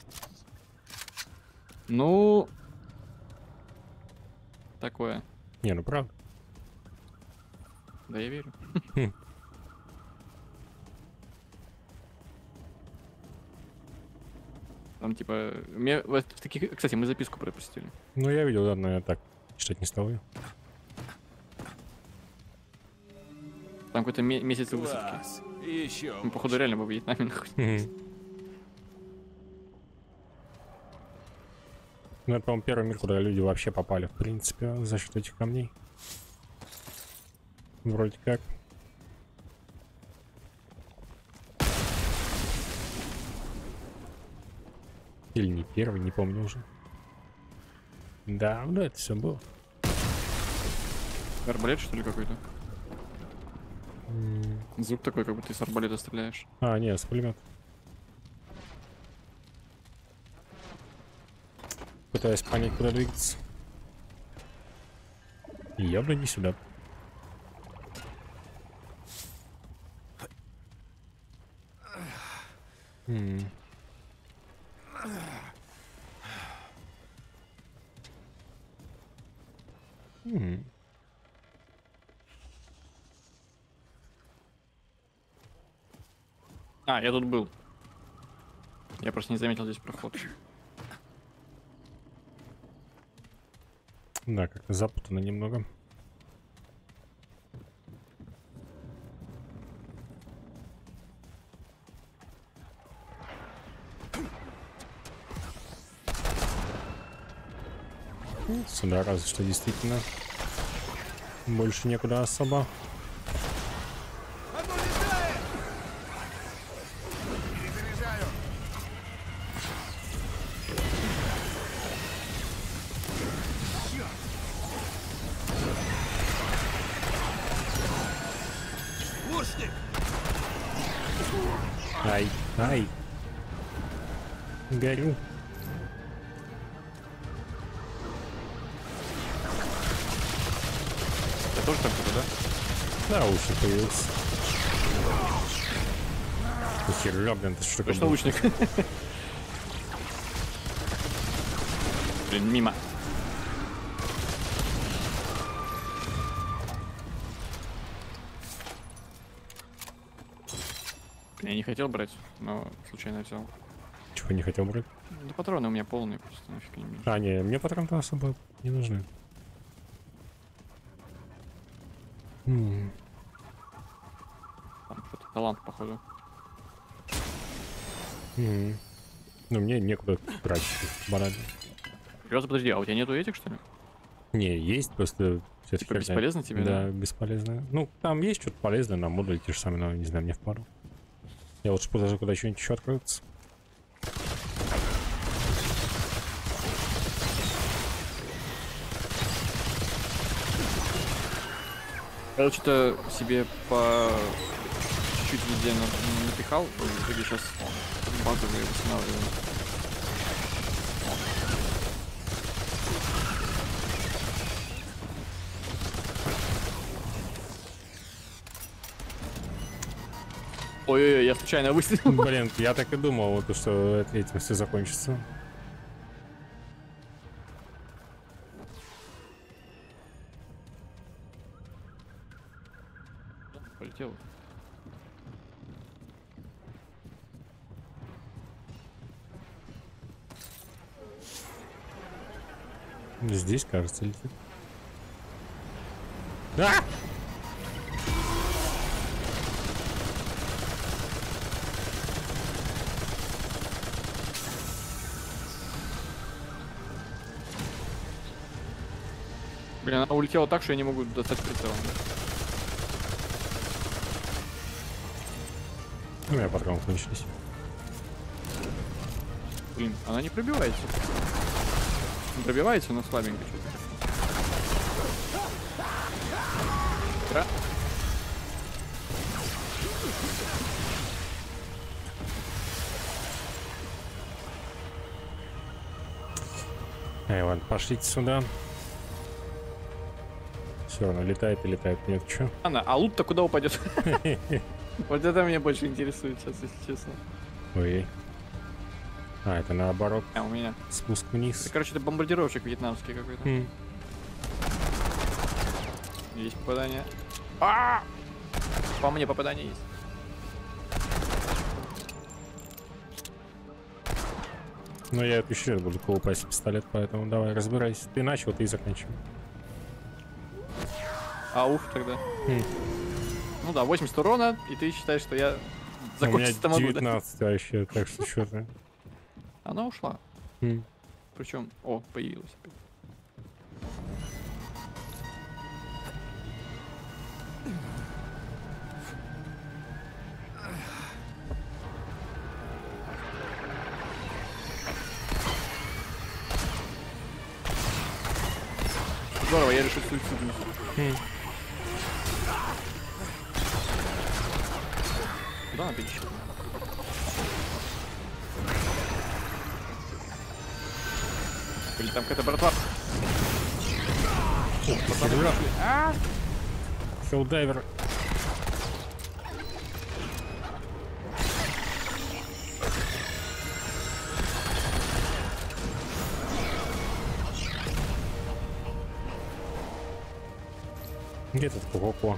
Ну, такое. Не, ну правда. Да, я верю. Там типа... в таких... Кстати, мы записку пропустили. Ну, я видел, да, но я так читать не стал ее. Там какой-то месяц высадки. Класс. И еще. Мы, походу, реально во Вьетнаме находимся. Ну, это, по-моему, первый мир, куда люди вообще попали, в принципе, за счет этих камней. Вроде как. Или не первый, не помню уже. Да, ну это все было. Арбалет, что ли, какой-то? Звук такой, как будто ты с арбалета стреляешь. А, нет, с пулемет. Пытаюсь понять, куда двигаться. Явно не сюда. А, я тут был. Я просто не заметил здесь проход. Да, как-то запутано немного. Сюда разве что действительно больше некуда особо. Оно летает! Перезаряжаю! Лучник! Ай, ай. Горю. Я тоже там кто-то, да? Да, лучник появился. Хера, блин, ты что Точно такое? лучник. Блин, мимо. Я не хотел брать, но случайно взял. Чего не хотел брать? Да патроны у меня полные, просто нафиг не нужны. А, не, мне патроны особо не нужны. Там что-то талант, походу. Ну, мне некуда тратить банально. Серьезно, подожди, а у тебя нету этих, что ли? Не, есть, просто... вся эта Типа херня. бесполезно тебе, да? Да, бесполезно. Ну, там есть что-то полезное, на модуль те же самые, но не знаю, мне в пару. Я лучше подожду, когда что-нибудь еще откроется. Я что-то себе по чуть-чуть везде напихал, и в итоге сейчас базовые восстанавливаю. Ой-ой-ой, я случайно выстрелил. Блин, я так и думал, вот, что этим все закончится. Полетел. Здесь, кажется, летит. А! Блин, она улетела так, что я не могу достать прицелом. У меня патроны кончились. Блин, она не пробивается. Не пробивается, но слабенько что-то. Эй, ладно, пошлите сюда. Все, она летает и летает. Нет, что? А лут-то куда упадет? Вот это меня больше интересует сейчас, если честно. Ой. А, это наоборот. А, у меня. Спуск вниз. Это, короче, это бомбардировщик вьетнамский какой-то. Есть попадание. По мне попадание есть. Но я еще раз буду колупать пистолет, поэтому давай, разбирайся. Ты начал, ты и заканчивай. Ауф тогда. Ну да, 80 урона, и ты считаешь, что я закончить У меня 19 вообще, так что что-то. Она ушла. Причем, появилась опять. Здорово, я решил суициднуть. Куда надо еще? Или там какая-то братва? Хеллдайвер. Где этот Коко?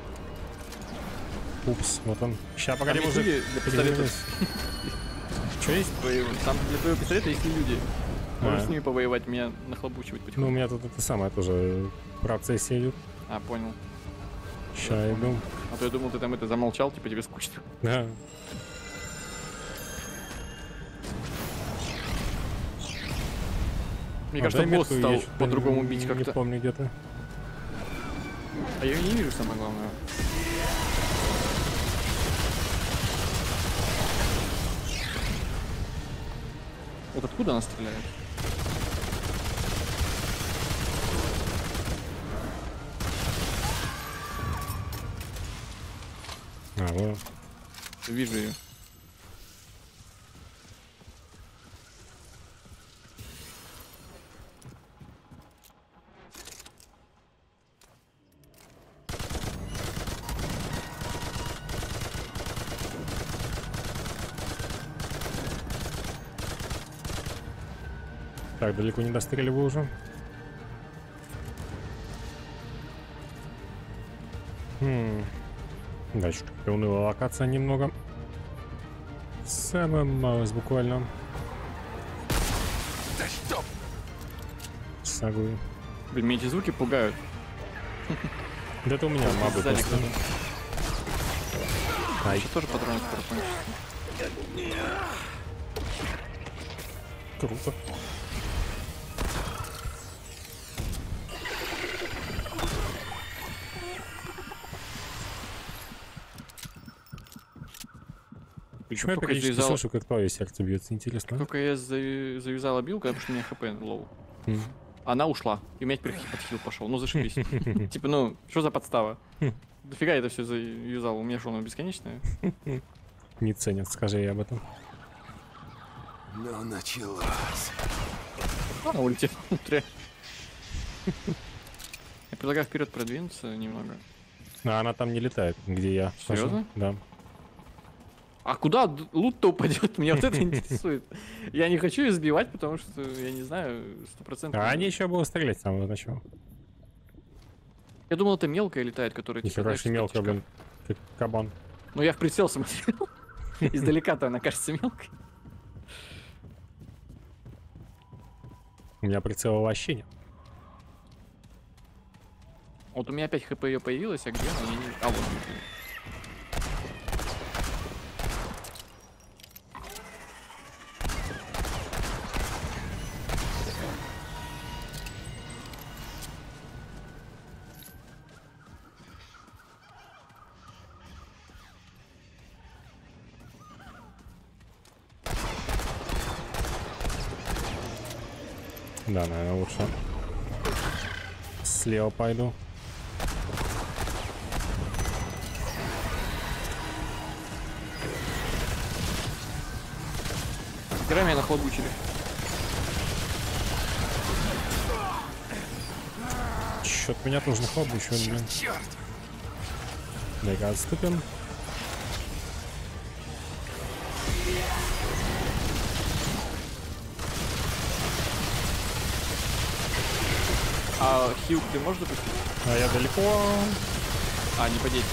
Упс, вот он. Сейчас, погоди, Там есть мужик. люди для пистолета. Что есть? Там для твоего пистолета есть люди. Можешь А. с ними повоевать, меня нахлобучивать Ну, у потихоньку. меня тут это самое тоже процессе идет. А, понял. Ща иду. А то я думал, ты там это замолчал, типа тебе скучно. Да. Мне кажется, дай босс метку, стал я что-то по-другому бить Не как-то. помню где-то. А я её не вижу, самое главное. Вот откуда она стреляет? А, вот. Вижу ее. Так, далеко не достреливаю уже. Дальше как-то унылая локация немного. Самая малость буквально. Да что? Сагую. Блин, меня эти звуки пугают. Да это у меня мабы Сзади просто. кто-то. Ай, Еще тоже патроны скоро кончатся. круто. Почему я Только периодически завязал- слышу, как твое сердце бьется, интересно? Только я завязал обилку, потому что у меня хп лоу. Она ушла, и у меня теперь подхил пошел. Ну зашибись. Типа, ну, что за подстава? Дофига я это все завязал, у меня что, оно бесконечное? Не ценят, скажи я об этом. Ну, началось. Она улетела внутрь. Я предлагаю вперед продвинуться немного. А она там не летает, где я. Серьезно? Да. А куда лут-то упадет? Меня вот это интересует. Я не хочу их сбивать, потому что, я не знаю, 100%. А они еще будут стрелять с самого начала. Я думал, это мелкая летает, которая... Нихера знаешь, себе мелкая, блин. Как кабан. Ну, я в прицел смотрел. Издалека-то она кажется мелкой. У меня прицела вообще нет. Вот у меня опять хп ее появилось, а где она? Я не... А, вот. Да, наверное, лучше слева пойду. Хера меня нахлобучили. Чё-то меня тоже нахлобучивает, блин. Дай-ка отступим. А хил ты можешь допустить? А я далеко. А, не подействует.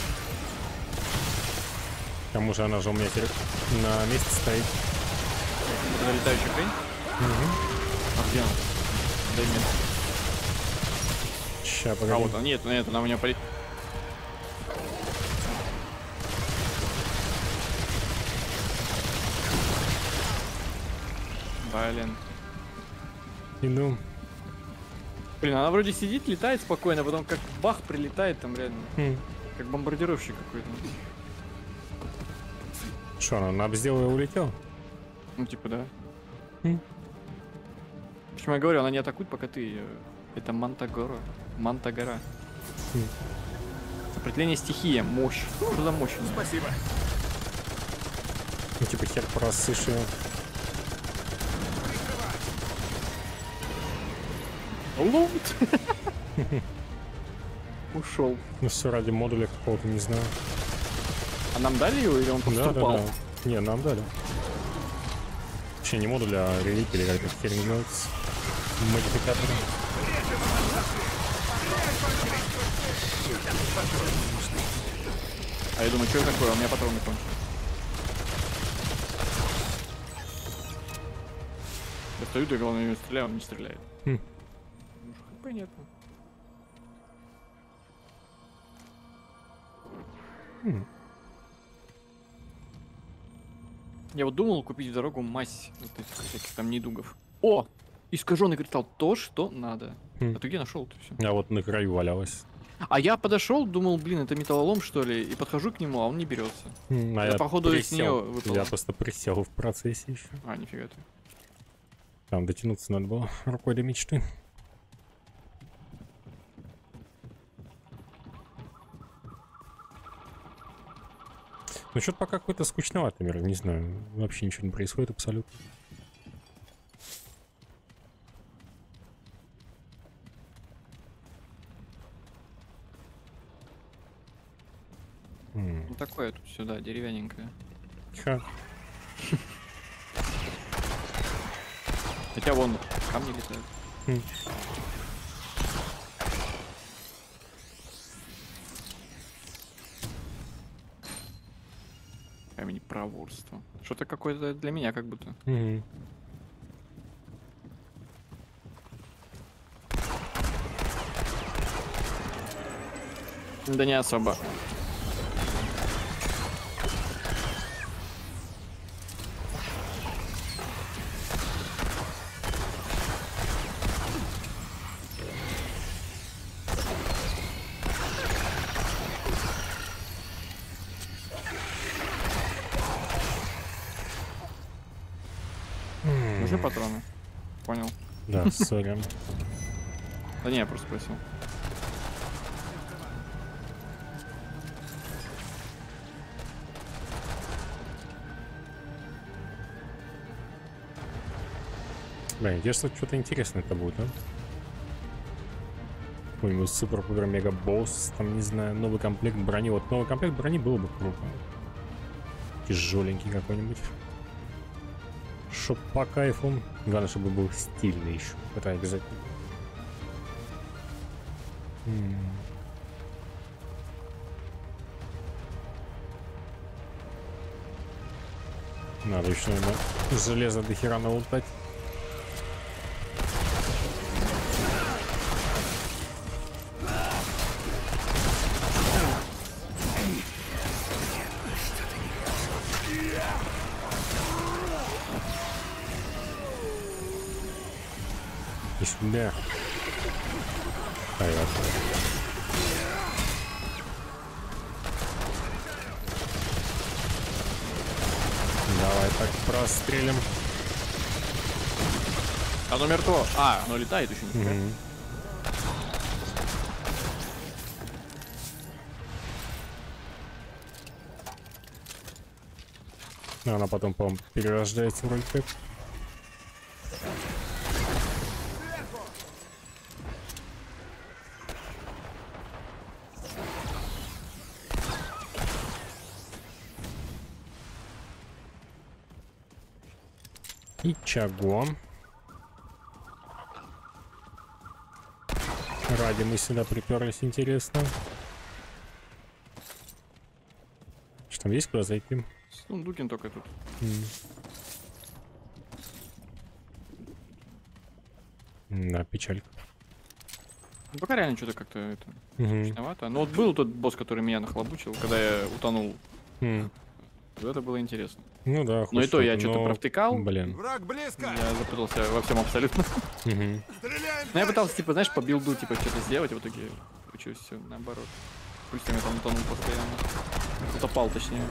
К тому же она же у меня теперь на месте стоит. Это летающая хрень? А где она? Да нет. Ща, А погоди. вот она, нет, она у меня полетит. Блин. Иду. Блин, она вроде сидит, летает спокойно, а потом как бах прилетает там реально. Хм. Как бомбардировщик какой-то. Что, она на обстрел и улетел? Ну типа да. Хм. Почему я говорю, она не атакует, пока ты ее... Это Мантагора. Мантагора. Хм. Определение стихия. Мощь. Что за мощь? Спасибо. Ну типа хер просышь ее. Лут! Ушел. Ну все ради модуля какого-то, не знаю. А нам дали его или он просто Да, упал? да, да. Не, нам дали. Вообще не модуль, а релик или как это херня называется. Модификаторы. А я думаю, что это такое? У меня патроны кончились. Я стою, да главное, не стреляю, он не стреляет. Хм. Ну, понятно. Я вот думал купить в дорогу мазь вот этих всяких там недугов. О! Искаженный кристалл, то, что надо. Хм. А ты где нашел-то все? А вот на краю валялась. А я подошел, думал, блин, это металлолом, что ли, и подхожу к нему, а он не берется. А Я, походу, из неё выпало. Я просто присел в процессе еще. А, нифига ты. Там дотянуться надо было рукой до мечты. Ну что-то пока какой-то скучноватый мир, не знаю. Вообще ничего не происходит абсолютно. Ну такое тут сюда, деревянненькое. Ха. Хотя вон камни летают. Хм. Камень проворства. Что-то какое-то для меня как будто. Мгм. Да не особо. Нужны патроны? Понял. Да, сорян. Да не, я просто спросил. Бля, я что что-то интересное это будет, да? Какой-нибудь супер-пупер мега босс, там, не знаю, новый комплект брони. Вот новый комплект брони было бы круто. тяжеленький какой-нибудь. Чтоб по кайфу. Главное, чтобы был стильный еще. Это обязательно. Надо еще, наверное, железо до хера налутать. И сюда. Понятно. Давай так прострелим. Оно мертво. А, оно летает еще не. Она потом, по-моему, перерождается вроде как. И чего? Ради мы сюда приперлись, интересно. Что там есть куда зайти? Сундукин только тут. На печалька. Ну, пока реально что-то как-то это скучновато. Но вот был тот босс, который меня нахлобучил, когда я утонул. Вот это было интересно. Ну да. Но и то я что-то провтыкал. Блин. Враг близко! Я запутался во всем абсолютно. Стреляем! Но я пытался, типа, знаешь, по билду, типа, что-то сделать, и в итоге получилось все наоборот. Пусть я там утонул постоянно. Утопал, точнее.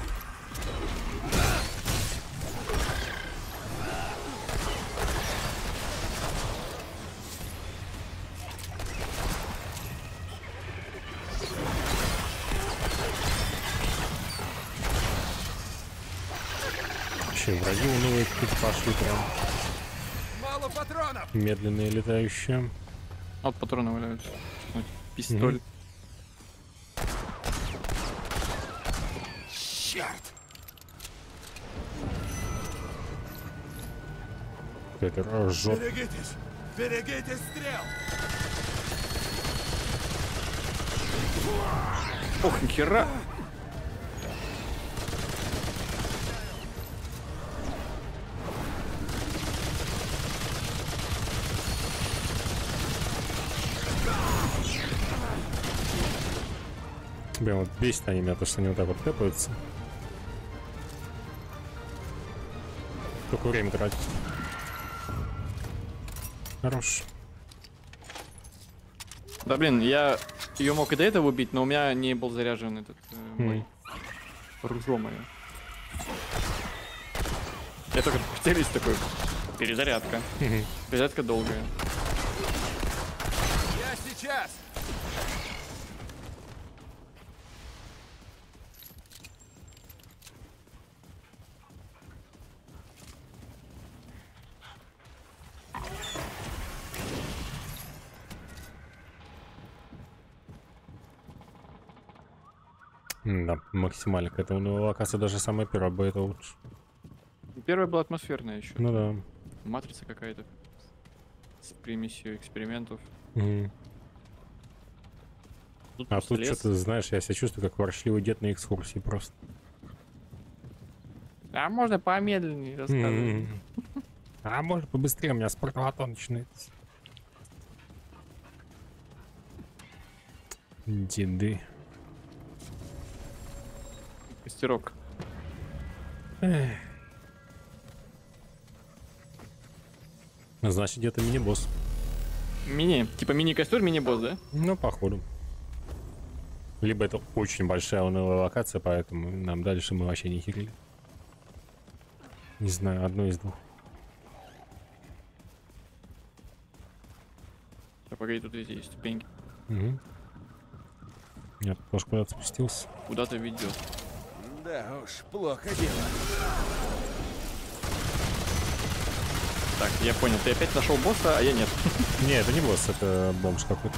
Вообще враги унылые тут пошли прям. Мало патронов! Медленные летающие. А вот патроны валяются. Вот, пистолет. Черт! Это ржет. Берегитесь! Берегитесь стрел! Ох, нихера! Блин, вот бесит они меня, то что они вот так вот тэпаются. Только время тратить. Хорош. Да блин, я ее мог и до этого убить, но у меня не был заряжен этот мой ружо мое. Я только потерялись такой. Перезарядка. Перезарядка долгая. Я сейчас! Да, максимально к этому. Ну, оказывается, даже самая первая бы это лучше. Первая была атмосферная еще. Ну да. Матрица какая-то. С примесью экспериментов. Тут А просто тут лес. что-то, знаешь, я себя чувствую как ворчливый дед на экскурсии просто. А можно помедленнее рассказывать? А может побыстрее, у меня спортмаратон начинается. Деды. Костерок. Значит, где-то мини-босс. Типа мини-костер, мини-босс, да? Ну, походу. Либо это очень большая унылая локация, поэтому нам дальше мы вообще не херили. Не знаю, одно из двух. А погоди, тут есть ступеньки. Я тоже куда-то спустился. Куда-то ведет. Да уж, плохо дело. Так, я понял, ты опять нашел босса, а я нет. Не, это не босс, это бомж какой-то.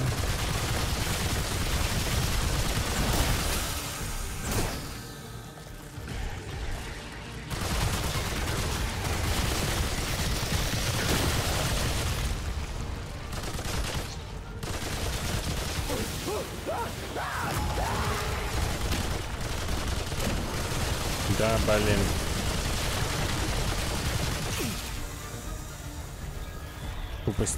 Да, блин. Тупость.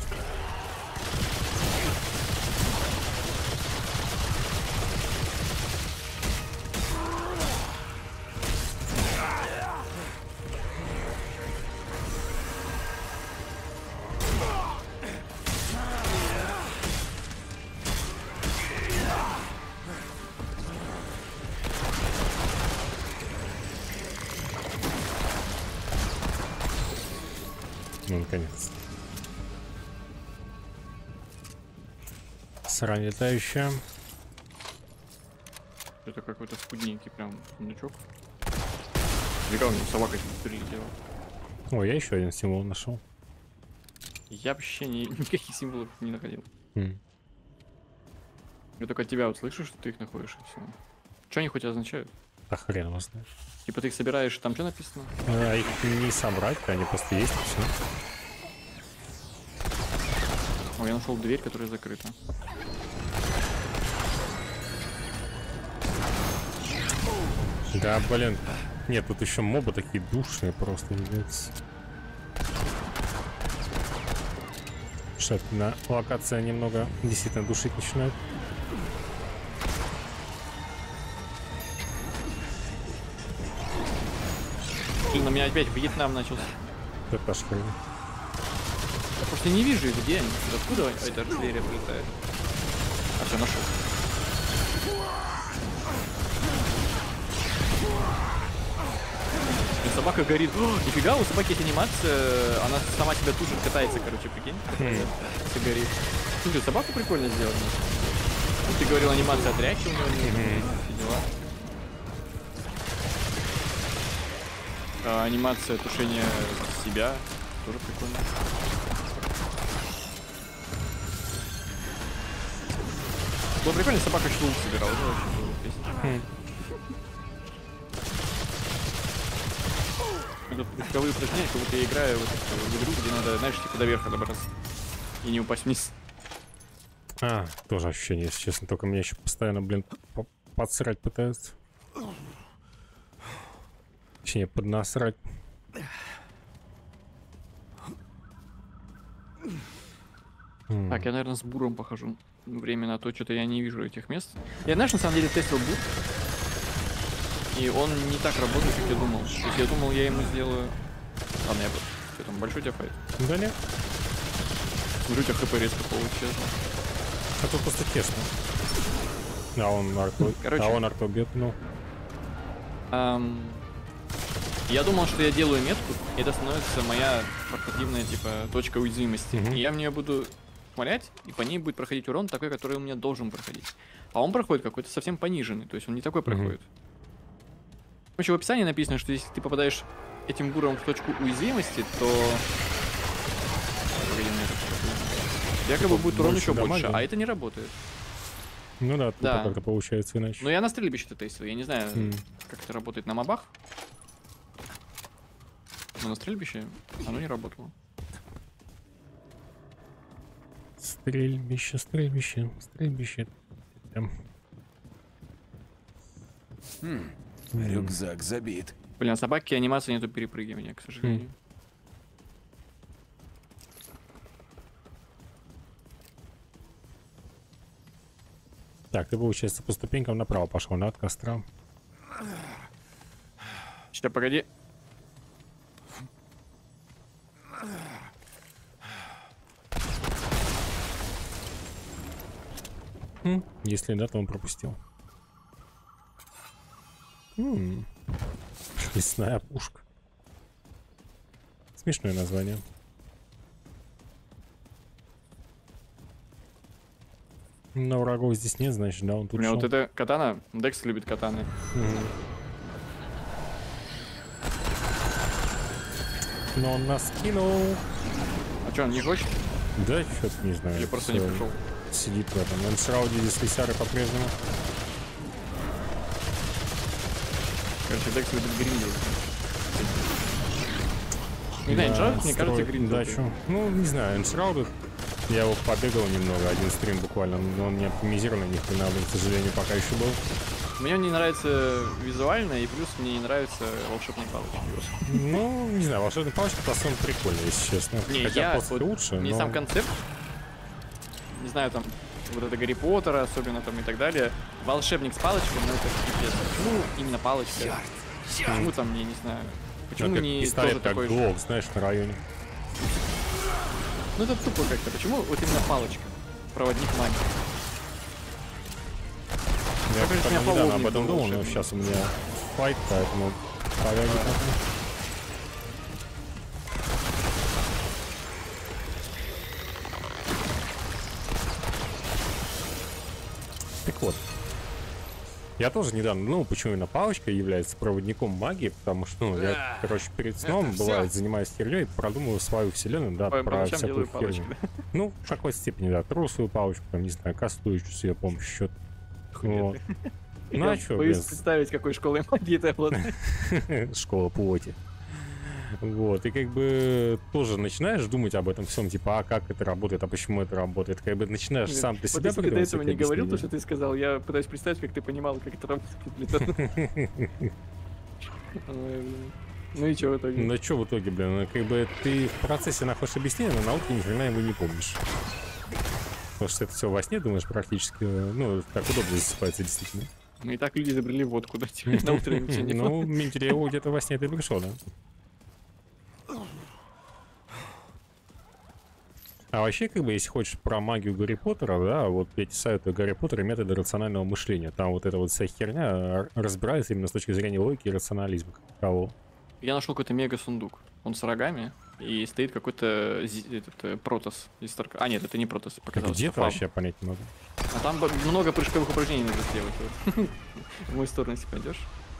Ну, наконец. Срань летающая. Это какой-то скудненький прям сундучок. Фига, у него собака прилетела. О, я еще один символ нашел. Я вообще никаких символов не находил. Хм. Я только от тебя вот слышу, что ты их находишь, и все. Что они хоть означают? А хрен его знает. Типа ты их собираешь, там что написано? А их не собрать, они просто есть, и все. О, я нашел дверь, которая закрыта. Да, блин. Нет, тут еще мобы такие душные просто, являются. На локация немного действительно душить начинает. Блин, у меня опять Вьетнам начался. Это аж хрень. Я просто не вижу их, где они. Откуда эта артиллерия прилетает? А все, нашел. И собака горит. О, нифига, у собаки есть анимация. Она сама себя тушит, катается, короче, прикинь. Все горит. Слушай, собаку прикольно сделали. Ну, ты говорил, анимация отряхивания у нее. Все дела. А, анимация тушения себя. Тоже прикольно. Было прикольно, собака еще лук собирала. Это вообще было песня. Это пусковые упражнения, как будто я играю в игру, где надо, знаешь, типа до верха добраться. И не упасть вниз. А, тоже ощущение, если честно. Только меня еще постоянно, блин, подсрать пытаются. Точнее, поднасрать. Так, я, наверное, с буром похожу. Время на то, что-то я не вижу этих мест. Я, знаешь, на самом деле тестил бур. И он не так работает, как я думал. То есть я думал, я ему сделаю... Ладно, я... Что там, большой у тебя файт? Да нет. Смотрю, у тебя хп резко получилось. А тут просто тесно. А он арто... Короче. А он арто бьет, ну. Я думал, что я делаю метку, и это становится моя портативная, типа, точка уязвимости. И я в нее буду шмалять, и по ней будет проходить урон такой, который у меня должен проходить. А он проходит какой-то совсем пониженный, то есть он не такой проходит. Короче, в описании написано, что если ты попадаешь этим буром в точку уязвимости, то... Якобы будет урон еще больше, а это не работает. Ну да, тут как-то получается иначе. Но я на стрельбище это тестил, я не знаю, как это работает на мобах. Но на стрельбище оно не работало. Стрельбище, стрельбище, стрельбище. Рюкзак забит. Блин, а собаки анимации нету перепрыгивания, к сожалению. Так, ты, получается, по ступенькам направо пошел, да, от костра. Сейчас, погоди. Если да, то он пропустил. Лесная пушка. Смешное название. Но врагов здесь нет, значит, да, он тут. У меня шел. вот эта катана, Декс любит катаны. Но он нас кинул. А что, он не хочет? Да, что-то не знаю. Или просто не пришел? Сидит в этом. Он в шрауде здесь лисяры по-прежнему. Короче, Декс любит гриндить. Не знаю, Эншраудед, мне кажется, гриндит. Да, что? Ну, не знаю, Эншраудед. Я его побегал немного, один стрим буквально, но он не оптимизированный, ни хрена, блин, к сожалению, пока еще был. Мне он не нравится визуально, и плюс мне не нравится волшебная палочка. Ну, не знаю, волшебная палочка по-своему прикольная, если честно. Не, Хотя я после вот, лучше, мне но... сам концепт, не знаю, там, вот это Гарри Поттера, особенно там и так далее, волшебник с палочкой, ну это пипец. Почему именно палочка? Почему там, я не знаю, почему как не пистолет, тоже как такой же? глок, знаешь, на районе. Ну это тупо как-то. Почему вот именно палочка? Проводник магии. Я Конечно, как-то у меня недавно об половник этом был думал, но волшебный. сейчас у меня файт, поэтому пока не могу. Так вот. Я тоже недавно, ну, почему именно палочка является проводником магии, потому что, ну, я, короче, перед сном, это бывает, всё. занимаюсь херней, продумываю свою вселенную, да, По про ночам всякую делаю палочки, херню. да? Ну, в какой степени, да, тру свою палочку, там, не знаю, кастую с ее помощью что-то. Вот. Ну, а Я чё, боюсь блин, представить, какой школой магии ты обладаешь. школа плоти. Вот, и как бы тоже начинаешь думать об этом всем, типа, а как это работает, а почему это работает, как бы начинаешь сам для Вот себя если ты до придумывать этого всякие не говорил, то, объяснения. что ты сказал, я пытаюсь представить, как ты понимал, как это работает. Ой, блин. Ну и чё в итоге? Ну что в итоге, блин, ну, как бы ты в процессе находишь объяснение, но науки ни хрена его не помнишь. Потому что это все во сне думаешь практически, ну, так удобно засыпается действительно. Ну и так люди изобрели водку, да, теперь на утро ничего не Ну, Менделееву где-то во сне ты пришел, да? А вообще, как бы, если хочешь про магию Гарри Поттера, да, вот я тебе советую Гарри Поттер и методы рационального мышления. Там вот эта вот вся херня разбирается именно с точки зрения логики и рационализма как такового. Я нашел какой-то мега-сундук. Он с рогами, и стоит какой-то протос. А, нет, это не протос, показалось. Где это ты фаб. вообще понять не могу. А там много прыжковых упражнений надо сделать. Вот. В мою сторону, если пойдешь.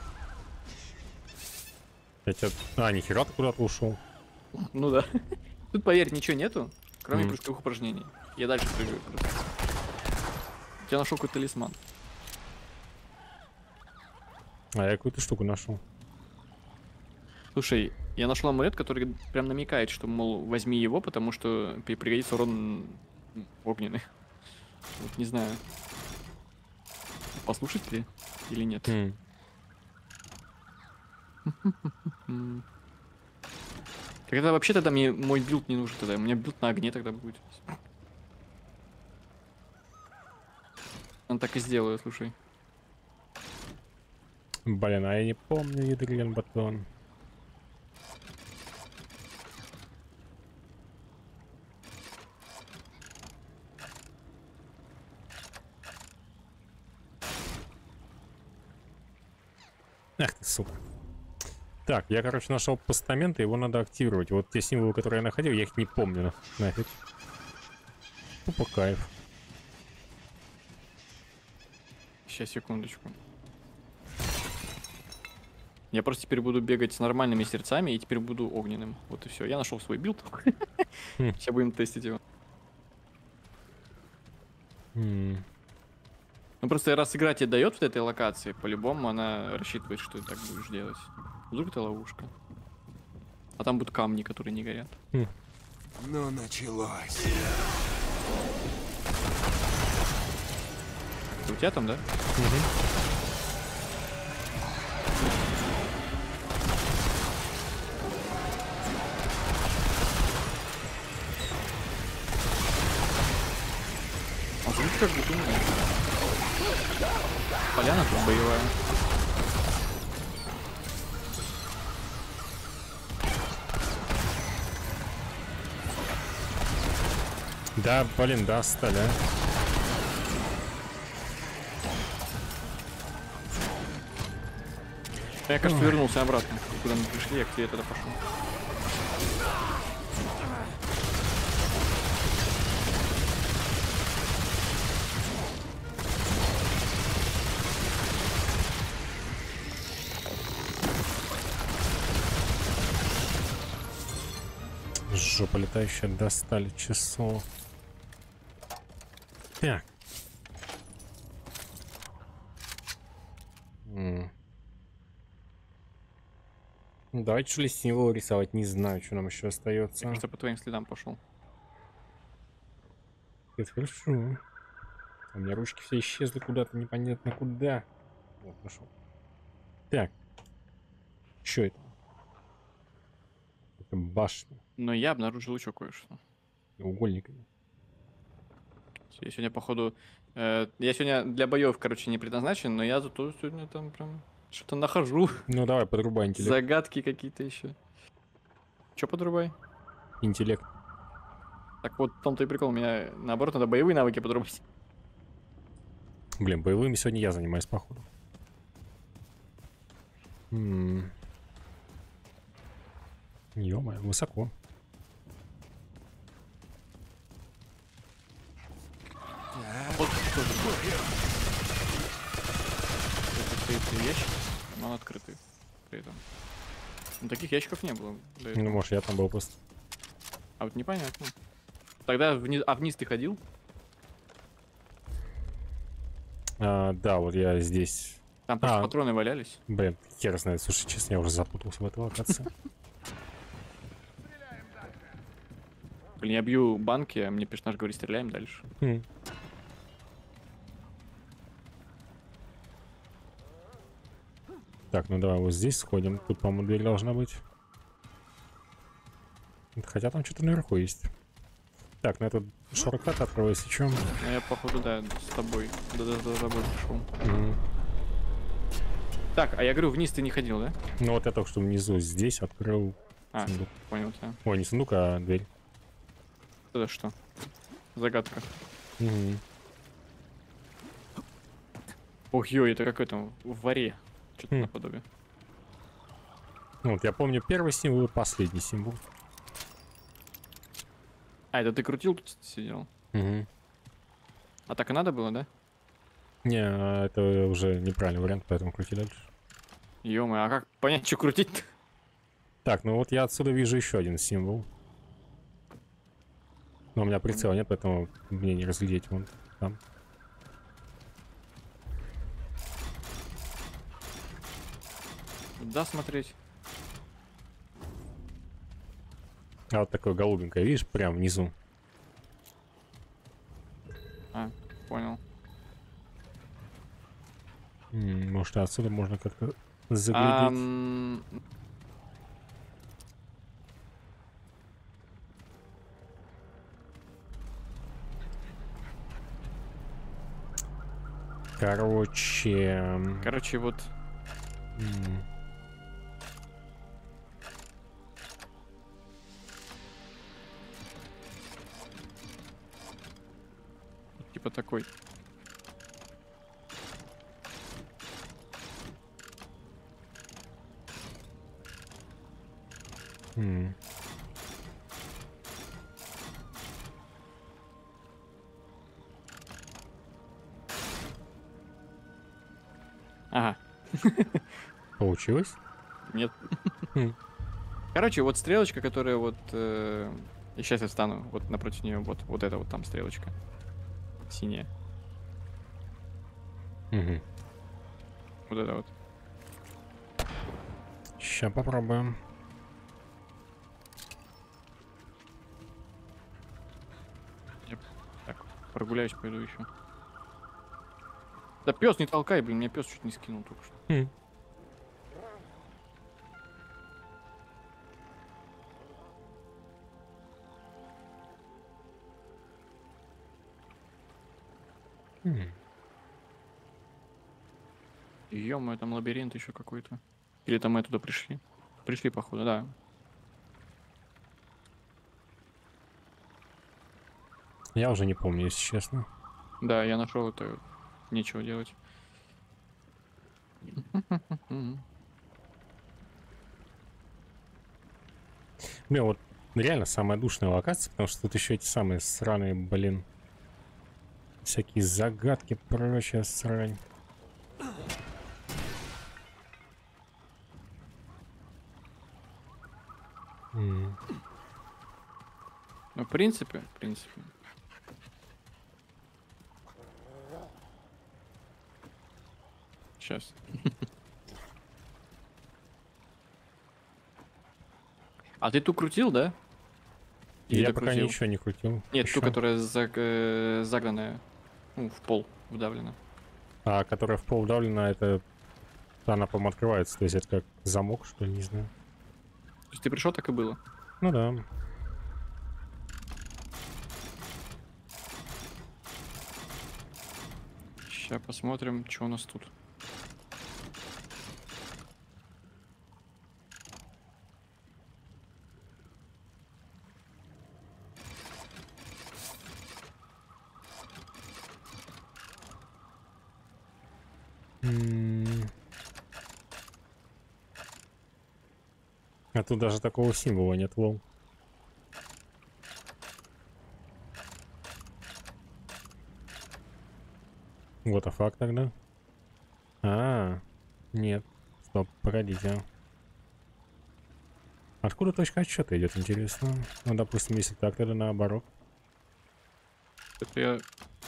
Я тебя... А, нихера ты куда-то ушел. Ну да. Тут, поверь, ничего нету, кроме Мгм. прыжковых упражнений. Я дальше прыгаю просто. Я нашел какой-то талисман. А я какую-то штуку нашел. Слушай, я нашел амулет, который прям намекает, что, мол, возьми его, потому что пригодится урон огненный. Вот не знаю. Послушать ли или нет? М. Тогда вообще тогда мне мой билд не нужен тогда. У меня билд на огне тогда будет. Он так и сделаю, слушай. Блин, а я не помню ядрен батон. Ах ты, сука. Так, я, короче, нашел постамент, и его надо активировать. Вот те символы, которые я находил, я их не помню. Нафиг. Тупо кайф. Сейчас, секундочку. Я просто теперь буду бегать с нормальными сердцами и теперь буду огненным. Вот и все. Я нашел свой билд. Сейчас будем тестить его. Ну просто раз игра тебе дает вот этой локации, по-любому она рассчитывает, что ты так будешь делать. Вдруг это ловушка. А там будут камни, которые не горят. Ну, началось. Это у тебя там, да? А звук как бы умный. Поляна тут боевая. Да, блин, да, стали, а. Я, кажется, вернулся обратно. Куда мы пришли, я к тебе тогда пошел. Жопа летающая, достали часов. Так. Давайте что ли символ рисовать, не знаю, что нам еще остается. Я просто по твоим следам пошел. Это хорошо. У меня ручки все исчезли куда-то, непонятно куда. Вот, нашел. Так. Что это? Это башня. Но я обнаружил еще кое-что. Треугольниками. Я сегодня, походу... я сегодня для боев, короче, не предназначен, но я зато сегодня там прям что-то нахожу. Ну давай, подрубай интеллект. Загадки какие-то еще. Че подрубай? Интеллект. Так вот, в том-то и прикол. Меня, наоборот, надо боевые навыки подрубать. Блин, боевыми сегодня я занимаюсь, походу. Ё-моё, высоко. Вот что же. Это стоит ящик, но он открытый при этом. Ну, таких ящиков не было до этого. Ну, может, я там был просто. А вот непонятно. Тогда вниз ты ходил? Да, вот я здесь. Там просто патроны валялись. Блин, хер знает. Слушай, честно, я уже запутался в этой локации. Блин, я бью банки, а мне персонаж говорит, стреляем дальше. Так, ну давай вот здесь сходим. Тут, по-моему, дверь должна быть. Хотя там что-то наверху есть. Так, ну этот шорткат открою, если чё. Ну я, походу, да, с тобой. Да, за тобой пришел. Так, а я говорю, вниз ты не ходил, да? Ну вот я только что внизу здесь открыл сундук. Понял тебя. Ой, не сундук, а дверь. Это что? Загадка. Ох, ё, это как это, в варе. Что-то наподобие. Ну вот я помню первый символ и последний символ. А, это ты крутил, тут сидел? А так и надо было, да? Не, это уже неправильный вариант, поэтому крути дальше. Ё-моё, а как понять, что крутить-то? Так, ну вот я отсюда вижу еще один символ. Но у меня прицела нет, поэтому мне не разглядеть вон там. Куда смотреть? А вот такое голубенькое, видишь, прям внизу. А, понял. Может, отсюда можно как-то заглядеть. Короче, вот. Типа такой. Ага. Получилось? Нет. Короче, вот стрелочка, которая вот... И сейчас я встану вот напротив нее. Вот эта вот там стрелочка. Синяя. Вот это вот. Сейчас попробуем. Я так, прогуляюсь, пойду еще. Да пес не толкай, блин, меня пес чуть не скинул только что. Ё-моё, там лабиринт еще какой-то. Или там мы туда пришли? Пришли, походу, да. Я уже не помню, если честно. Да, я нашел это. Нечего делать. Блин, вот реально самая душная локация, потому что тут еще эти самые сраные, блин, всякие загадки, прочая срань. Ну, в принципе. Сейчас. А ты ту крутил, да? Или Я пока докрутил? ничего не крутил. Нет, Еще. ту, которая загнанная, ну, в пол вдавлена. А которая в пол вдавлена, это Она, по-моему, открывается. То есть это как замок, что ли, не знаю. То есть ты пришел, так и было. Ну да. Сейчас посмотрим, что у нас тут. А тут даже такого символа нет, лол. Вот, а факт тогда? Нет. Стоп, погодите. Откуда точка отсчета идет, интересно? Ну, допустим, если так, тогда наоборот. Это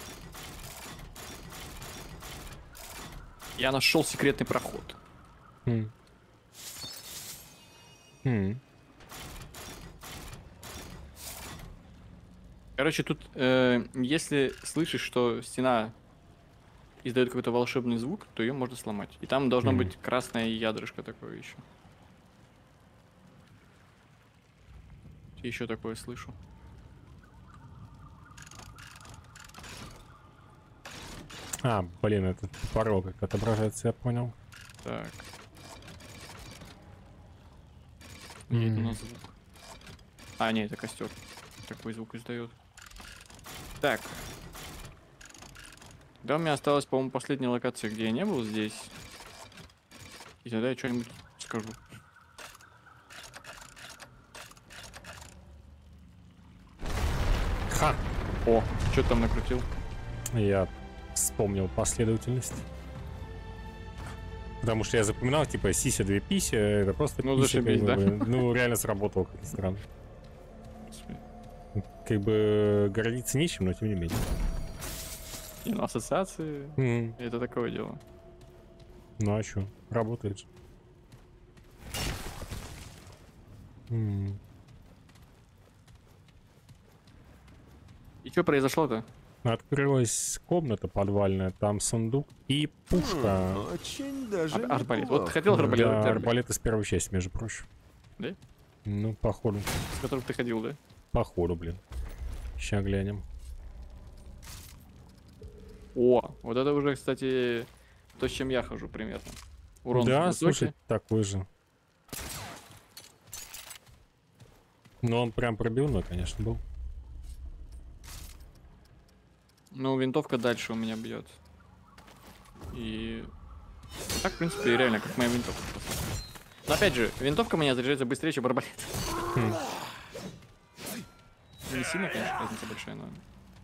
я нашел секретный проход. Короче, тут, если слышишь, что стена издает какой-то волшебный звук, то ее можно сломать. И там должно быть красное ядрышко такое еще. Еще такое слышу. Блин, этот порог как отображается, я понял. Так. Нет, у нас звук. Нет, это костер. Такой звук издает. Так. Да, у меня осталась, по-моему, последняя локация, где я не был здесь. И тогда я что-нибудь скажу. Ха! О, что ты там накрутил? Я вспомнил последовательность. Потому что я запоминал, типа, сися, две пися, это просто Ну, пися, зашибись, как да? бы, ну, реально сработало, как ни странно. Как бы гордиться нечем, но тем не менее. Не, ну ассоциации, это такое дело. Ну а чё, работает же. И что произошло-то? Открылась комната подвальная, там сундук и пушка. Очень даже Арбалет. неплохо. Вот хотел арбалет. Да, это арбалет из первой части, между прочим. Да? Ну, походу. С которым ты ходил, да? Походу, блин. Сейчас глянем. О, вот это уже, кстати, то, с чем я хожу примерно. Урон Да, высокий. слушай, такой же. Но он прям пробивной, конечно, был. Ну, винтовка дальше у меня бьет. И... Так, в принципе, реально, как моя винтовка. Но опять же, винтовка у меня заряжается быстрее, чем арбалет. Не сильно, конечно, разница большая, но...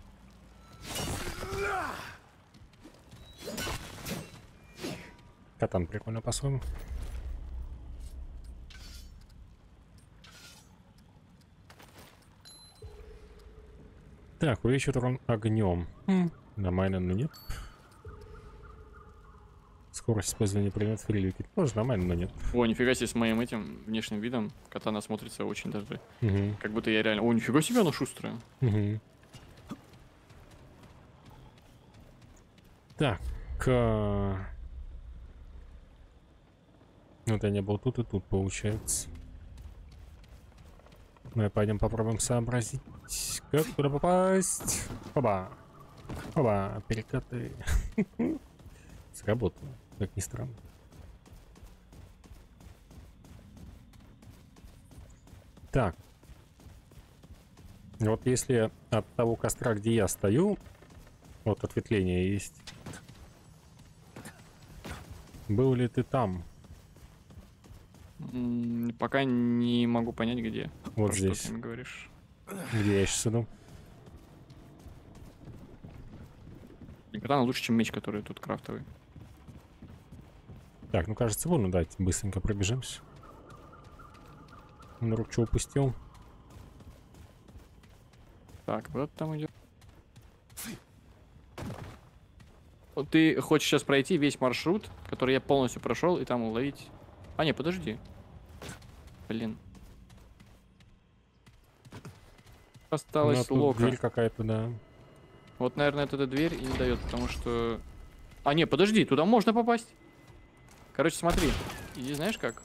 Катан прикольно по-своему. Так, увеличивает урон огнем. Нормально, но нет. Скорость использования предметов реликвий тоже нормально, но нет. О, нифига себе, с моим этим внешним видом катана смотрится очень даже... Угу. Как будто я реально... О, нифига себе, она шустрая. Угу. Так. Вот я не был тут и тут, получается. Ну и пойдем попробуем сообразить, как туда попасть. Оба. Оба, перекаты. Сработало, как ни странно. Так. Вот если от того костра, где я стою, вот ответвление есть. Был ли ты там? Пока не могу понять, где. Вот Про здесь. Что ты мне говоришь? Где я сейчас иду? И катана лучше, чем меч, который тут крафтовый. Так, ну кажется, вон, давайте быстренько пробежимся. На рук что упустил? Так, вот там идет. Вот ты хочешь сейчас пройти весь маршрут, который я полностью прошел, и там уловить. А, не, подожди. Блин. Осталась Ну, тут лока. дверь какая-то, да. Вот, наверное, эта дверь и не дает, потому что... А, не, подожди, туда можно попасть. Короче, смотри. Иди, знаешь как?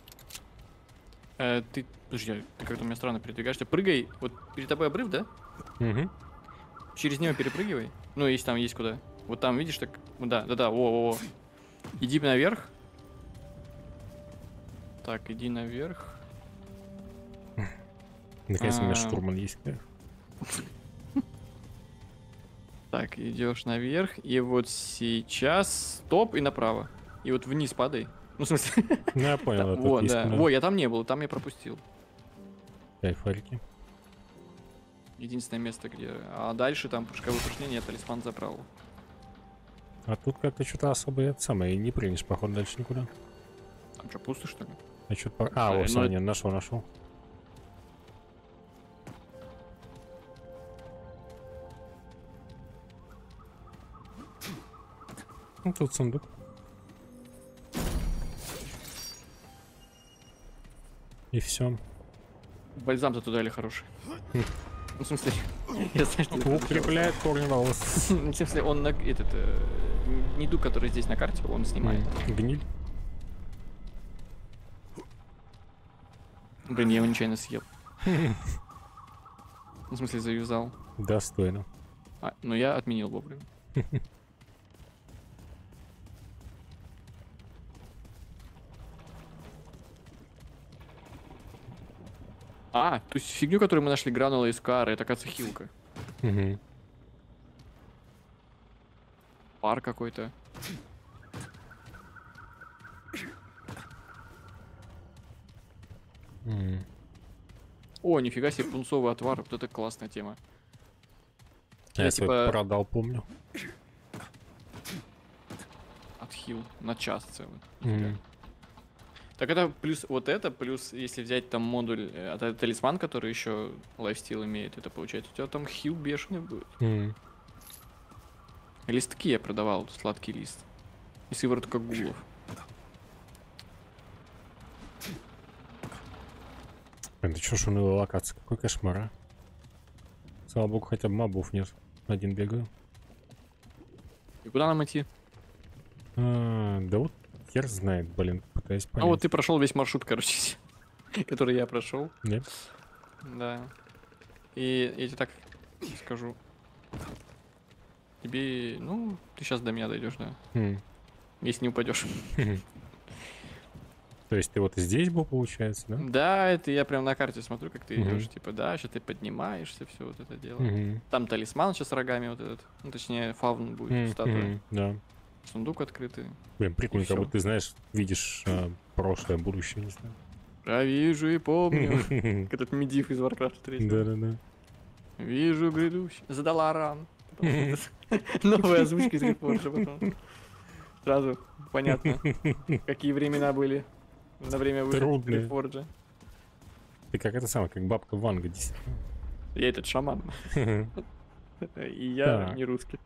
Ты... Подожди, ты как-то у меня странно передвигаешься. Прыгай. Вот перед тобой обрыв, да? Угу. Через него перепрыгивай. Ну, если там есть куда. Вот там, видишь, так... Да. Во. Иди наверх. Так, иди наверх. Наконец у меня штурман есть. Так, идешь наверх. И вот сейчас стоп и направо. И вот вниз падай. Ну, в смысле... Ну, я понял. Вот, да. Во, я там не был, там я пропустил. Кайфарики. Единственное место, где... А дальше там прыжковые упражнения, талисман забрал. А тут как-то что-то особо это самое, не прыгнешь, походу, дальше никуда. Там что, пусто, что ли? А что-то... А, вот, ну, не, нашел. Ну, тут сундук. И все. Бальзам зато дали хороший. Ну, в смысле, я знаю, что... Укрепляет корни волос. В смысле, он на этот... недуг, который здесь на карте, он снимает. Гниль. Блин, я его нечаянно съел. Ну, в смысле, завязал. Достойно. Но я отменил вовремя. То есть фигню, которую мы нашли, гранула из кары, это, кажется, хилка. Угу. Пар какой-то. О, нифига себе, пунцовый отвар, вот это классная тема. Я типа продал, помню. Отхил на час целый. Так это плюс вот это, плюс если взять там модуль, это талисман, который еще лайфстил имеет, это получается у тебя там хил бешеный будет. Листки я продавал, сладкий лист. И сыворотка гулов. Это что ж унылая локация, какой кошмар, а? Слава богу, хотя бы мобов нет. Один бегаю. И куда нам идти? Да вот хер знает, блин, пытаюсь понять. А вот ты прошел весь маршрут, короче, который я прошел. Нет? Да. И я тебе так скажу. Тебе, ну, ты сейчас до меня дойдешь, да. Если не упадешь. То есть ты вот здесь был, получается, да? Да, это я прям на карте смотрю, как ты идешь. Типа, да, сейчас ты поднимаешься, все вот это дело. Там талисман сейчас с рогами вот этот. Ну, точнее, фавн будет, статуя. Да. Сундук открытый. Блин, прикольно, как будто ты знаешь, видишь прошлое, будущее, не знаю. Я вижу и помню. Как этот медив из Warcraft 3. Да-да-да. Вижу грядущий. Задала ран. Новая озвучка из Reforge потом. Сразу понятно, какие времена были на время выхода Reforge. Ты как это самое, как бабка Ванга, действительно. Я этот шаман. И я не русский.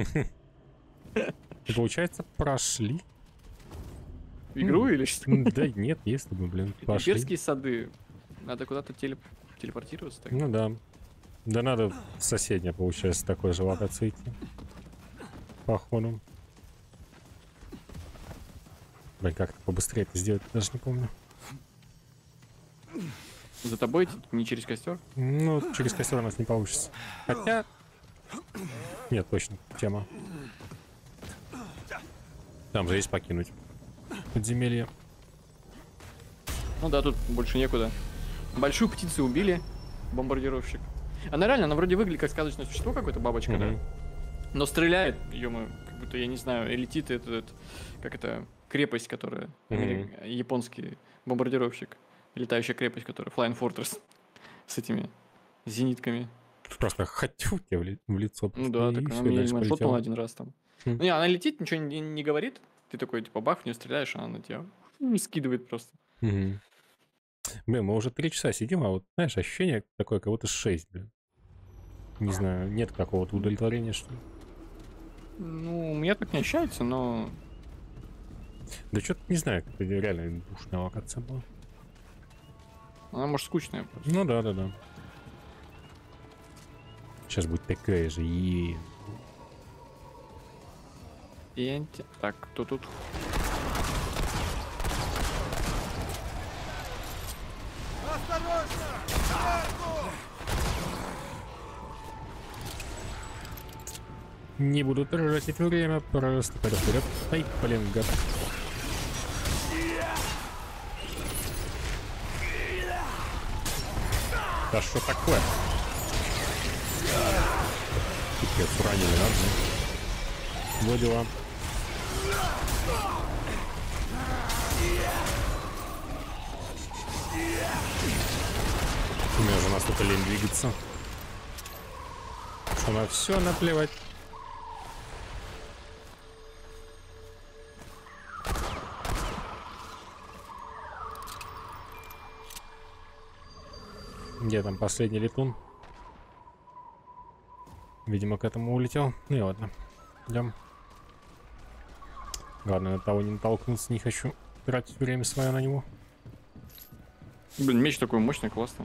И получается, прошли. Игру или что? Да нет, если бы, блин, пошли. Имперские сады. Надо куда-то телепортироваться. Так. Ну да. Да надо в соседнее, получается, такой же локации идти. Походу. Блин, как это побыстрее это сделать, даже не помню. За тобой не через костер? Ну, через костер у нас не получится. Хотя... Нет, точно, тема. Там же есть покинуть подземелье. Ну да, тут больше некуда. Большую птицу убили, бомбардировщик. Она реально, она вроде выглядит как сказочное существо, какое-то бабочка, да? Но стреляет, ё-моё, как будто, я не знаю, летит этот как это, крепость, которая, японский бомбардировщик. Летающая крепость, которая, Flying Fortress, с этими зенитками. Просто хочу тебе в лицо. Ну да, так она меня шотнула один раз там. Не, она летит, ничего не говорит. Ты такой, типа, бах, в нее стреляешь, а она на тебя скидывает просто. Блин, мы уже 3 часа сидим, а вот, знаешь, ощущение такое, как будто 6, блин. Не знаю, нет какого-то удовлетворения, что ли? Ну, у меня так не ощущается, но... Да что-то не знаю, это реально душная локация была. Она, может, скучная просто. Ну да. Сейчас будет такая же, Так, кто тут? Не буду тратить время, просто пойду вперед. Ай, блин, гад. Да что такое? Пипец, ранили, надо. Вот дела. У меня же настолько лень двигаться. Что на все наплевать. Где там последний летун? Видимо, к этому улетел. Ну и ладно. Идем. Ладно, на того не натолкнуться, не хочу тратить время свое на него. Блин, меч такой мощный, классно.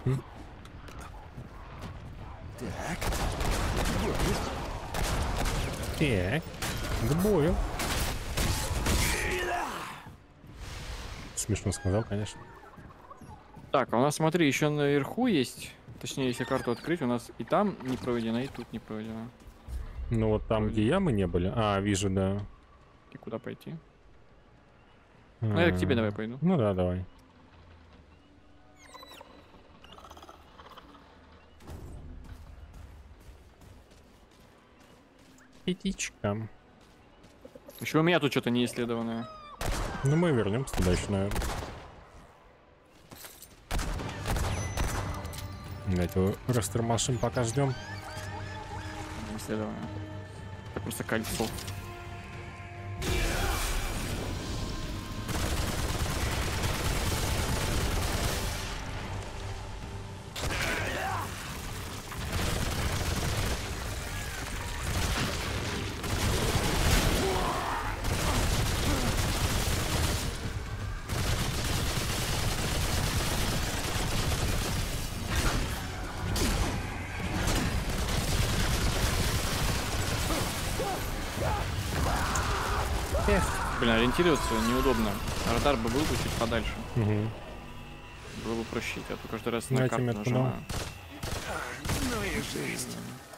Так, к бою. Смешно сказал, конечно. Так, а у нас, смотри, еще наверху есть. Точнее, если карту открыть, у нас и там не проведено, и тут не проведено. Ну вот там, где ямы не были. А, вижу, да. И куда пойти? Ну, я к тебе давай пойду. Ну да, давай. Пятичка. Еще у меня тут что-то не исследованное. Ну мы вернемся туда еще, наверное. Давайте растормошим, пока ждем. Исследованное. Это просто кольцо. Блин, ориентироваться неудобно. Радар бы был бы чуть подальше. Угу. Было бы проще, а то каждый раз Ну, на я карту тебе нажимаю. Ну и жизнь.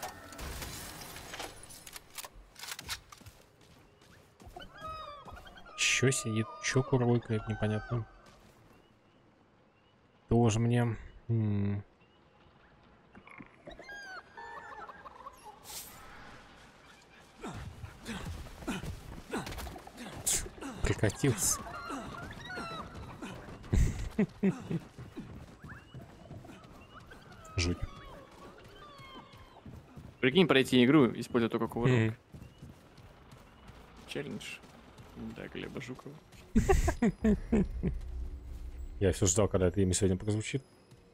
Чё сидит? Чё курлыкает, непонятно. Тоже мне. Прикатился. Жуть. Прикинь, пройти игру, используя только кувырок. Челлендж. Да, Глеба Жукова. Я все ждал, когда это имя сегодня прозвучит.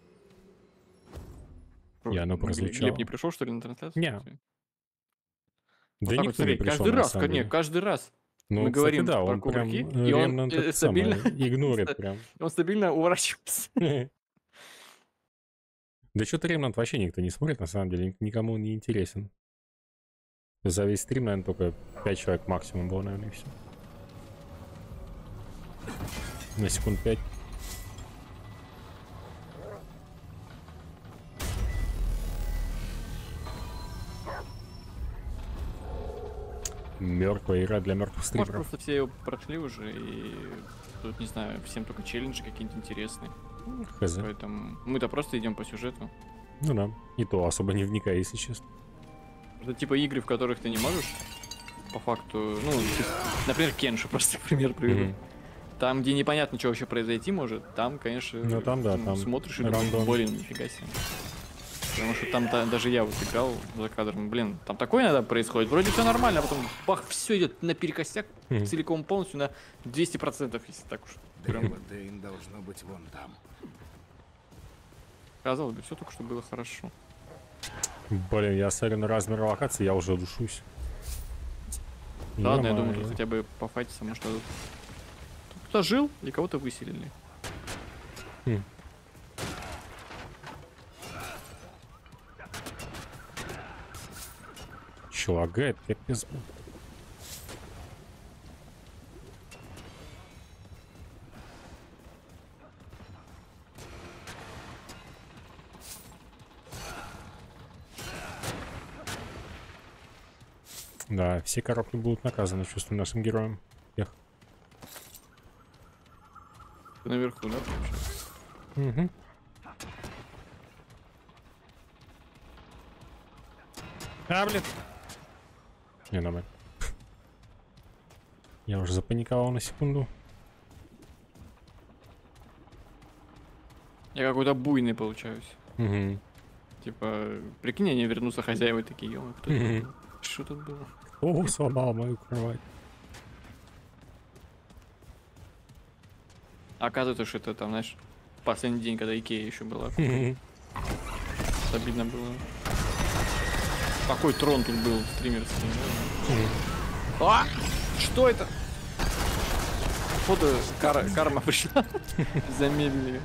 И оно прозвучало. Глеб не пришел, что ли, на трансляцию? Не. Вот Да так вот, никто смотри, не пришел, каждый на раз, самом деле. каждый раз. Ну, мы кстати, говорим да, про он прям кувырки, и он Ремнант этот стабильно, самый игнорит прям. он стабильно уворачивается. Да что-то Ремнант вообще никто не смотрит, на самом деле, никому не интересен. За весь стрим, наверное, только 5 человек максимум было, наверное, и все. На секунд 5. Мертвая игра для мертвых Может, стримеров. просто все ее прошли уже, и тут, не знаю, всем только челленджи какие-нибудь интересные. Хз. Поэтому мы-то просто идем по сюжету. Ну да. И то особо не вникая, если честно. Это типа игры, в которых ты не можешь, по факту, ну, например, Кенши, просто пример приведу. Мгм. Там, где непонятно, что вообще произойти может, там, конечно, Ну, там, да, там смотришь и рандом. думаешь, блин, нифига себе. Потому что там даже я вот играл за кадром, блин, там такое иногда происходит, вроде все нормально, а потом бах, все идет наперекосяк, Мгм. целиком полностью на 200%, если так уж. Прям, Дейн должно быть вон там. казалось бы, все только что было хорошо. Блин, я смотрю на размер локации, я уже душусь. Да ладно, я Ё-моё. думаю, тут хотя бы пофайтиться, может, тут кто-то жил и кого-то выселили. Хм. Чё лагает, капец. Да, все коробки будут наказаны, чувствую, нашим героям. Эх. Наверху, да, получается? Угу. А, блин. Не, нормально. Я уже запаниковал на секунду. Я какой-то буйный получаюсь. Угу. Типа, прикинь, они вернутся хозяева такие, ё, кто это был? Что тут было? О, сломал мою кровать. Оказывается, что это там, знаешь, последний день, когда Икея еще была. Обидно было. Какой трон тут был стримерский. А! Что это? Походу, карма пришла. Замедлили.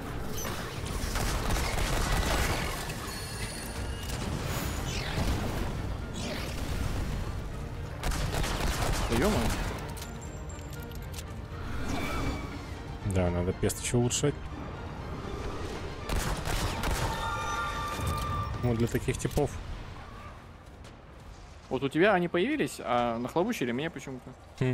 Да ё-моё. Да, надо пест еще улучшать. Вот для таких типов. Вот у тебя они появились, а нахлобучили меня почему-то.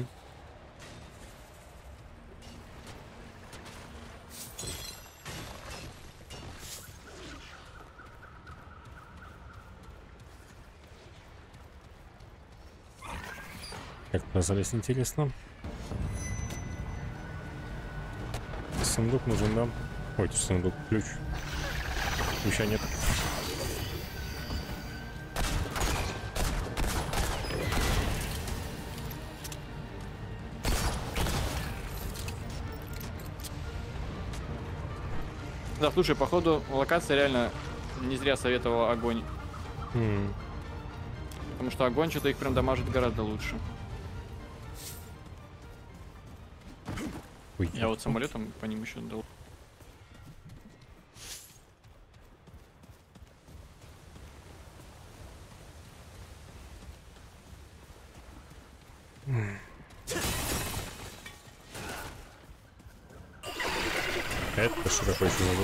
Как оказались, интересно. Сундук нужен, да? Ой, сундук, ключ. Ключа нет. Да, слушай, походу, локация реально не зря советовала огонь. Потому что огонь что-то их прям дамажит гораздо лучше. Ой, Я вот самолетом по ним еще дал. Это что такое чудо?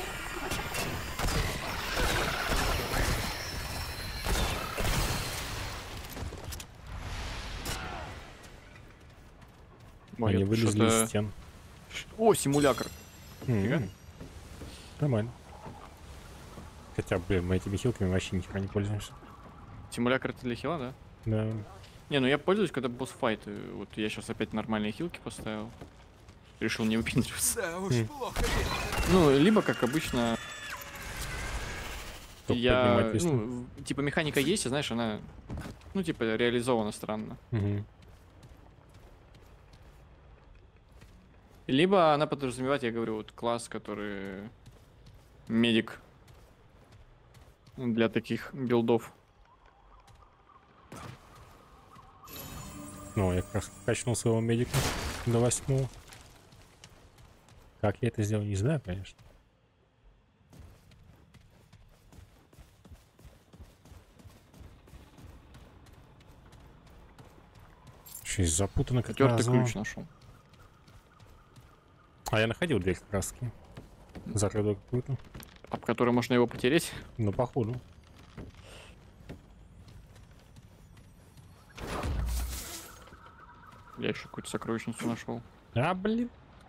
Ой, Они это вылезли что-то- из стен. О, симулятор. Нормально. Хотя, блин, мы этими хилками вообще нихера не пользуемся. Симулятор это для хила, да? Да. Не, ну я пользуюсь, когда босс-файт. Вот я сейчас опять нормальные хилки поставил. Решил не выпендриваться. Да уж, плохо дело. Ну, либо, как обычно, Только я, поднимать, если- ну, типа механика есть, а знаешь, она, ну, типа, реализована странно. Мгм. Либо она подразумевает, я говорю, вот класс, который медик для таких билдов. Ну, я как раз качнул своего медика до 8. Как я это сделал, не знаю, конечно. Еще и запутано как Потертый назло. ключ нашел. А я находил дверь как раз таки. Закрытую какую-то. Об который можно его потереть. Ну, походу. Я еще какую-то сокровищницу нашел. А, блин.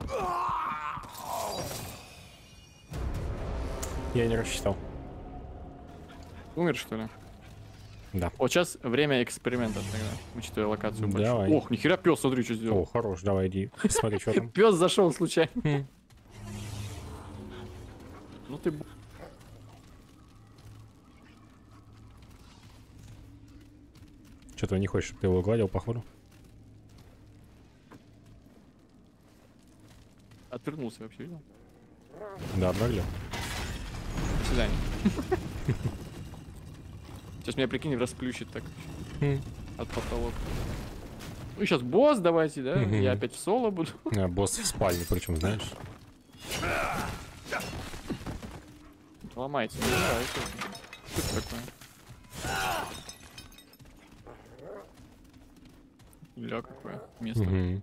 Я не рассчитал. Умер, что ли? Да. Вот сейчас время эксперимента тогда. Учитывая локацию большую. Давай. Ох, нихера пес, смотри, что О, сделал. хорош, давай иди. Смотри, что там. Пес зашел случайно. Хм. Ну ты. Что-то не хочешь, чтобы ты его гладил, походу. Отвернулся вообще, видел? Да, обнаглел. До свидания. Сейчас меня, прикинь, расплющит так. От потолок. Ну, сейчас босс давайте, да? Мгм. Я опять в соло буду. А, босс в спальне, причем, знаешь. Ломается. Мне нравится. Что это такое? Ля, какое место. Мгм.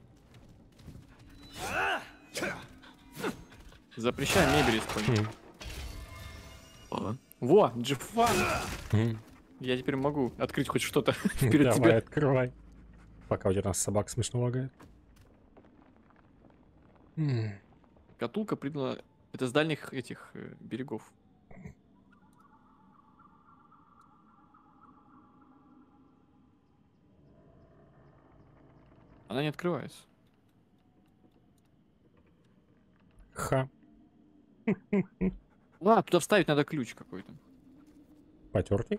Запрещаем мебель использовать. Мгм. Во, джифан. Мгм. Я теперь могу открыть хоть что-то перед Давай, тебя. открывай. Пока у тебя нас собак смешно лагает. Шкатулка придумала... Это с дальних этих берегов. Она не открывается. Ха. Ладно, туда вставить надо ключ какой-то. Потертый?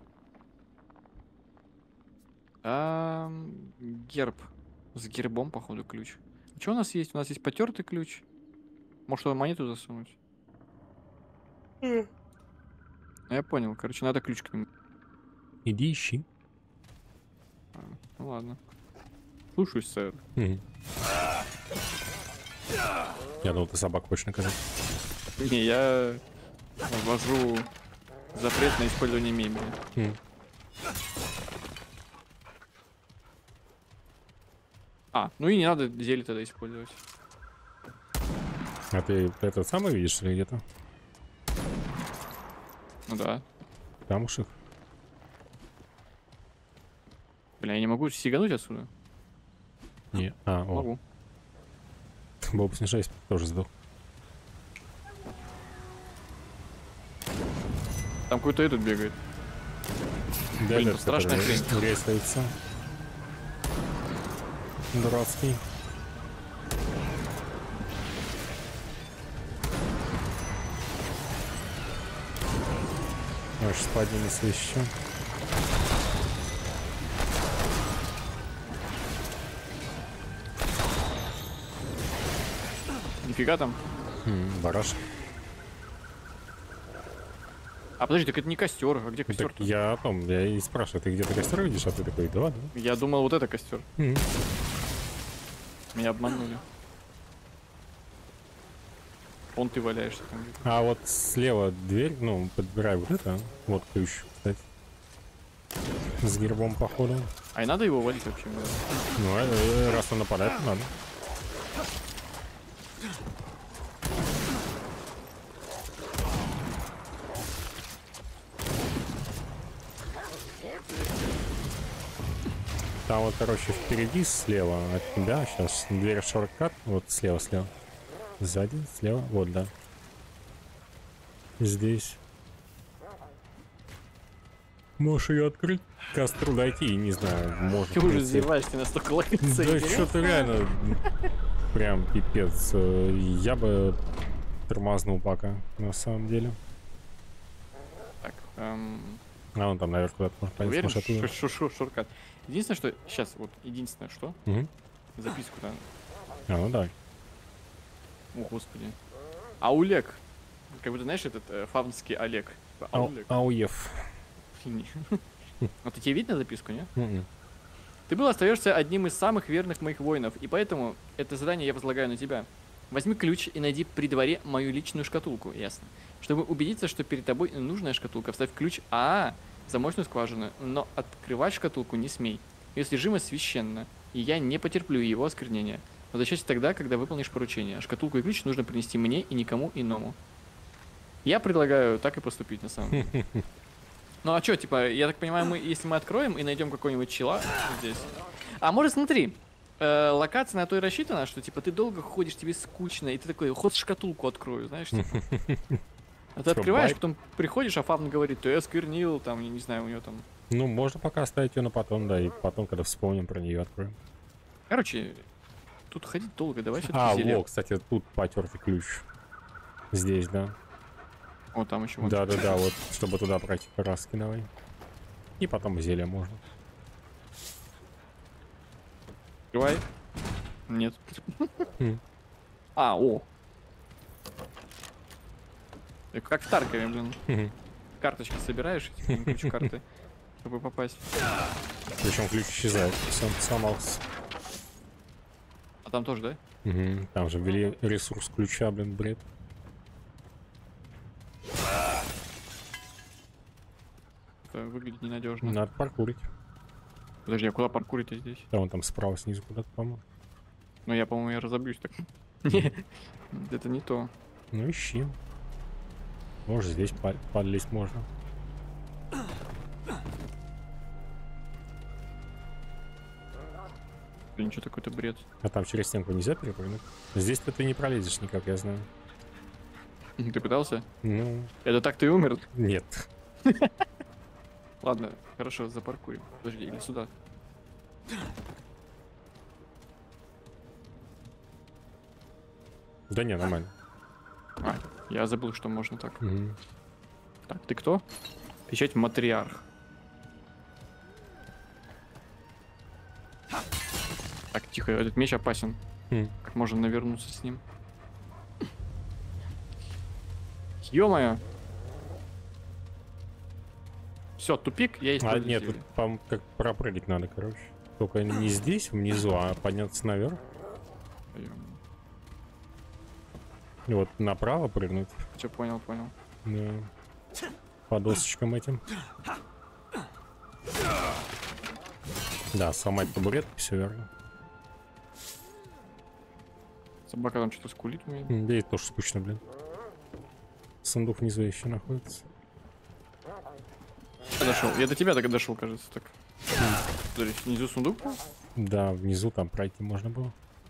Герб. С гербом, походу, ключ. Что у нас есть? У нас есть потертый ключ. Может, туда монету засунуть? Я понял. Короче, надо ключ к нему. Иди ищи. Ну ладно. Слушаюсь, сэр. Я думал, ты собак хочешь наказать. Не, я ввожу запрет на использование мебели. Ну и не надо зелье тогда использовать. А ты этот самый видишь или где-то? Ну да. Камушек? Бля, я не могу сигануть отсюда. Не. Могу. Боб, снижайся, тоже сдох. Там какой-то этот бегает. Блин, тут страшная хрень. Рейсается. Дурацкий. Сейчас поднимется еще. Нифига там. Бараш. Подожди, так это не костер. А где костер? Так я о том, я и спрашиваю, ты где-то костер видишь, а ты такой, да? Я думал, вот это костер. Меня обманули. Вон ты валяешься там где-то. А вот слева дверь, ну, подбирай вот это. Вот ключ, кстати. С гербом, походу. А и надо его валить вообще? Ну, раз он нападает, надо. Там вот, короче, впереди, слева от тебя, сейчас дверь в шорткат, вот слева. Сзади, слева, вот, да. Здесь. Можешь ее открыть, к костру дойти, и не знаю, может. Ты уже издеваешься, настолько ловится. Да что-то реально прям пипец. Я бы тормознул пока, на самом деле. Так, он там наверх куда-то может пойти. уверен, шорткат. Единственное, что... Сейчас, вот, единственное, что... Записку, да. Ну да. О, господи. Аулек. Как будто, знаешь, этот фавнский Олег. Аулек. Ауев. Вот тебе видно записку, не? Ты был остаешься одним из самых верных моих воинов, и поэтому это задание я возлагаю на тебя. Возьми ключ и найди при дворе мою личную шкатулку, ясно. Чтобы убедиться, что перед тобой нужная шкатулка, вставь ключ в замочную скважину, но открывать шкатулку не смей. Ее содержимое священно, и я не потерплю его осквернения. Возвращайся тогда, когда выполнишь поручение. Шкатулку и ключ нужно принести мне и никому иному. Я предлагаю так и поступить, на самом деле. Ну а что, типа, я так понимаю, если мы откроем и найдем какого-нибудь чела здесь... А может, смотри, локация на то и рассчитана, что, типа, ты долго ходишь, тебе скучно, и ты такой, ход шкатулку открою, знаешь, типа. А ты открываешь, потом приходишь, а Фавн говорит, ты осквернил, там, я не знаю, у него там... Ну, можно пока оставить ее на потом, да, и потом, когда вспомним про нее, откроем. Короче, тут ходить долго, давай все-таки зелье. Во, кстати, тут потертый ключ. Здесь, да. О, там еще... Да, вот, чтобы туда пройти краски давай. И потом зелье можно. Открывай. Нет. О. Как в Таркове, блин. Карточки собираешь, типа, ключ карты, чтобы попасть. Причем ключ исчезает, сам сломался. А там тоже, да? Там же ввели ресурс ключа, блин, бред. Это выглядит ненадежно. Надо паркурить. Подожди, а куда паркурить здесь? Да, вон там справа снизу куда-то, по-моему. Ну, я, по-моему, я разобьюсь так. Нет, это не то. Ну, ищи. Может, здесь подлезть можно. Блин, что такой-то бред. А там через стенку нельзя перепрыгнуть? Здесь-то ты не пролезешь никак, я знаю. Ты пытался? Ну, Это так ты и умер? нет. Ладно, хорошо, запаркуем. Подожди, или сюда. Да не, нормально. А, я забыл, что можно так. Мгм. Так, ты кто? Печать матриарх. Так, тихо, этот меч опасен. Хм. Как можно навернуться с ним? Ё-моё! Все, тупик, я А использую нет, зелье. тут как пропрыгать надо, короче. Только не здесь, внизу, а подняться наверх. И вот направо прыгнуть. Все, понял, понял. Да. По досочкам этим. Да, сломать табурет, все верно. Собака там что-то скулит у меня. Да и тоже скучно, блин. Сундук внизу еще находится. Я дошел. Я до тебя так дошел, кажется, так. Подожди, внизу сундук? Да, внизу там пройти можно было.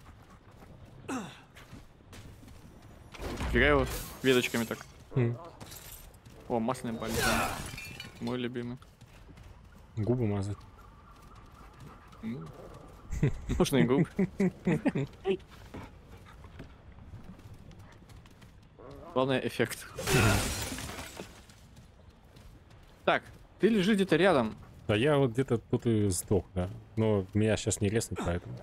Фига его веточками так. Хм. О, масляный бальзам. Мой любимый. Губы мазать. Можно и губ. Главное, эффект. Так, ты лежишь где-то рядом. Да я вот где-то тут и сдох, да. Но меня сейчас не резнут, поэтому.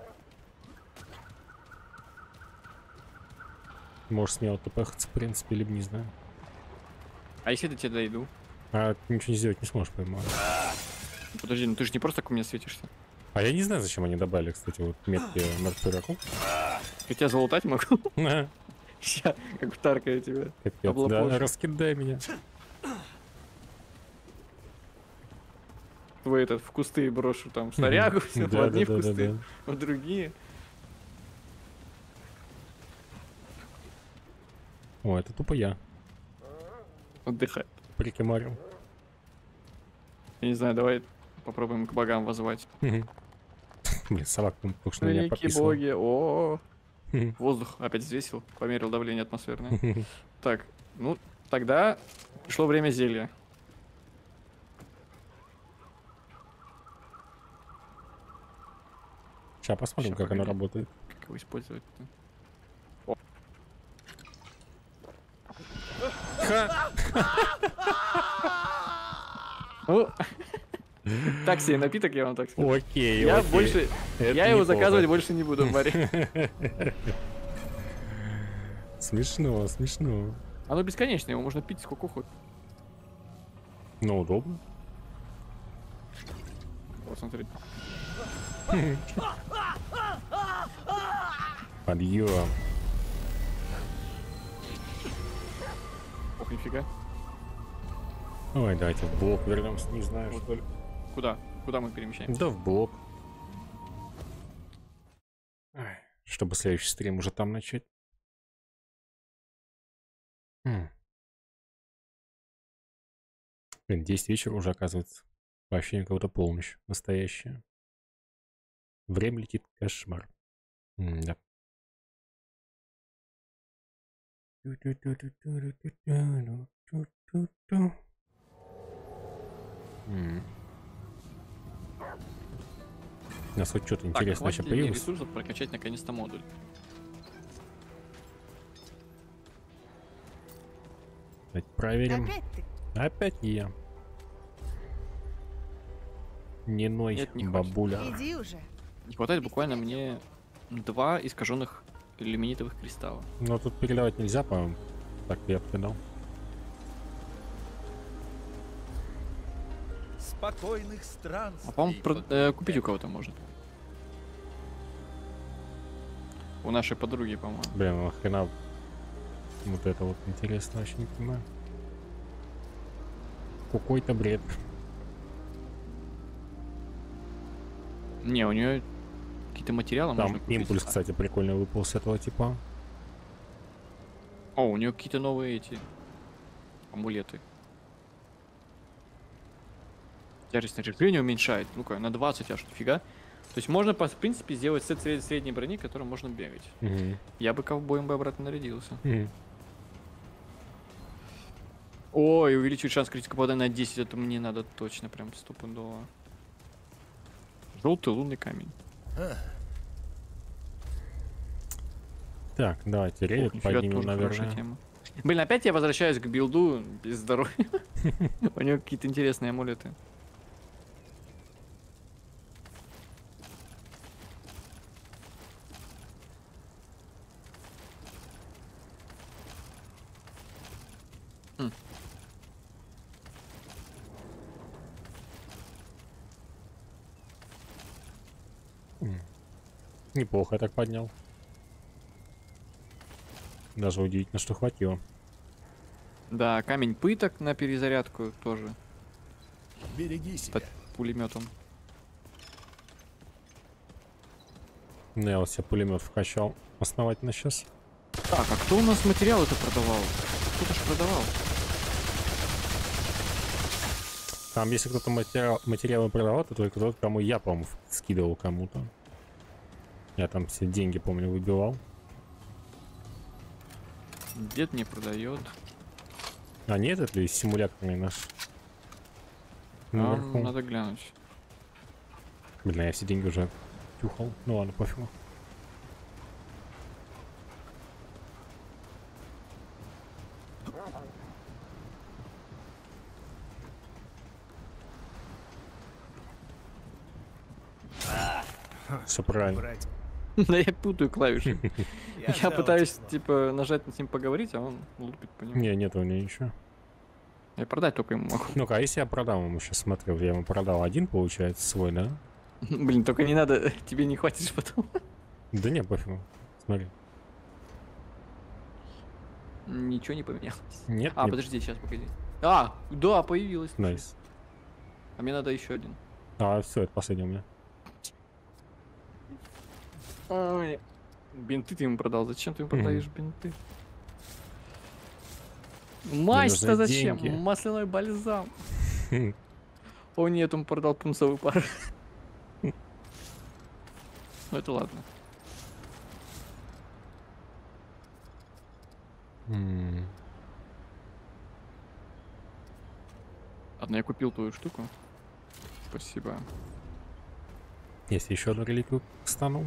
Можешь смело тупахаться, в принципе, либо не знаю. А если я до тебя дойду? А ты ничего сделать не сможешь, поймать. Подожди, ну ты же не просто так у меня светишься. А я не знаю, зачем они добавили, кстати, вот метки мертвый раков. Я тебя залутать могу? Ща, как в Тарка я тебя. Капец, да, облапошу. раскидай меня. Твой этот в кусты брошу там снарягу, все, в Да, одни да, в да, кусты, да. в другие. О, это тупо я. Отдыхай. Прикимарил. Я не знаю, давай попробуем к богам воззвать. Блин, собак там только что на меня Великие пописал. боги, о, воздух опять взвесил, померил давление атмосферное. Так, ну тогда пришло время зелья. Сейчас посмотрим, Ща, как оно погоди. работает. Как его использовать-то? Ну, так себе напиток, я вам так скажу. Окей, Я окей. больше, Это я его неплохо. заказывать больше не буду в баре. Смешно, смешно. Оно бесконечное, его можно пить сколько хочешь. Но удобно. Вот смотри. Подъем. Ох, нифига. Ой, давайте в блок вернемся, не знаю, что ли. Куда? Куда мы перемещаемся? Да, в блок. Ай, чтобы следующий стрим уже там начать. Блин, 10 вечера уже, оказывается. Вообще какая-то полночь настоящая. Время летит, кошмар. Да. У нас хоть что-то Так, интересное хватит еще ли мне появилось. ресурсов прокачать наконец-то модуль? Давайте проверим. Опять ты? Опять я. Не ной, Нет, не хватит. бабуля. Иди уже. Не хватает буквально мне 2 искаженных люминитовых кристалла. Но тут передавать нельзя, по-моему. Так я отгадал. Спокойных странствий. А по-моему, купить у кого-то можно. У нашей подруги, по-моему. Блин, нахрена вот это вот интересно, вообще не понимаю. Какой-то бред. Не, у нее какие-то материалы Там можно купить. импульс, кстати, прикольно выпал с этого типа. О, у нее какие-то новые эти амулеты. Тяжесть напряжения уменьшает. Ну-ка, на 20 аж, нифига. То есть можно, в принципе, сделать сет средней брони, которым можно бегать. Мгм. Я бы ковбоем бы обратно нарядился. Мгм. Ой, увеличивает шанс критика попадания на 10. Это мне надо точно, прям стопудово. Желтый лунный камень. Так, давайте Ох, рейд нифига, поднимем, тоже хорошая наверное. тема. Блин, опять я возвращаюсь к билду без здоровья. У него какие-то интересные амулеты. Неплохо я так поднял. Даже удивительно, что хватило. Да, камень пыток на перезарядку тоже. Береги себя. Под пулеметом. Ну, я вот себе пулемет вкачал основательно сейчас. Так, а кто у нас материал это продавал? Кто-то ж продавал. Там, если кто-то материалы продавал, то только тот, кому я, по-моему, скидывал кому-то. Я там все деньги, помню, выбивал. Дед не продает. А нет, это ли симуляторный наш? Наверху. Надо глянуть. Блин, я все деньги уже тюхал. Ну ладно, пофигу. Все правильно. Брать. Да я путаю клавиши. Я ждал пытаюсь, тебя. типа, нажать с ним поговорить, а он лупит по нему. Не, нет у меня ничего. Я продать только ему могу. Ну-ка, а если я продам ему сейчас, смотрел, я ему продал один, получается, свой, да? Блин, только не надо, тебе не хватит потом. Да не, пофигу. Смотри. Ничего не поменялось. Нет, А, нет. подожди, сейчас, погоди. А, да, появилось. Найс. А мне надо еще один. А, все, это последний у меня. Ой. Бинты ты ему продал. Зачем ты ему продаешь бинты? Мазь-то нужны зачем? деньги. Масляной бальзам. Хм. О нет, он продал пунцовый пар. Ну это ладно. М. Ладно, я купил твою штуку. Спасибо. Если еще одну реликвию стану.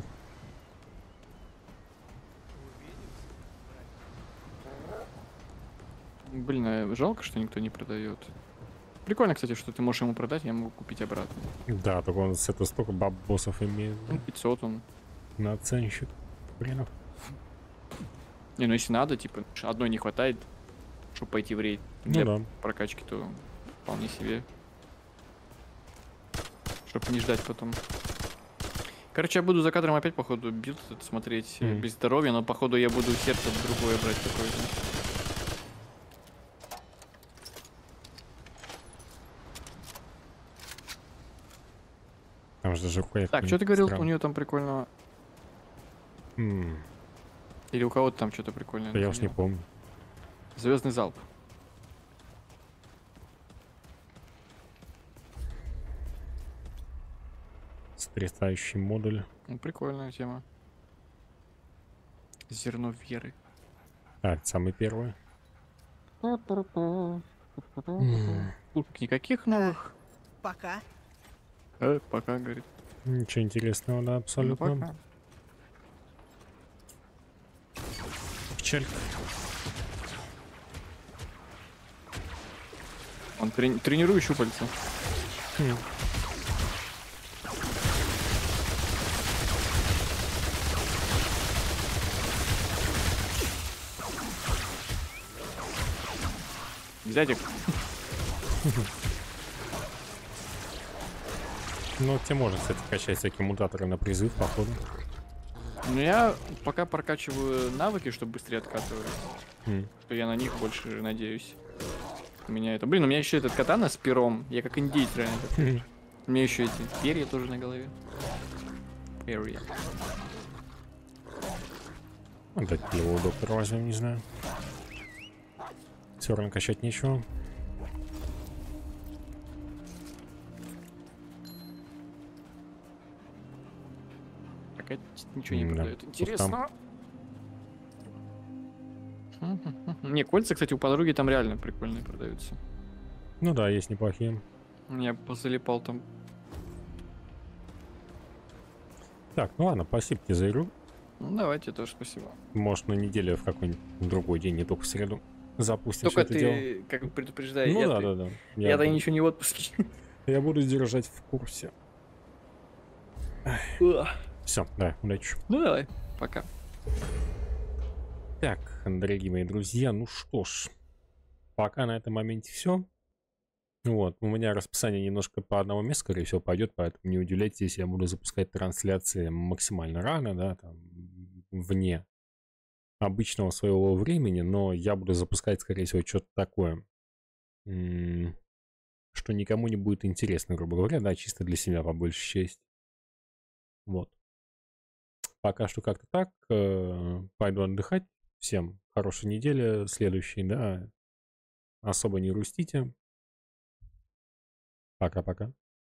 Блин, а жалко, что никто не продает. Прикольно, кстати, что ты можешь ему продать, я могу купить обратно. Да, только он с этого столько бабосов имеет. Ну, 500 он. На оценщик. Хренов. Не, ну если надо, типа, одной не хватает, чтобы пойти в рейд для Ну да. прокачки, то вполне себе. Чтоб не ждать потом. Короче, я буду за кадром опять, походу, билд этот смотреть без здоровья, но, походу, я буду сердце другое брать такое же. Там же даже рукоятка. Так, что ты говорил, у нее там прикольного? Или у кого-то там что-то прикольное? Я уж не помню. Звездный залп. Сотрясающий модуль. Ну, прикольная тема. Зерно веры. А, это самый первый. Тут никаких новых. Пока. Пока, говорит. Ничего интересного, да, Ну, абсолютно. пока. Печалька. Он тренирую щупальца. Дядик. Ну, тебе можно, кстати, качать всякие мутаторы на призыв, походу. Ну, я пока прокачиваю навыки, чтобы быстрее откатывать. Хм. Что я на них больше надеюсь. У меня это... Блин, у меня еще этот катана с пером. Я как индейец реально такой. У меня еще эти перья тоже на голове. Перья. Отдать его доктора возьмем, не знаю. Все равно качать нечего. Ничего не Да, продают. вот Интересно. Не, кольца, кстати, у подруги там реально прикольные продаются. Ну да, есть неплохие. Я позалипал там. Так, ну ладно, спасибо тебе за игру. Ну, давайте тоже спасибо. Может, на неделю в какой-нибудь другой день, не только в среду, запустим Только всё это дело. ты, как бы предупреждай, Ну да, я-то да, да. я-то ничего не в отпуске. Я буду держать в курсе. Все, да, удачи. Ну давай, пока. Так, дорогие мои друзья, ну что ж, пока на этом моменте все. Вот, у меня расписание немножко по одному месту, скорее всего, пойдет, поэтому не удивляйтесь, если я буду запускать трансляции максимально рано, да, там, вне обычного своего времени, но я буду запускать, скорее всего, что-то такое, что никому не будет интересно, грубо говоря, да, чисто для себя, по большей части. Вот. Пока что как-то так. Пойду отдыхать. Всем хорошей недели следующей, да. Особо не грустите. Пока-пока.